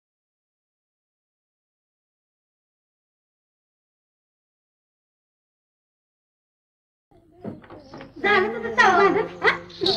झालं तुझं चाव माझं. हा?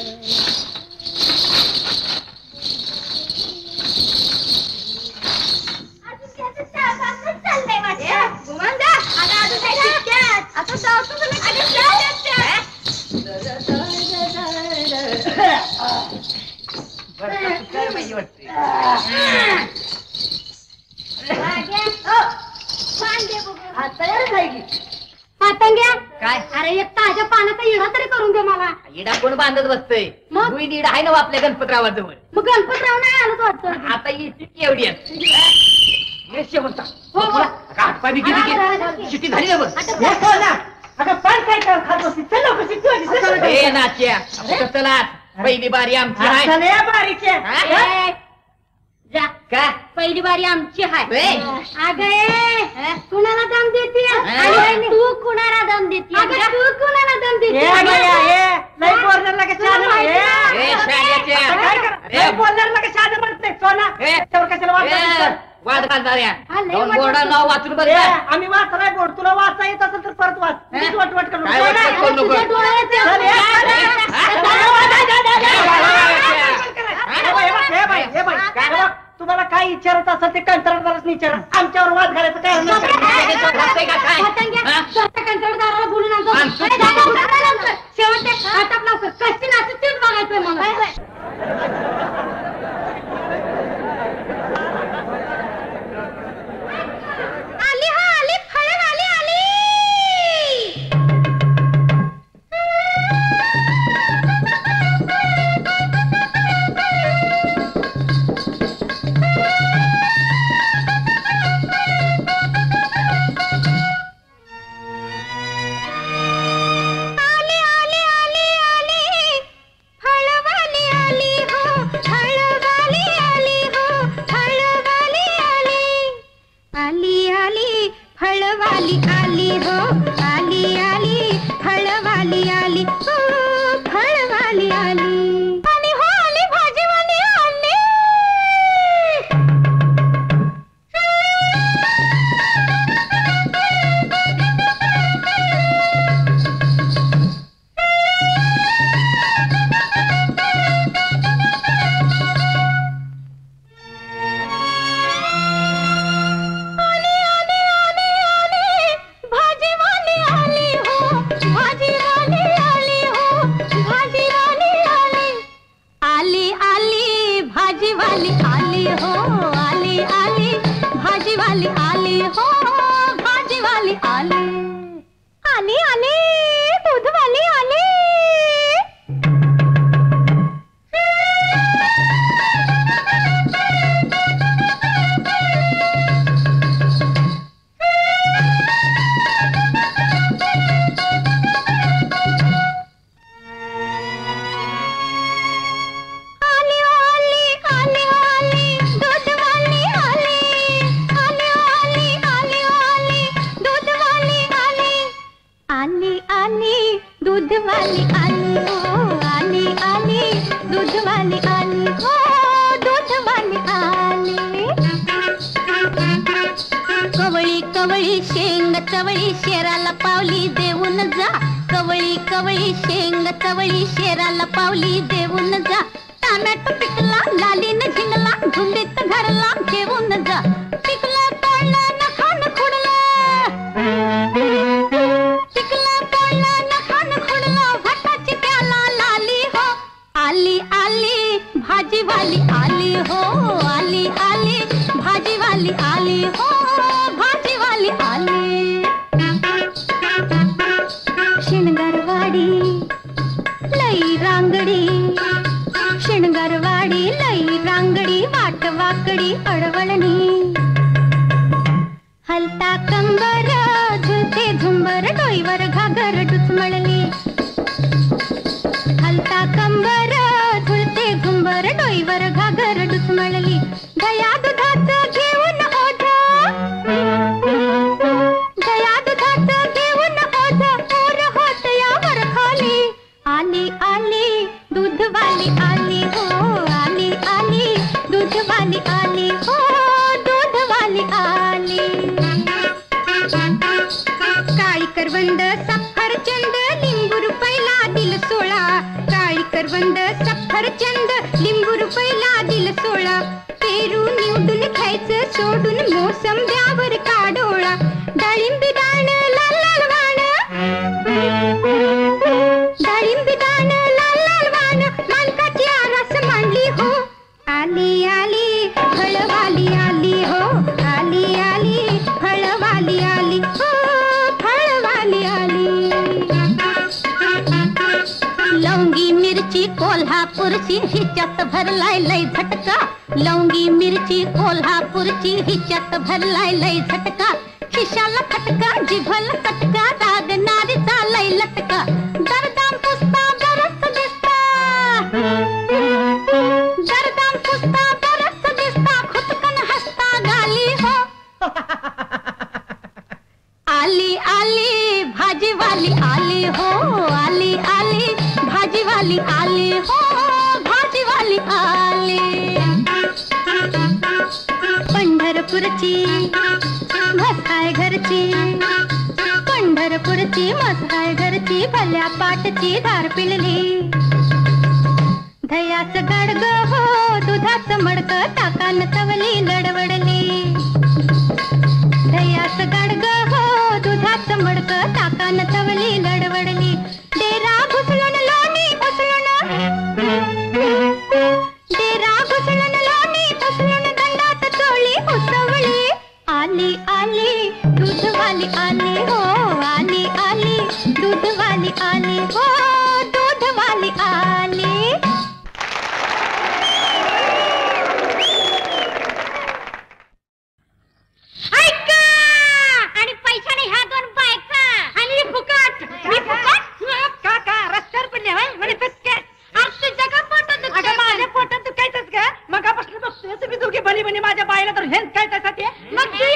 पतंग्या काय? अरे एक ताज्या पाण्याचा इडा तरी करून दे मला. इडा कोण बांधत बसतोय? मग? भुई इडा आहे ना हो आपल्या गणपतरावाजवळ. मग गणपतराव नाही आलं वाटतं. आता येते केवढी शेवंता. हो, हो. हातपाय किती झाली. शिटी झाली ना बघ. अगं पण काय खात बसली. चल लवकर शिकू आधी, चल लवकर. ए नाच्या कुठं चला पहिली बारी आमची आहे. चल या बारीच्या. हा? जा का पहिली बारी आमची ए. आहे. अगं कुणाला दम देते? हा. तू कुणाला दम देते? तू कुणाला दम देते? ये बाया, ये. लई बोलणार का शहाणं? ये. ए शाळेच्या आता काय करा? लई बोलणार का शहाणं म्हणत नाही. सोना ए. त्यावर कशाला वाचायचं? वाद घालणाऱ्या हा, लय दोन वाद बोर्डा घालतो. नाव वाचून बघ ए, जा. आम्ही वाचलाय बोर्ड. तुला वाचता येत असेल तर परत वाच. मीच वटवट करू काय नको. वटवट करू नको? तुझ्या डोळ्यात चल, ये, चल, ये. हा? हे बाई, हे बाई. हे बघ, तुम्हाला काय विचारायचं असेल ते कंत्राटदाराच विचारा. आमच्यावर वाद घालायचं काय हरकत नाही. हा? कंत्राटदाराला बोलून आणतो. आणतो. ए, दादा, उठा लवकर. शेवटचे आटाप लवकर. कशी नाचते तेच बघायचंय मला. आली हा आली फळण आली आली. चवळी शेराला पावली देऊन जा, कवळी कवळी शेंग चवळी शेराला पावली देऊन जा, टोमॅटो पिकला लालीन झिंगला धुंडीत घरला घेऊन जा, पिकला तोडलं नखान खुडलं, पिकला तोडलं नखान खुडलं, भाताची प्याला लाली हो, आली आली भाजीवाली आली हो, आली आली भाजीवाली आली हो, भाजीवाली आली. शिणगारवाडी लई रांगडी, शिणगारवाडी लई रांगडी, वाट वाकडी अडवळणी, हलता कंबर झुलते झुंबर, डोईवर घागर डुचमळली, हलता कंबर झुलते झुंबर, डोईवर घागर डुचमळली, दया दुधाचं घेऊन ओझ, दया दुधाचं घेऊन ओझ, पोर होत यावर खाली, आली आली दूधवाली आली हो, आली आली दूधवाली आली हो, दूधवाली आली. काळी करवंद सफरचंद लिंबू रुपयाला दिल 16, काळी करवंद सफरचंद लिंबू रुपयाला दिल 16, पेरू निवडून घ्यायचं सोडून मोसंब्यावर काढोळा, डाळिंबी दाण लाल लाल वाण, डाळिंबी दाण लाल लाल वाण, मालकाची आरास मांडली हो, आली आली फळवाली आली हो, आली आली फळवाली आली हो, फळवाली आली. लवंगी मिरची कोल्हापूरची हिच्यात भरलाय लय झटका, लवंगी मिरची कोल्हापूरची हिच्यात भरलाय लय झटका, खिशाला फटका जिभला चटका, रागणारीचा लय लटका, दरदाम पुसता बरस दिसता, दरदाम पुसता बरस दिसता, खुदकन हसता गाली हो, आली आली भाजीवाली आली हो, आली आली भाजीवाली आली हो, भाजीवाली आली. पंढरपूरची मसाय घरची, पंढरपूरची मसाय घरची, भल्या पाटची धार पिळली, दह्याचं गाडग हो दुधाचं मडक, ताकान तवली लडवडली, दह्याचं गाडग हो दुधाचं मडक, ताकान तवली लडवडली, डेरा घुसळून लोणी उसळून, डेरा घुसळून लोणी उसळून, दंडात चोळी उसवली, आली आली दूधवाली आली हो, आली आली दूधवाली आली हो, दूधवाली आली. आणि पैशाने ह्या 2 बायका आणि फुकट, मी फुकट काका रस्त्यावर पडले होय म्हणे पटकन. तुझ्या का पोटात अगं माझ्या पोटात दुखायचंच का, मगापासून बघतोय तुम्ही दोघे भली म्हणे माझ्या बाईला तर हेच काय त्यासाठी, मग तू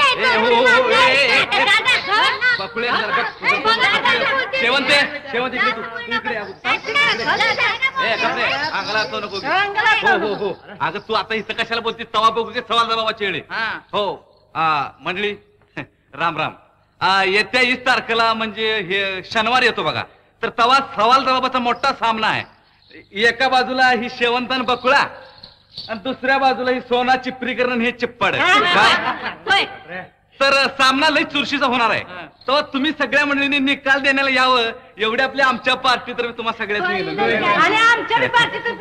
शेवंते शेवंते इकडे तू इकडे हो हो हो. अगं तू आता इथं कशाला बोलतीस, तवा बघू सवाल जबाबाचे वेळे हो. मंडळी राम राम. येत्या 20 तारखेला म्हणजे हे शनिवार येतो बघा, तर तवा सवाल जबाबाचा मोठा सामना आहे. एका बाजूला ही शेवंतन बकुळा आणि दुसऱ्या बाजूला ही सोना चिपरीकरण हे चिप्पड. तर सामना लई चुरशीचा होणार आहे. तर तुम्ही सगळ्या मंडळींनी निकाल देण्याला यावं एवढे आपले आमच्या पार्टी तर तुम्हाला सगळ्यांनी आणि आमच्या पार्टीत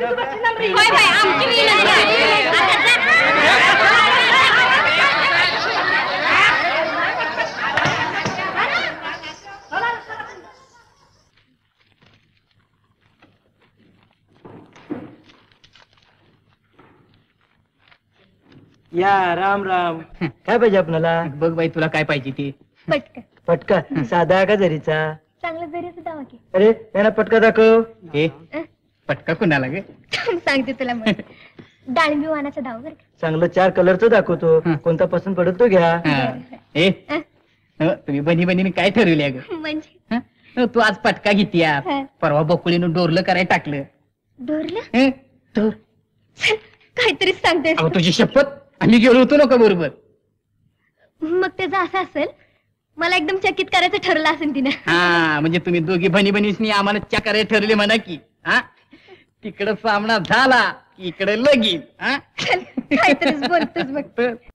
या राम राम. काय पाहिजे आपल्याला? बघ बाई तुला काय पाहिजे ते. पटकन पटका साधा का जरीचा? चांगलं जरीच दावा की. अरे यांना पटका दाखव. हे पटका कुणाला गे? सांगते तुला मग. डाळिंबी वाणाचा दाव बरं का. चांगलं 4 कलरचं दाखवतो. कोणता पसंत पडत तो घ्या. ए तुम्ही बनी बनीने काय ठरवले ग? म्हणजे तू आज पटका घेतीया, परवा बकुळीनं डोरलं करायला टाकलं. डोरलं? काहीतरी सांगते. तुझी शपथ आम्ही गेलो होतो नका बरोबर. मग त्याचं असं असेल, मला एकदम चकित करायचं ठरलं असेल तिने. हा म्हणजे तुम्ही दोघी बहिणीसनी आम्हाला चकारे ठरले म्हणा की. हा तिकडं सामना झाला की इकडे लगीन. हा काहीतरीच बोलतोच बघ.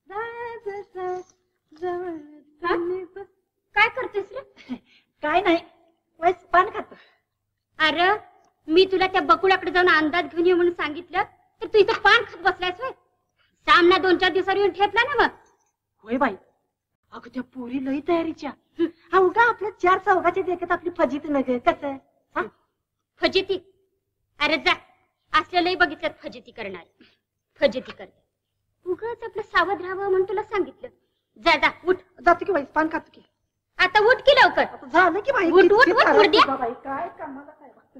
काय करतेस रे? काय नाही वाईस पान खातो. अरे मी तुला त्या बकुळाकडे जाऊन अंदाज घेऊन ये म्हणून सांगितलं तर तू इथं पान खात बसलायस होय. सामना 2-4 दिवसावर येऊन ठेपला ना मग. होय बाई, अगं त्या पोरी लई तयारीच्या. अवघा आपल्या 4 चौघाच्या देखत आपली फजिती नग कसं. फजिती? अरे जा, असलेलंही बघितल्यात फजिती करणार. फजिती करते उगाच आपलं सावध राहावं म्हणून तुला सांगितलं. जा जा उठ. जातो की बाई, पान खातो की. आता उठ की लवकर. झालं की बाई, उठ उठ उठ मुर्द्या. काय कामाला काय बघतो.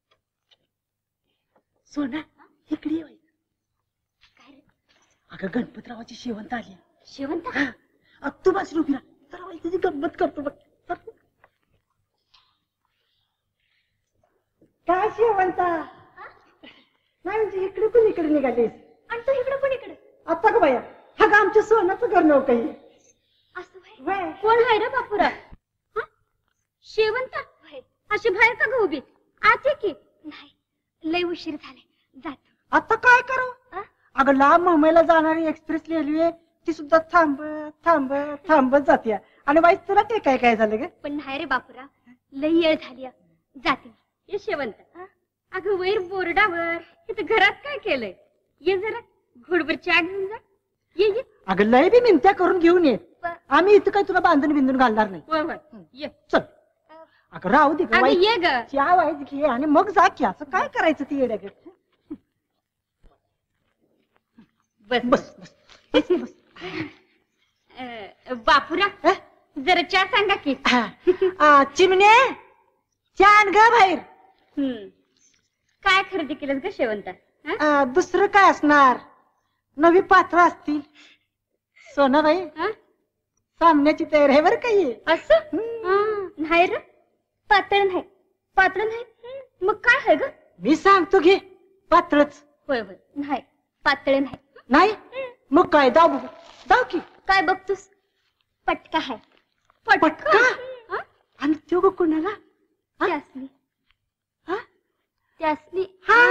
सोना इकडे ये बाई. काय रे? अगं गणपतरावाची शेवंत आली. शेवंत? तू बस उभी राहा. तर बाई तुझी गंमत करतो बघ. काय शेवंता? नाही म्हणजे इकडे पण इकडे निघालीस. आणि तू इकडे पण इकडे? आता का बाया, हा का आमच्या सोन्याचं घर नव्हतं काही. असं व्हाय? कोण आहे रे बापुरा? शेवंत अशी बाहेर का ग उभी? आते की नाही, लय उशीर झाले, जातो. आता काय करू? अगं लांब मुंबईला जाणारी एक्सप्रेस रेल्वे ती सुद्धा थांबत थांबत थांबत जाते. आणि बाई तुला ते काय काय झालं ग? पण नाही रे बापुरा, लय वेळ झाली, जाते. ये शेवंत. अगं वैर बोर्डावर इथं घरात काय केलंय? ये जरा घोडभर चहा घेऊन जा. ये ये. अगं लय बी मिनत्या करून घेऊन ये. आम्ही इथं काय तुला बांधून बिंदून घालणार नाही. होय होय ये. चल. अगं राहू दे अगं ये ग. चहा वाईट घे आणि मग जा की. असं काय करायचं ती येड्या? बस बस बस बस. बापुरा जरा चहा सांगा की. चिमणे चहा आण ग बाहेर. काय खरेदी केलं ग शेवंता? दुसरं काय असणार, नवी पात्र असतील. सोनाबाई सामन्याची तयारी आहे बरं काही. असं नाही रे, पातळ नाही. पातळ नाही मग काय आहे ग? मी सांगतो घे, पात्रच. होय होय नाही, पातळ नाही. नाही मग काय, दाब दाव की. काय बघतोस? पटका आहे. पटका? आणि तो ग कोणाला? त्यासनी. त्यासनी.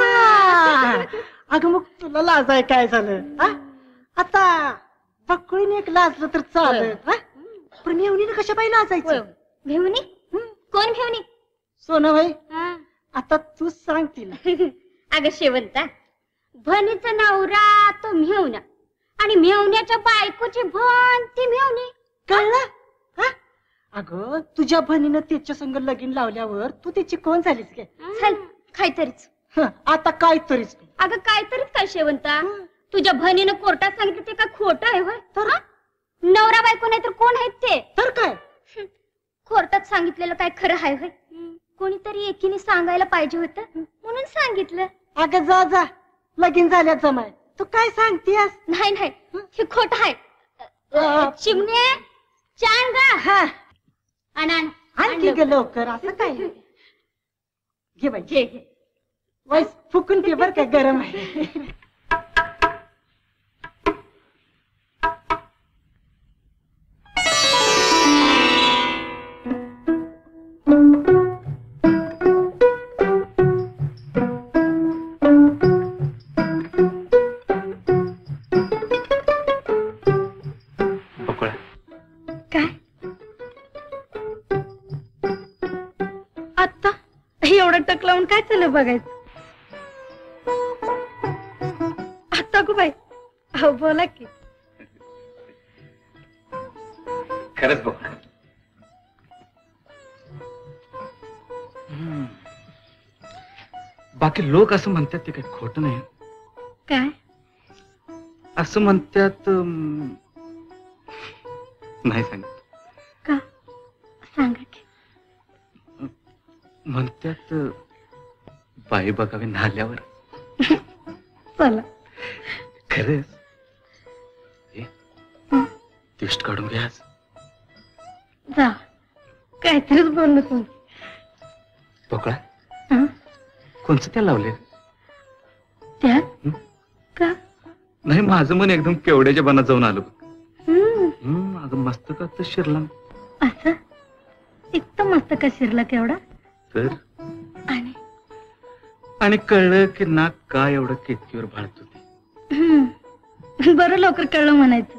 अगं मग तुला लाजाय काय झालं? आता पकडून एक लाजलं तर चालत, पण मेवणीनं कशा पाहिजे लाजायचं? भेवणी? कोण भेवणी? सोनाबाई आता तू सांग तिला. अगं शेवंता, भणीचं नवरा तो मेवणा आणि मेवण्याच्या बायकोची भण ती मेवणी. कळलं? अगं तुझ्या बहिणीनं त्याच्या संग लगीन लावल्यावर तू त्याची कोण झालीस काय? चल काहीतरीच. आता काहीतरीच. अगं काहीतरीच काय शेवंता? तुझ्या बहिणीनं कोर्टात सांगितलं ते काय खोटं आहे होय? तर नवरा बायको नाही तर कोण आहेत ते? तर काय कोर्टात सांगितलेलं काय खरं आहे होय? कोणीतरी एकीने सांगायला पाहिजे होतं म्हणून सांगितलं. अगं जा जा, लगीन झाल्या जमाय. तू काय सांगतेस? नाही नाही हे खोट आहे. चिमणे चान गा. आणखी ग लवकर. असं काय घे बाई घे घे. वाईस फुकून ते बर काय, गरम आहे. एवढं टक लावून काय चाललं बघायचं? आता गो बाई, हो बोला की. खरंच बघ, बाकी लोक असं म्हणतात ते काही खोटं नाही. काय असं म्हणतात? नाही सांग का? सांगा की. म्हणतात बाई बघावी नाल्यावर. चला खरंच तिष्ट काढून घ्या. जा, काहीतरीच बोललो तुम्ही. पोकळा कोणचं त्या लावले? त्या का? नाही, माझं मन एकदम केवड्याच्या बनात जाऊन आलो. अगं मस्तकात तर शिरला. असं इतकं मस्त का शिरलं केवढं? तर आणि कळलं की नाक का एवढं केतकीवर भाळत होती. बरं लवकर कळलं म्हणायचं.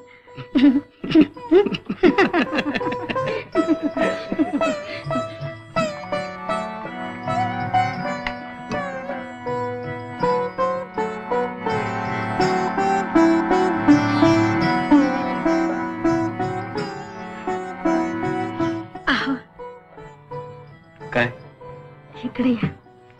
काय? इकडे या.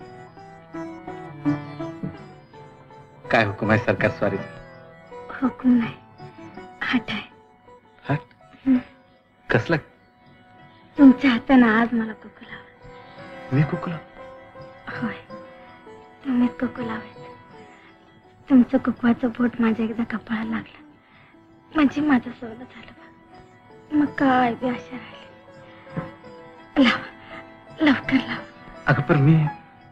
काय हुकुम आहे सरकार स्वारीचा? हुकूम नाही, हट आहे. हट? कसला? तुमच्या हाताने आज मला कुकू लावा. मी कुकू लाव? होय, तुम्हीच कुकू लावायचं. तुमचं कुकवाचं बोट माझ्या एकदा कपाळाला लागलं म्हणजे माझं सोनं झालं बघ. मग काय बी आशा राहिली. लावा, लवकर लावा. अगं पण मी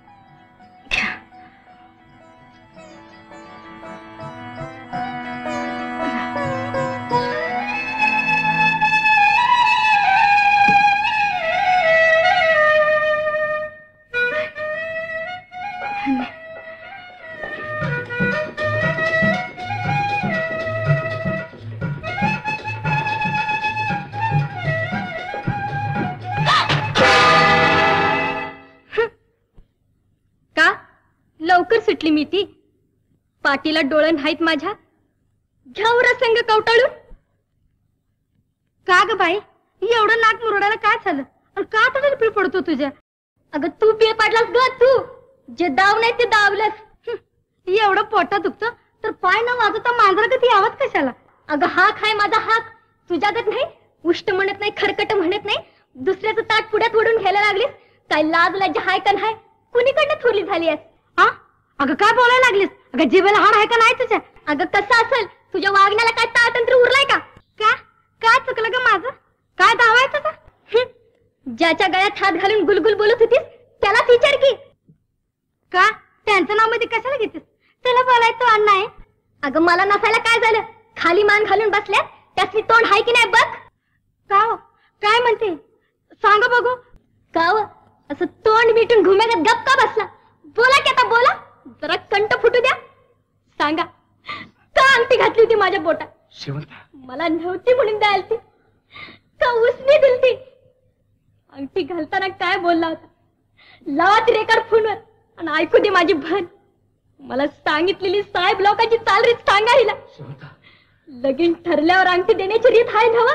लवकर सुटली मी ती. पाटीला डोळं नाहीत माझ्या, घ्यावर संग कवटाळून. का ग बाई, एवढं नाक मुरडायला काय झालं? आणि का तडल पी पडतो तुझ्या? अगं तू पिय पाडलास ग. तू जे दाव नाही ते दावलंस. एवढं पोटात दुखतं तर पाय न वाजवता मांजरा कधी आवाज कशाला? अगं हाक हाय माझा हाक, तुझ्यागत नाही. उष्ट म्हणत नाही, खरकट म्हणत नाही. दुसऱ्याचं ताट पुढ्यात ओढून घ्यायला लागलीस. काय लाज लज्जा हाय का नाही? कुणीकडनं थोरली झाली आहेस? हा अगं काय बोलायला लागलीस? अगं जीवाला हाड आहे का नाही तुझ्या? अगं कसं असेल? तुझ्या वागण्याला काय ताळतंत्र उरलाय का? काय चुकलं ग माझं? काय दावायचं का? ज्याच्या गळ्यात हात घालून गुलगुल बोलत होतीस त्यालाच विचार की. का त्यांचं नाव मध्ये कशाला घेतेस? त्याला बोलायचं अण्णा आहे. अगं मला नसायला काय झालं? खाली मान घालून बसल्यात त्याची तोंड हाय की नाही बघ. का काय म्हणते सांग बघू. का असं तोंड मिटून घुम्यागत गप का बसला? बोला की आता बोला, जरा कंठ फुटू द्या. सांगा का अंगठी घातली होती माझ्या बोटात? मला नव्हती म्हणून द्यायला ती का उसने दिलती? अंगठी घालताना काय बोलला होता? लावा ती रेकॉर्ड फोनवर आणि ऐकू दे माझी बहन. मला सांगितलेली साहेब लोकांची चालरीत सांगा हिला. लगीन ठरल्यावर अंगठी देण्याची रीत आहे नव्ह?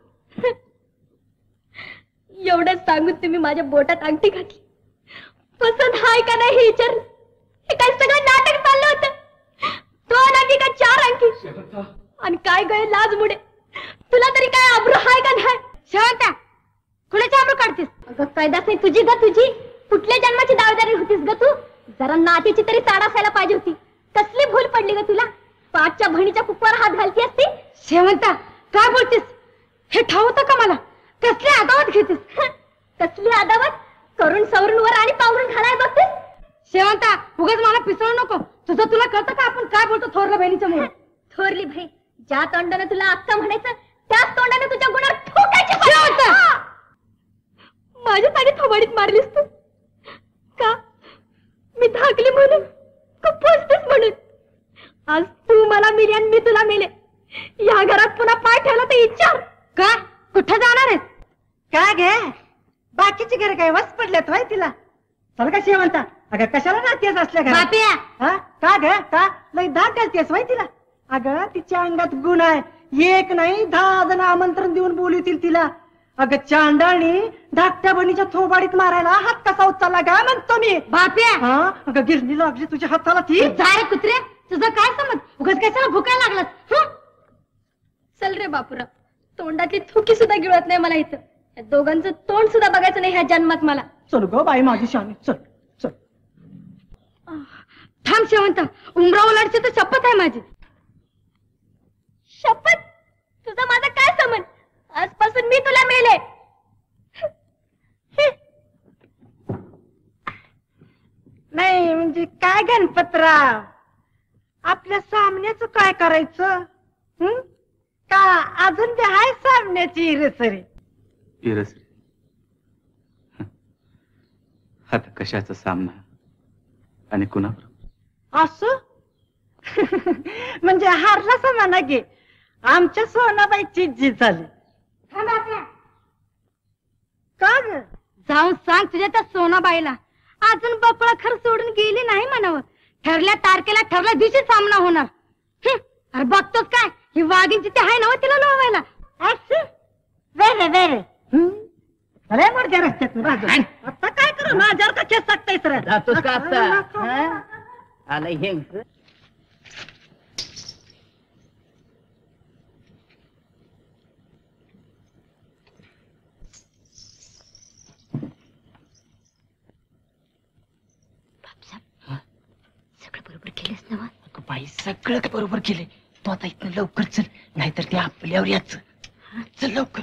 एवढंच सांगून तुम्ही माझ्या बोटात अंगठी घातली. पसंत हाय का नाही हे विचारलं. हे काय सगळं नाटक चाललं होतं? 2 अंकी का 4 अंकी? आणि काय गळे लाज मुडे, तुला तरी काय आब्रू हाय का नाही? शेवंता कुणाची आब्रू काढतेस? अगं पैदास नाही तुझी ग. तुझी कुठल्या जन्माची दावेदारी होतीस ग तू? जरा नातीची तरी ताड असायला पाहिजे होती. कसली भूल पडली ग तुला? पाठच्या बहिणीच्या कुकवर हात घालती असती. शेवंता काय बोलतेस? हे ठावतं का मला? कसली आदावत घेतेस? कसली आदावत? करून सवरून वर आणि पावरून घालाय बघतेस. शेवंता उगाच मला पिसळू नको. तुझं तुला कळतं का आपण काय बोलतो थोरल्या बहिणीच्या मुळे? थोरली बहीण ज्या तोंडाने तुला अक्का म्हणायचं त्याच तोंडाने तुझ्या गुणावर ठोकायची. माझ्या साडी थोबाडीत मारलीस तू का? मी धाकली म्हणून का पोचतेस म्हणून? आज तू मला मेली आणि मी तुला मेले. या घरात पुन्हा पाय ठेवला तर विचार. का कुठं जाणार आहेस? काय घे बाकीची घर काय वस पडल्यात व्हाय तिला? चल का शेवंता, अगं कशाला नातेस असल्या घरात? का ग का लई धाकतेस व्हाय तिला? अगं तिच्या अंगात गुण आहे. एक नाही 10 जण आमंत्रण देऊन बोलवतील तिला. अगं चांडाळी धाकट्या बहिणीच्या थोबाडीत मारायला हात कसा उचलला का म्हणतो मी. बाप्या अगं गिरणी लागली तुझ्या हाताला ती. जाय कुत्रे, तुझं काय समज? उगाच कशाला भुकायला लागलास? चल रे बापुरा, तोंडातली थुकी सुद्धा गिळत नाही मला इथं. या दोघांचं तोंड सुद्धा बघायचं नाही ह्या जन्मात मला. चल ग बाई माझी शानी, चल चल. थांब शेवंता, उमराव लाडची तर शपथ आहे माझी. शपथ? तुझा माझा काय समज? आजपासून मी तुला मेले. नाही म्हणजे काय गणपतराव, आपल्या सामन्याचं काय करायचं? का अजून बी हाय सामन्याची रेसरी? इरस आता कशाचा सामना आणि कुणावर? असं म्हणजे हारला म्हणा की आमच्या सोनाबाईची जीत झाली. का ग? जाऊन सांग तुझ्या त्या सोनाबाईला अजून बकुळा खर सोडून गेली नाही म्हणावं. ठरल्या तारखेला ठरल्या दिवशी सामना होणार. अरे बघतोस काय ही वाघींची ते आहे ना तिला लोवायला. वेरे वेरे अरे मोठ्या रस्त्यात आता काय करू माझ्यावर का खेच टाकताय सर? जातोस का आता? आलंय हे सगळं बरोबर केलंस ना? बाई सगळं बरोबर केले. तू आता इथनं लवकर चल नाहीतर ते आपल्यावर याच. चल लवकर.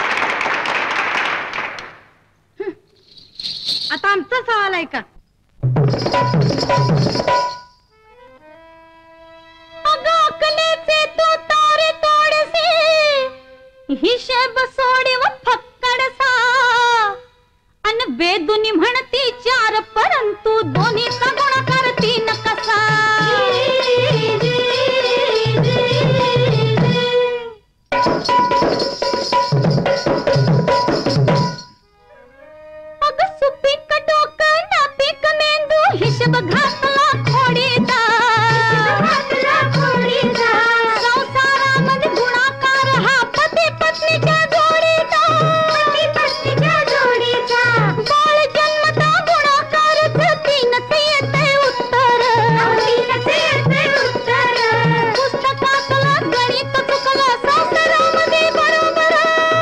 आता आमचा सवाल आहे का? हिशेब सोडीव फक्कडसा अन बेदुनी म्हणती चार परंतु दोन्हीचा गुणाकार तीन कसा अग सुपीक डोकं नापीक मेंदू हिशेब घातला खोडीचा संसारामध्ये गुणाकार हा पती पत्नीच्या जोडीचा बाळ जन्मता गुणाकारच तीनच येते उत्तर पुस्तकातलं गणित चुकलं संसारामध्ये बरोबर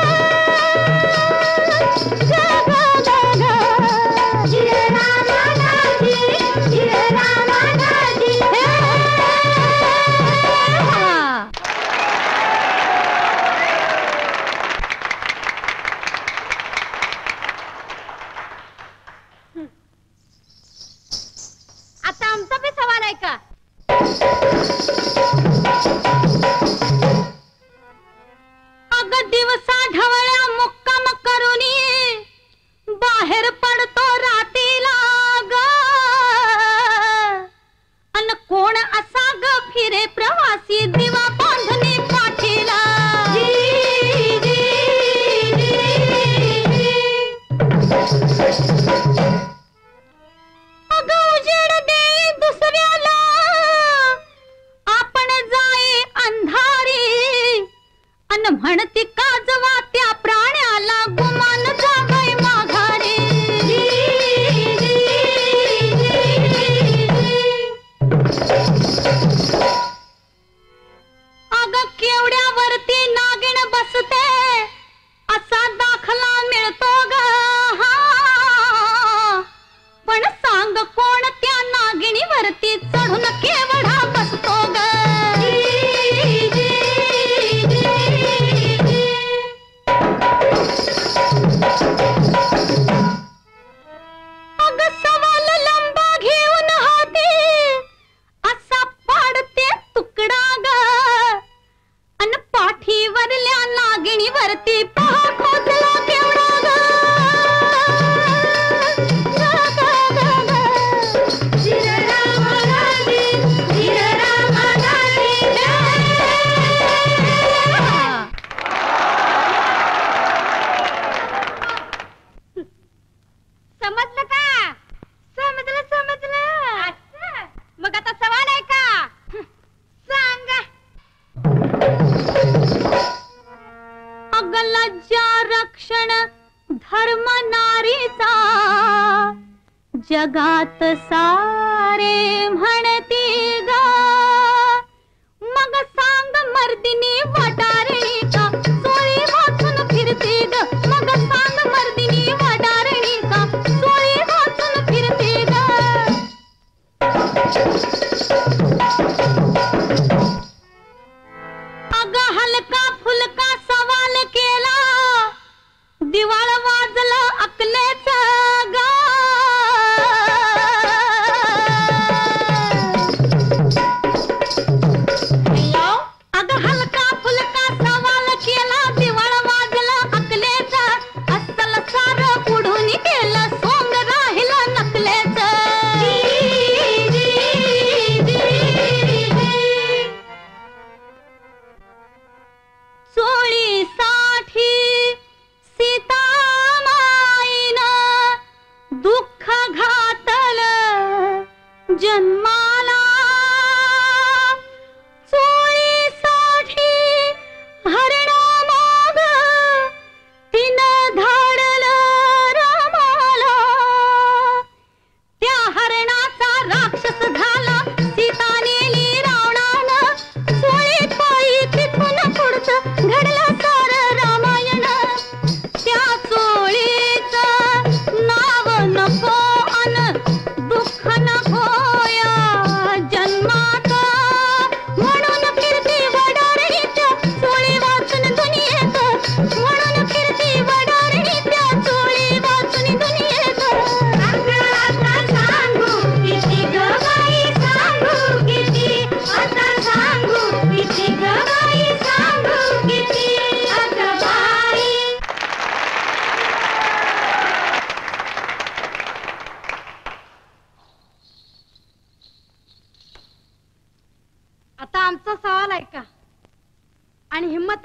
आता आमचा बी सवाल आहे का अग दिवसा ढवळ्या मुक्काम करूनी बाहेर पडतो रातीला ग अन कोण असा ग फिरे प्रवासी दिवा बांधणे पाठीला अग उजेड दे दुसऱ्याला आपण जाई अंधारी अन म्हणती काजवा त्या प्राण्याला गुमान जागय माघारी अग केवड्यावरती नागिण बसते असा दाखला मिळतो ग पण सांग कोण त्या नागिणीवरती चढून केवढा बसतो ग अग सवाल लंबा घेऊन हाती असा पाडते तुकडा ग अन पाठीवरल्या नागिणीवरती पहा खोचला केवढा ग समजलं का समजलं मग आता सवाल आहे का सांगा अग लज्जा रक्षण धर्म नारीचा जगात सारे म्हणती ग मग सांग मर्दिनी वडारणी का सोळी वाचून फिरते ग मग सांग मर्दिनी वडारणी का सोळी वाचून फिरते ग अग हलका फुलका सवाल केला दिवाळ वाजलं अकलेच ग अग हलका फुलका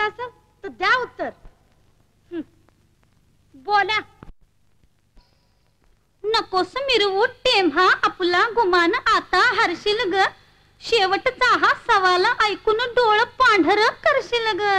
असेल तर द्या उत्तर. बोला. नकोस मिरवू टेम्हा आपला गुमान आता हरशील ग. शेवटचा हा सवाल ऐकून डोळ पांढर करशील ग.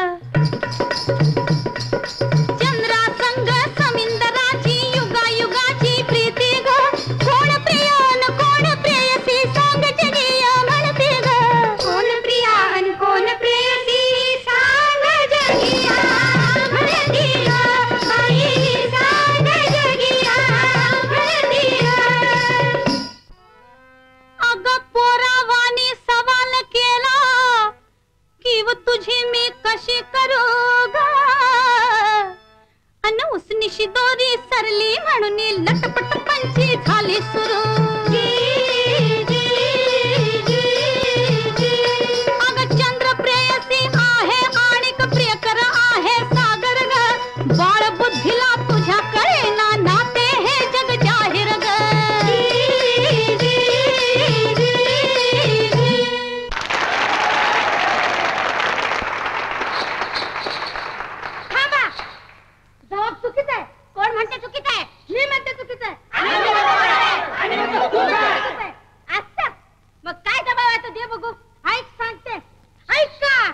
चंद्रा संग समिंदराची युगायुगाची प्रीती ग. कोण प्रियान कोण प्रेयसी सांग जगिया म्हणते ग. कोण प्रियान कोण प्रेयसी सांग जगिया म्हणते ग. बाई सांग जगिया म्हणते ग. अगं पोरावानी सवाल केला की तुझी मी कशी करू ग. अन उसनिशी दोरी सरली म्हणून लटपट पंची झाली सुरू. अगं चंद्र प्रेयसी आहे आणिक प्रियकर आहे सागर ग. बाळ बुद्धीला तुझ्या कळेना नाते हे जग जाहीर ग. थांबा. जबाब चुकीचा आहे. कोण म्हणते चुकीचा आहे? मी म्हणते चुकीचा आहे. अच्छा, मग काय जबाब आहे तो दे बघू. ऐक सांगते. ऐक का.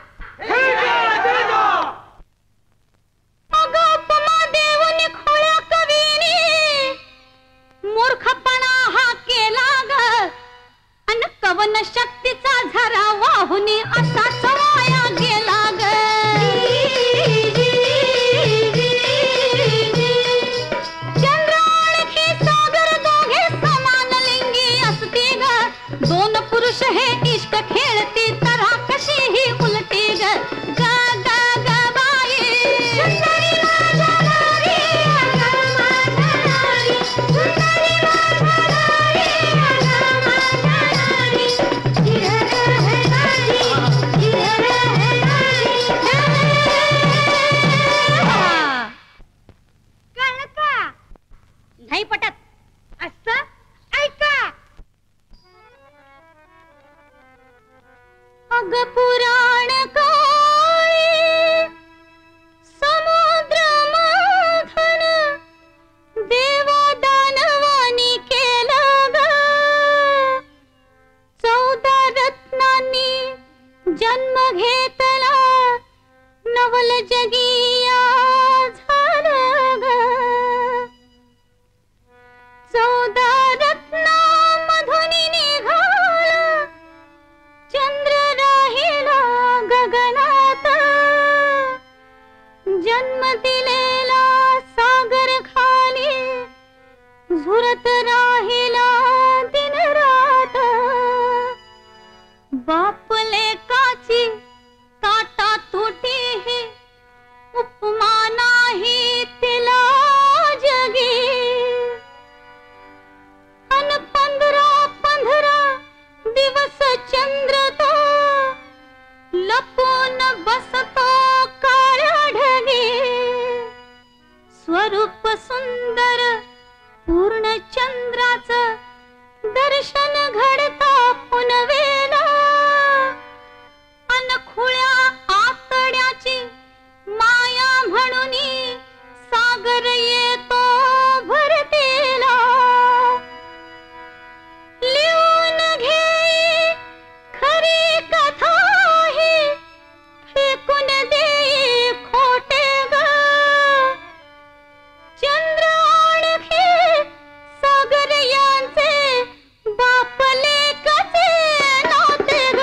अगं उपमा देऊन खोळ्या कवीनी मूर्खपणा हा केला ग. अन कवन शक्तीचा झरा वाहुनी असाच वाया गेला ग. चंद्र आणखी सागर दोघे समान लिंगी असती ग. दोन पुरुष हे इष्ट खेळती तरा कशीही उलटी ग. ग ग ग बाई सुंदरी माझ्या नारी, अगं माझ्या नारी. सुंदरी माझ्या नारी, अगं माझ्या नारी. जिरर है नारी, जिरर है नारी. कळलं का? नाही पटत असं. ऐका. अग पुराण काळी समुद्र मंथन देवा दानवानी केलं ग. 14 रत्नांनी जन्म घेतला नवल जगिया झालं ग. 14 रत्नामधून निघाला चंद्र राहिला गगनात. जन्म दिलेला सागर खाली झुरत राहिला दिन रात. बाप लेकाची ताटा तुटी उपमा नाही तिला जगी. अन 15 दिवस चंद्र तो लपून बसतो काळ्या ढगी. स्वरूप सुंदर पूर्ण चंद्राचं दर्शन घडता पुनवेला. अन खुळ्या आतड्याची माया म्हणून सागर येतो भरतेला. लिहून घे खरी कथा ही फेकून देई खोटे ग. चंद्र आणखी सागर यांचे बाप लेकाचे नाते ग.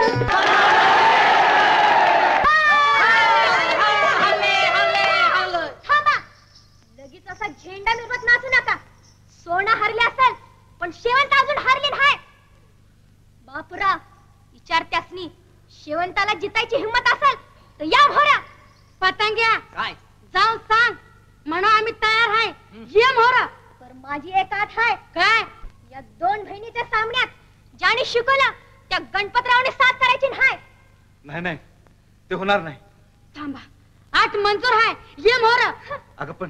थांबा. लगेच असा झेंडा मिरवत नाचू नका. सोनं हरले असेल पण शेवंत अजून हरले नाही. बापरा विचारत्यासनी शेवंताला जितायची हिंमत असेल तर या भोऱ्या. पतंग्या काय जाऊन सांग म्हणा आम्ही तयार आहे. ये मोरा. पर माझी एक आठ आहे. काय? या 2 बहिणीच्या सामन्यात ज्याने शिकवलं त्या गणपतरावने साथ करायची नाही. नाही नाही ते होणार नाही. थांबा. 8 मंजूर आहे. ये मोरा. अगं पण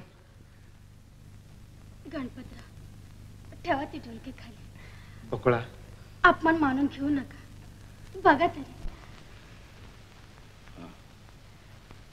गणपतराव ठेवा ती ढोलकी खाली. बकुळा अपमान मानून घेऊ नका. बघा तरी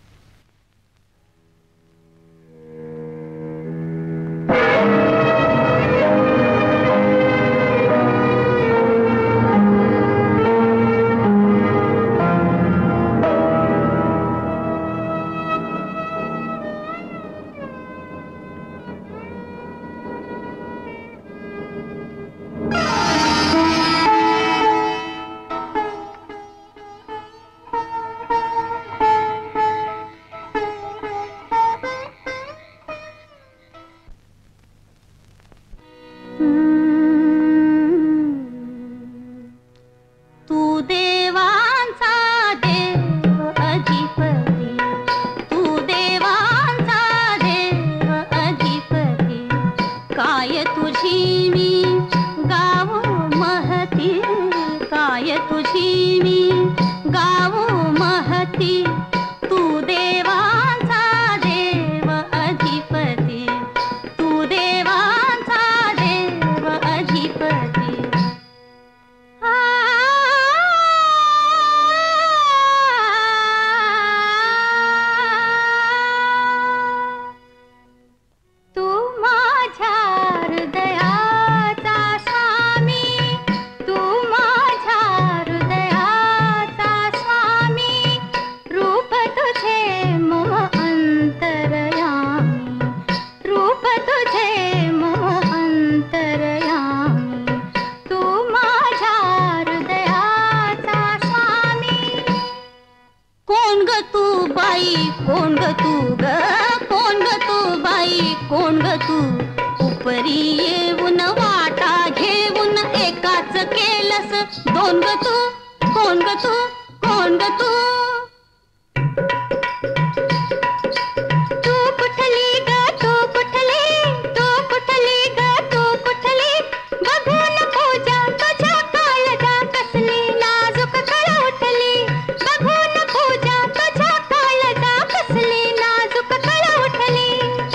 तू ग कोण ग तू बाई कोण ग तू उपरी येऊन वाटा घेऊन एकाच केलस दोन ग तू कोण ग तू कोण ग तू तू कुठली ग तू कुठली तू कुठली ग तू कुठली बघून पूजा तुझ्या काळजा कसली नाजूक कळ उठली बघून पूजा तुझ्या काळजा कसली नाजूक कळ उठली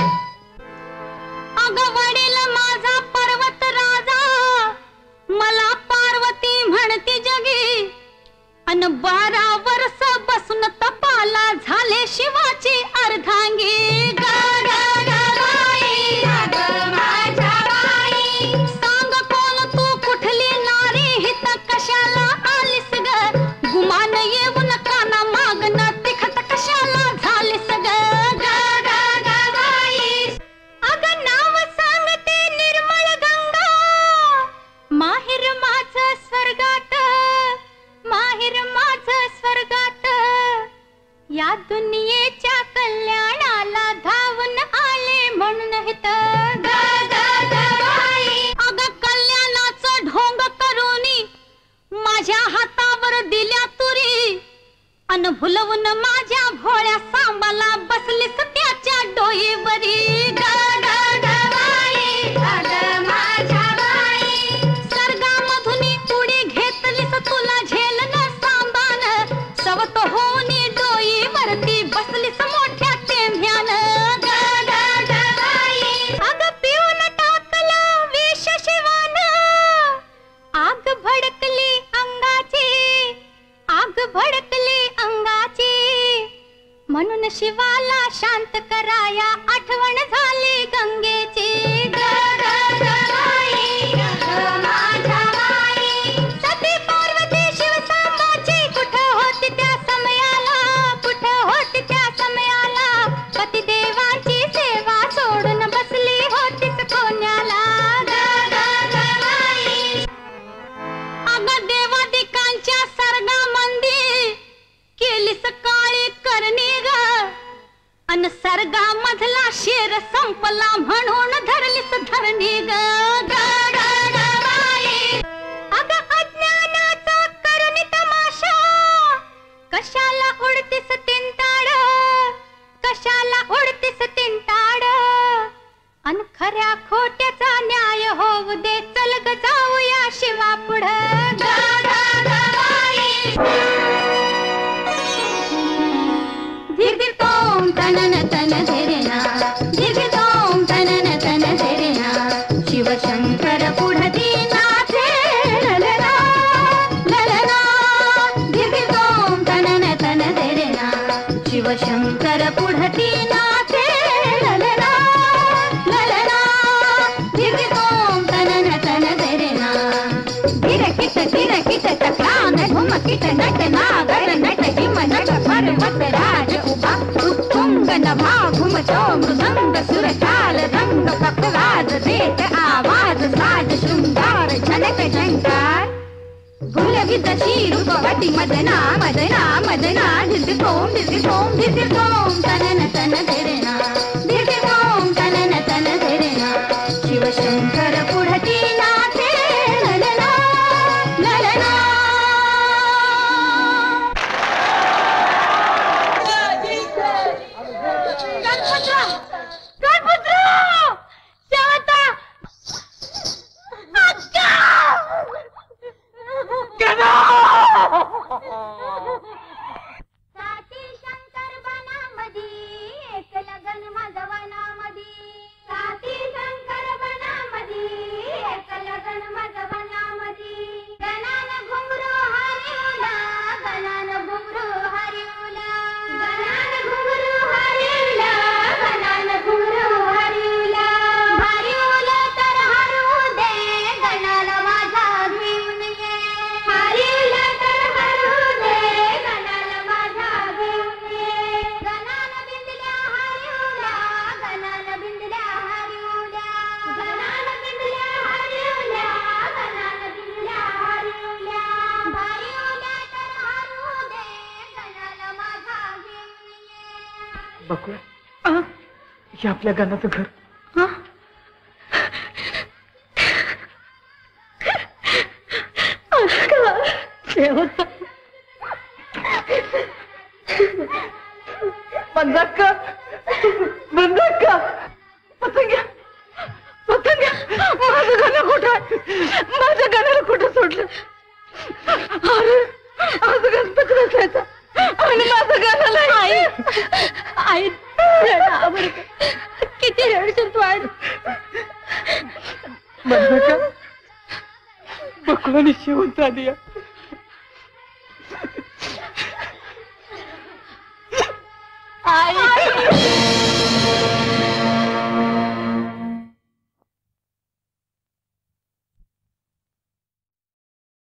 अग वडील माझा पर्वत राजा मला पार्वती म्हणती जगी अन 12 वर्ष बसून तपाला झाले शिवाची अर्धांगी ग ग ग बाई ग माझ्या बाई सांग कोण तू कुठली नारी हित कशाला आलीस ग गुमान येऊन काना मागन तिखट कशाला झालीस ग ग ग ग बाई अग नाव सांगते निर्मळ गंगा माहेर माझं स्वर्गात माहेर माझं स्वर्गात या दुनियेच्या कल्याणाला धावून आले म्हणून हित ग ग ग बाई अग कल्याणाचं ढोंग करूनी माझ्या हातावर दिल्या तुरी अन भुलवून माझ्या भोळ्या सांबाला बसलीस त्याच्या डोईवरी ग ग ग बाई अग माझ्या बाई सर्गामधून उडी घेतलीस तुला झेलन सांबान सवत होऊनी डोईवरती बसलीस मोठ्या टेंभ्यान ग ग ग बाई अग पिऊन टाकलं विष शिवान आग भडकली अंगाची आग भडकली अंगाची म्हणून शिवाला शांत कराया आठवण झाली गंगेची ग ग ग बाई ग माझ्या बाई सती पार्वती शिवसांबाची कुठं होती त्या समयाला कुठं होती त्या समयाला पतिदेवाची सेवा सोडून बसली होतीस कोण्याला ग ग ग बाई अग देवादिकांच्या सर्गामंदी केलीस काळी करणी ग अन सर्गामधला शेर संपला म्हणून धरलीस धरणी ग ग ग ग बाई अग अज्ञानाचा करुणी तमाशा कशाला उडतीस तिंताड कशाला उडतीस तिंताड अन खऱ्या खोट्याचा न्याय होऊ दे चल ग जाऊया शिवा पुढं ग ग ग बाई धीर धीर तोम तनन तन धीरेना धीर धीर तोम तनन तन धीरेना शिवशंकर पुढती नाचे ललना ललना धीर धीर तोम तनन तन धीरेना शिवशंकर पुढती नाचे ललना ललना धीर धीर तोम तनन तन धीरेना धीर किट तक्रान घुम किट नट नागर नट हिम नट पर्वत राज उभा उत्तुंग नभा घुमतो मृदंग सुरताल रंग पकवाज देत आवाज साज शृंगार झलक झंकार गुलविद रूपवती मदना मदना मदना धिर तोम तनन तन धीरेना धिर तोम तनन तन धीरेना शिवशंकर पुढती नाचे ललना ललना गणपतराव शांता साती शंकर बनामधी बकुळा हे आपल्या गाण्याचं घर. बंदाक्का बंदाक्का पतंग्या पतंग्या माझं गाणं कुठं आहे? माझ्या गाण्याला कुठं सोडलं? अरे आज गणपती बसायचा आणि माझं गाण्याला आई आई किती रडशील तू आज. बकुळाने शेवंत आली